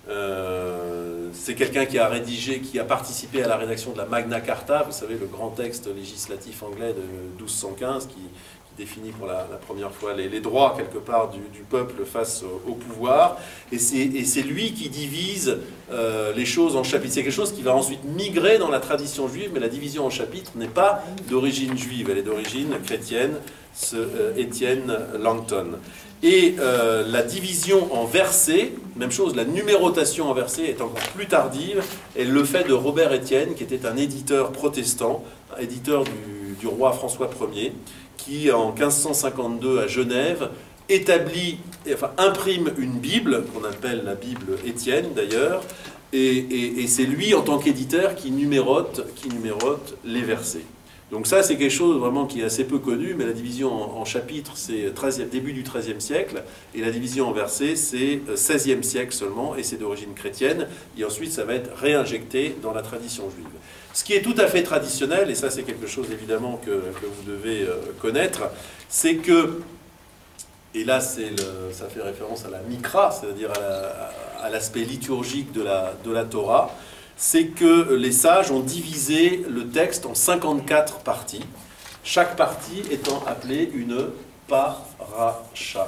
Euh, c'est quelqu'un qui a rédigé, qui a participé à la rédaction de la Magna Carta, vous savez, le grand texte législatif anglais de douze cent quinze, qui définit pour la, la première fois les, les droits, quelque part, du, du peuple face au, au pouvoir. Et c'est lui qui divise euh, les choses en chapitres. C'est quelque chose qui va ensuite migrer dans la tradition juive, mais la division en chapitres n'est pas d'origine juive, elle est d'origine chrétienne, ce euh, Étienne Langton. Et euh, la division en versets, même chose, la numérotation en versets est encore plus tardive, et le fait de Robert Étienne, qui était un éditeur protestant, un éditeur du, du roi François Ier, qui en quinze cent cinquante-deux à Genève établit, enfin imprime une Bible, qu'on appelle la Bible Étienne d'ailleurs, et, et, et c'est lui en tant qu'éditeur qui numérote, qui numérote les versets. Donc ça c'est quelque chose vraiment qui est assez peu connu, mais la division en, en chapitres c'est début du treizième siècle, et la division en versets c'est seizième siècle seulement, et c'est d'origine chrétienne, et ensuite ça va être réinjecté dans la tradition juive. Ce qui est tout à fait traditionnel, et ça c'est quelque chose évidemment que, que vous devez euh, connaître, c'est que, et là le, ça fait référence à la Mikra, c'est-à-dire à l'aspect la, liturgique de la, de la Torah, c'est que les sages ont divisé le texte en cinquante-quatre parties, chaque partie étant appelée une paracha.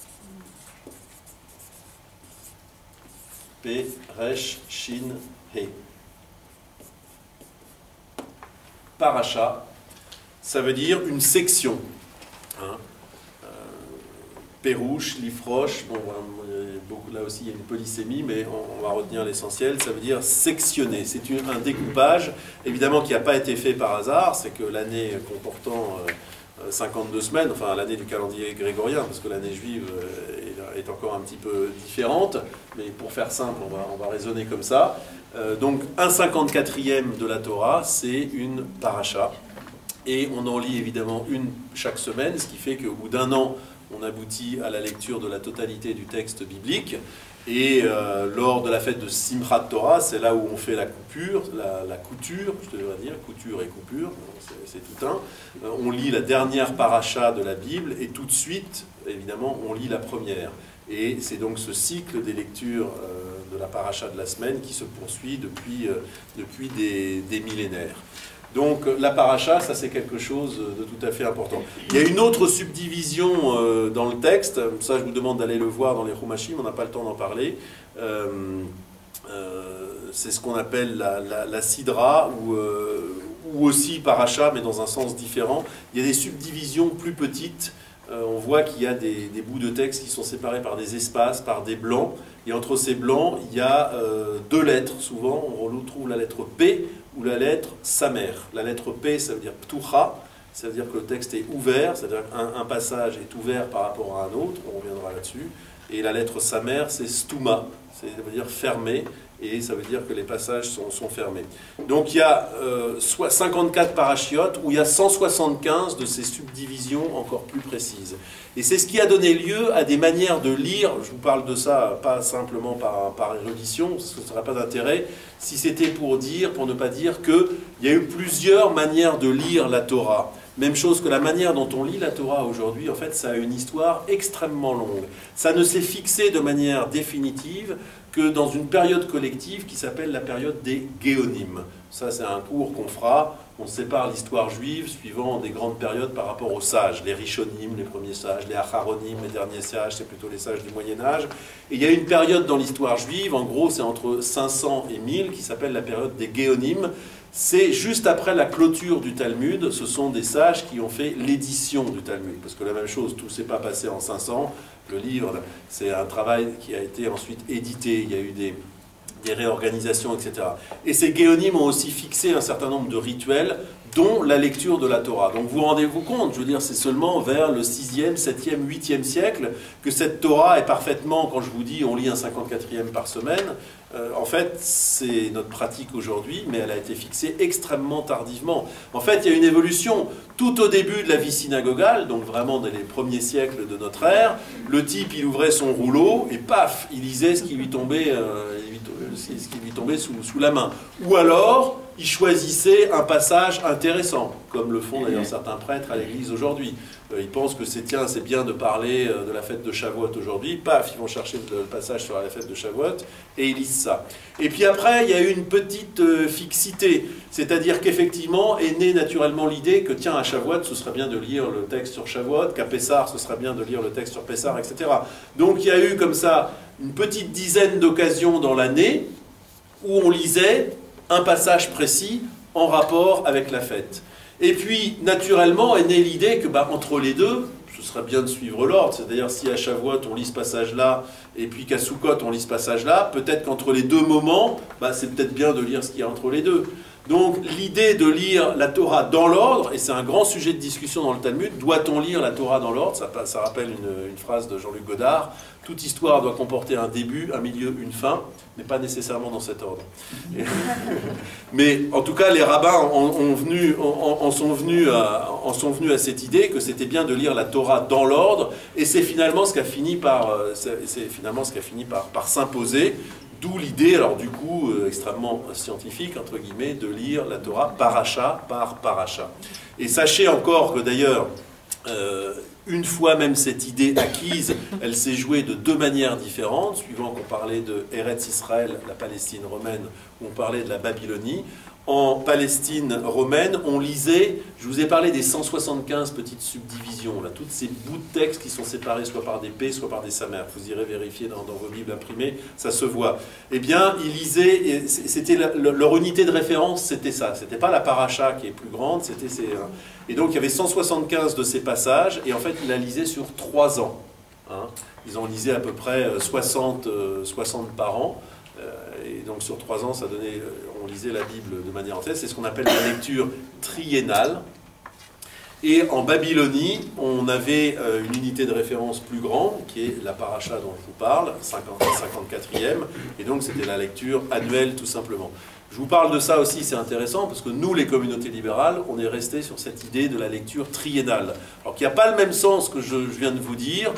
P, Resh, Shin, He. Paracha, ça veut dire une section. Hein. Euh, Pérouche, Lifroche, bon, beaucoup, là aussi il y a une polysémie, mais on, on va retenir l'essentiel, ça veut dire sectionner. C'est un découpage, évidemment, qui n'a pas été fait par hasard, c'est que l'année comportant euh, cinquante-deux semaines, enfin l'année du calendrier grégorien, parce que l'année juive euh, est, est encore un petit peu différente, mais pour faire simple, on va, on va raisonner comme ça. Euh, donc un cinquante-quatrième de la Torah, c'est une paracha, et on en lit évidemment une chaque semaine, ce qui fait qu'au bout d'un an, on aboutit à la lecture de la totalité du texte biblique, et euh, lors de la fête de Simchat Torah, c'est là où on fait la coupure, la, la couture, je devrais dire, couture et coupure, c'est tout un, euh, on lit la dernière paracha de la Bible, et tout de suite, évidemment, on lit la première. Et c'est donc ce cycle des lectures euh, de la paracha de la semaine qui se poursuit depuis, euh, depuis des, des millénaires. Donc la paracha, ça c'est quelque chose de tout à fait important. Il y a une autre subdivision euh, dans le texte, ça je vous demande d'aller le voir dans les Chumashim, on n'a pas le temps d'en parler. Euh, euh, c'est ce qu'on appelle la, la, la sidra, ou, euh, ou aussi paracha, mais dans un sens différent. Il y a des subdivisions plus petites, euh, on voit qu'il y a des, des bouts de texte qui sont séparés par des espaces, par des blancs. Et entre ces blancs, il y a euh, deux lettres. Souvent, on trouve la lettre P ou la lettre Samer. La lettre P, ça veut dire Ptucha, ça veut dire que le texte est ouvert, c'est-à-dire qu'un un passage est ouvert par rapport à un autre, on reviendra là-dessus. Et la lettre Samer, c'est Stuma, ça veut dire fermé, et ça veut dire que les passages sont, sont fermés. Donc il y a euh, cinquante-quatre parachiotes où il y a cent soixante-quinze de ces subdivisions encore plus précises. Et c'est ce qui a donné lieu à des manières de lire, je vous parle de ça pas simplement par, par érudition, parce que ce ne serait pas d'intérêt, si c'était pour dire, pour ne pas dire qu'il y a eu plusieurs manières de lire la Torah. Même chose que la manière dont on lit la Torah aujourd'hui, en fait, ça a une histoire extrêmement longue. Ça ne s'est fixé de manière définitive que dans une période collective qui s'appelle la période des Géonim. Ça, c'est un cours qu'on fera. On sépare l'histoire juive suivant des grandes périodes par rapport aux sages. Les Rishonim, les premiers sages, les Acharonim, les derniers sages, c'est plutôt les sages du Moyen-Âge. Et il y a une période dans l'histoire juive, en gros, c'est entre cinq cents et mille, qui s'appelle la période des Géonim. C'est juste après la clôture du Talmud, ce sont des sages qui ont fait l'édition du Talmud. Parce que la même chose, tout ne s'est pas passé en cinq cents. Le livre, c'est un travail qui a été ensuite édité. Il y a eu des, des réorganisations, et cetera. Et ces Géonim ont aussi fixé un certain nombre de rituels, dont la lecture de la Torah. Donc vous rendez-vous compte, je veux dire, c'est seulement vers le sixième, septième, huitième siècle que cette Torah est parfaitement, quand je vous dis on lit un cinquante-quatrième par semaine, euh, en fait c'est notre pratique aujourd'hui, mais elle a été fixée extrêmement tardivement. En fait, il y a une évolution. Tout au début de la vie synagogale, donc vraiment dans les premiers siècles de notre ère, le type il ouvrait son rouleau et paf, il lisait ce qui lui tombait, euh, ce qui lui tombait sous, sous la main. Ou alors, il choisissait un passage intéressant, comme le font d'ailleurs certains prêtres à l'église aujourd'hui. Euh, ils pensent que c'est tiens, c'est bien de parler euh, de la fête de Shavuot aujourd'hui, paf, ils vont chercher le passage sur la fête de Shavuot et ils lisent ça. Et puis après, il y a eu une petite euh, fixité, c'est-à-dire qu'effectivement est née naturellement l'idée que tiens, à Shavuot, ce serait bien de lire le texte sur Shavuot, qu'à Pessar, ce serait bien de lire le texte sur Pessar, et cetera. Donc il y a eu comme ça une petite dizaine d'occasions dans l'année où on lisait un passage précis en rapport avec la fête. Et puis, naturellement, est née l'idée que, bah, entre les deux, ce serait bien de suivre l'ordre. C'est-à-dire, si à Shavuot, on lit ce passage-là, et puis qu'à Sukkot, on lit ce passage-là, peut-être qu'entre les deux moments, bah, c'est peut-être bien de lire ce qu'il y a entre les deux. Donc, l'idée de lire la Torah dans l'ordre, et c'est un grand sujet de discussion dans le Talmud, doit-on lire la Torah dans l'ordre? ça, ça rappelle une, une phrase de Jean-Luc Godard. Toute histoire doit comporter un début, un milieu, une fin, mais pas nécessairement dans cet ordre. Et, mais en tout cas, les rabbins en, ont venu, en, en, sont venus à, en sont venus à cette idée que c'était bien de lire la Torah dans l'ordre, et c'est finalement ce qui a fini par, c'est finalement ce qui a fini par, par s'imposer. D'où l'idée, alors du coup, euh, extrêmement scientifique, entre guillemets, de lire la Torah paracha par paracha. Et sachez encore que d'ailleurs, euh, une fois même cette idée acquise, elle s'est jouée de deux manières différentes, suivant qu'on parlait de Eretz Israël, la Palestine romaine, ou on parlait de la Babylonie. En Palestine romaine, on lisait, je vous ai parlé des cent soixante-quinze petites subdivisions, là, toutes ces bouts de texte qui sont séparés soit par des P, soit par des Samer. Vous irez vérifier dans, dans vos Bibles imprimées, ça se voit. Eh bien, ils lisaient, c'était leur unité de référence, c'était ça. C'était pas la paracha qui est plus grande, c'était ces... Et donc, il y avait cent soixante-quinze de ces passages, et en fait, ils la lisaient sur trois ans. Hein. Ils en lisaient à peu près soixante, soixante par an. Et donc sur trois ans, ça donnait, on lisait la Bible de manière entière. C'est ce qu'on appelle la lecture triennale. Et en Babylonie, on avait une unité de référence plus grande, qui est la paracha dont je vous parle, cinquante-quatrième. Et donc c'était la lecture annuelle tout simplement. Je vous parle de ça aussi, c'est intéressant, parce que nous, les communautés libérales, on est restés sur cette idée de la lecture triennale. Alors qu'il n'y a pas le même sens que je viens de vous dire.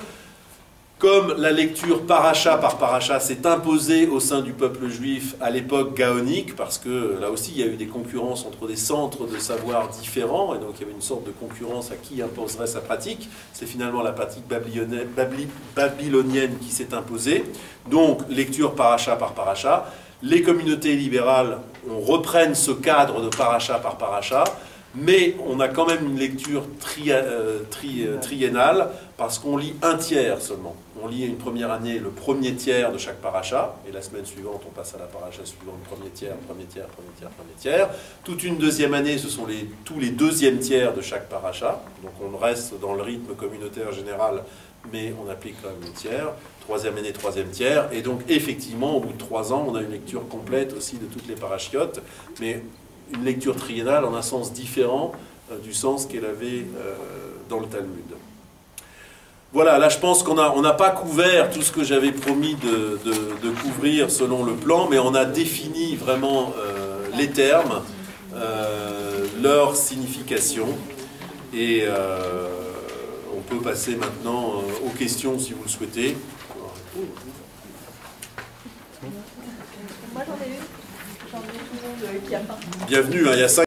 Comme la lecture paracha par paracha s'est imposée au sein du peuple juif à l'époque gaonique, parce que là aussi il y a eu des concurrences entre des centres de savoir différents, et donc il y avait une sorte de concurrence à qui imposerait sa pratique. C'est finalement la pratique babylonienne, babylonienne qui s'est imposée. Donc lecture paracha par paracha. Les communautés libérales, on reprenne ce cadre de paracha par paracha. Mais on a quand même une lecture tri, euh, tri, euh, triennale parce qu'on lit un tiers seulement. On lit une première année le premier tiers de chaque paracha, et la semaine suivante on passe à la paracha suivante, premier tiers, premier tiers, premier tiers, premier tiers. Toute une deuxième année, ce sont les, tous les deuxièmes tiers de chaque paracha. Donc on reste dans le rythme communautaire général, mais on applique quand même le tiers. Troisième année, troisième tiers. Et donc effectivement, au bout de trois ans, on a une lecture complète aussi de toutes les parachiotes, mais une lecture triennale en un sens différent euh, du sens qu'elle avait euh, dans le Talmud. Voilà, là je pense qu'on n'a on n'a pas couvert tout ce que j'avais promis de, de, de couvrir selon le plan, mais on a défini vraiment euh, les termes, euh, leur signification, et euh, on peut passer maintenant euh, aux questions si vous le souhaitez. Moi j'en ai une. J'en ai tout le monde qui a pas. Bienvenue, hein, il y a cinq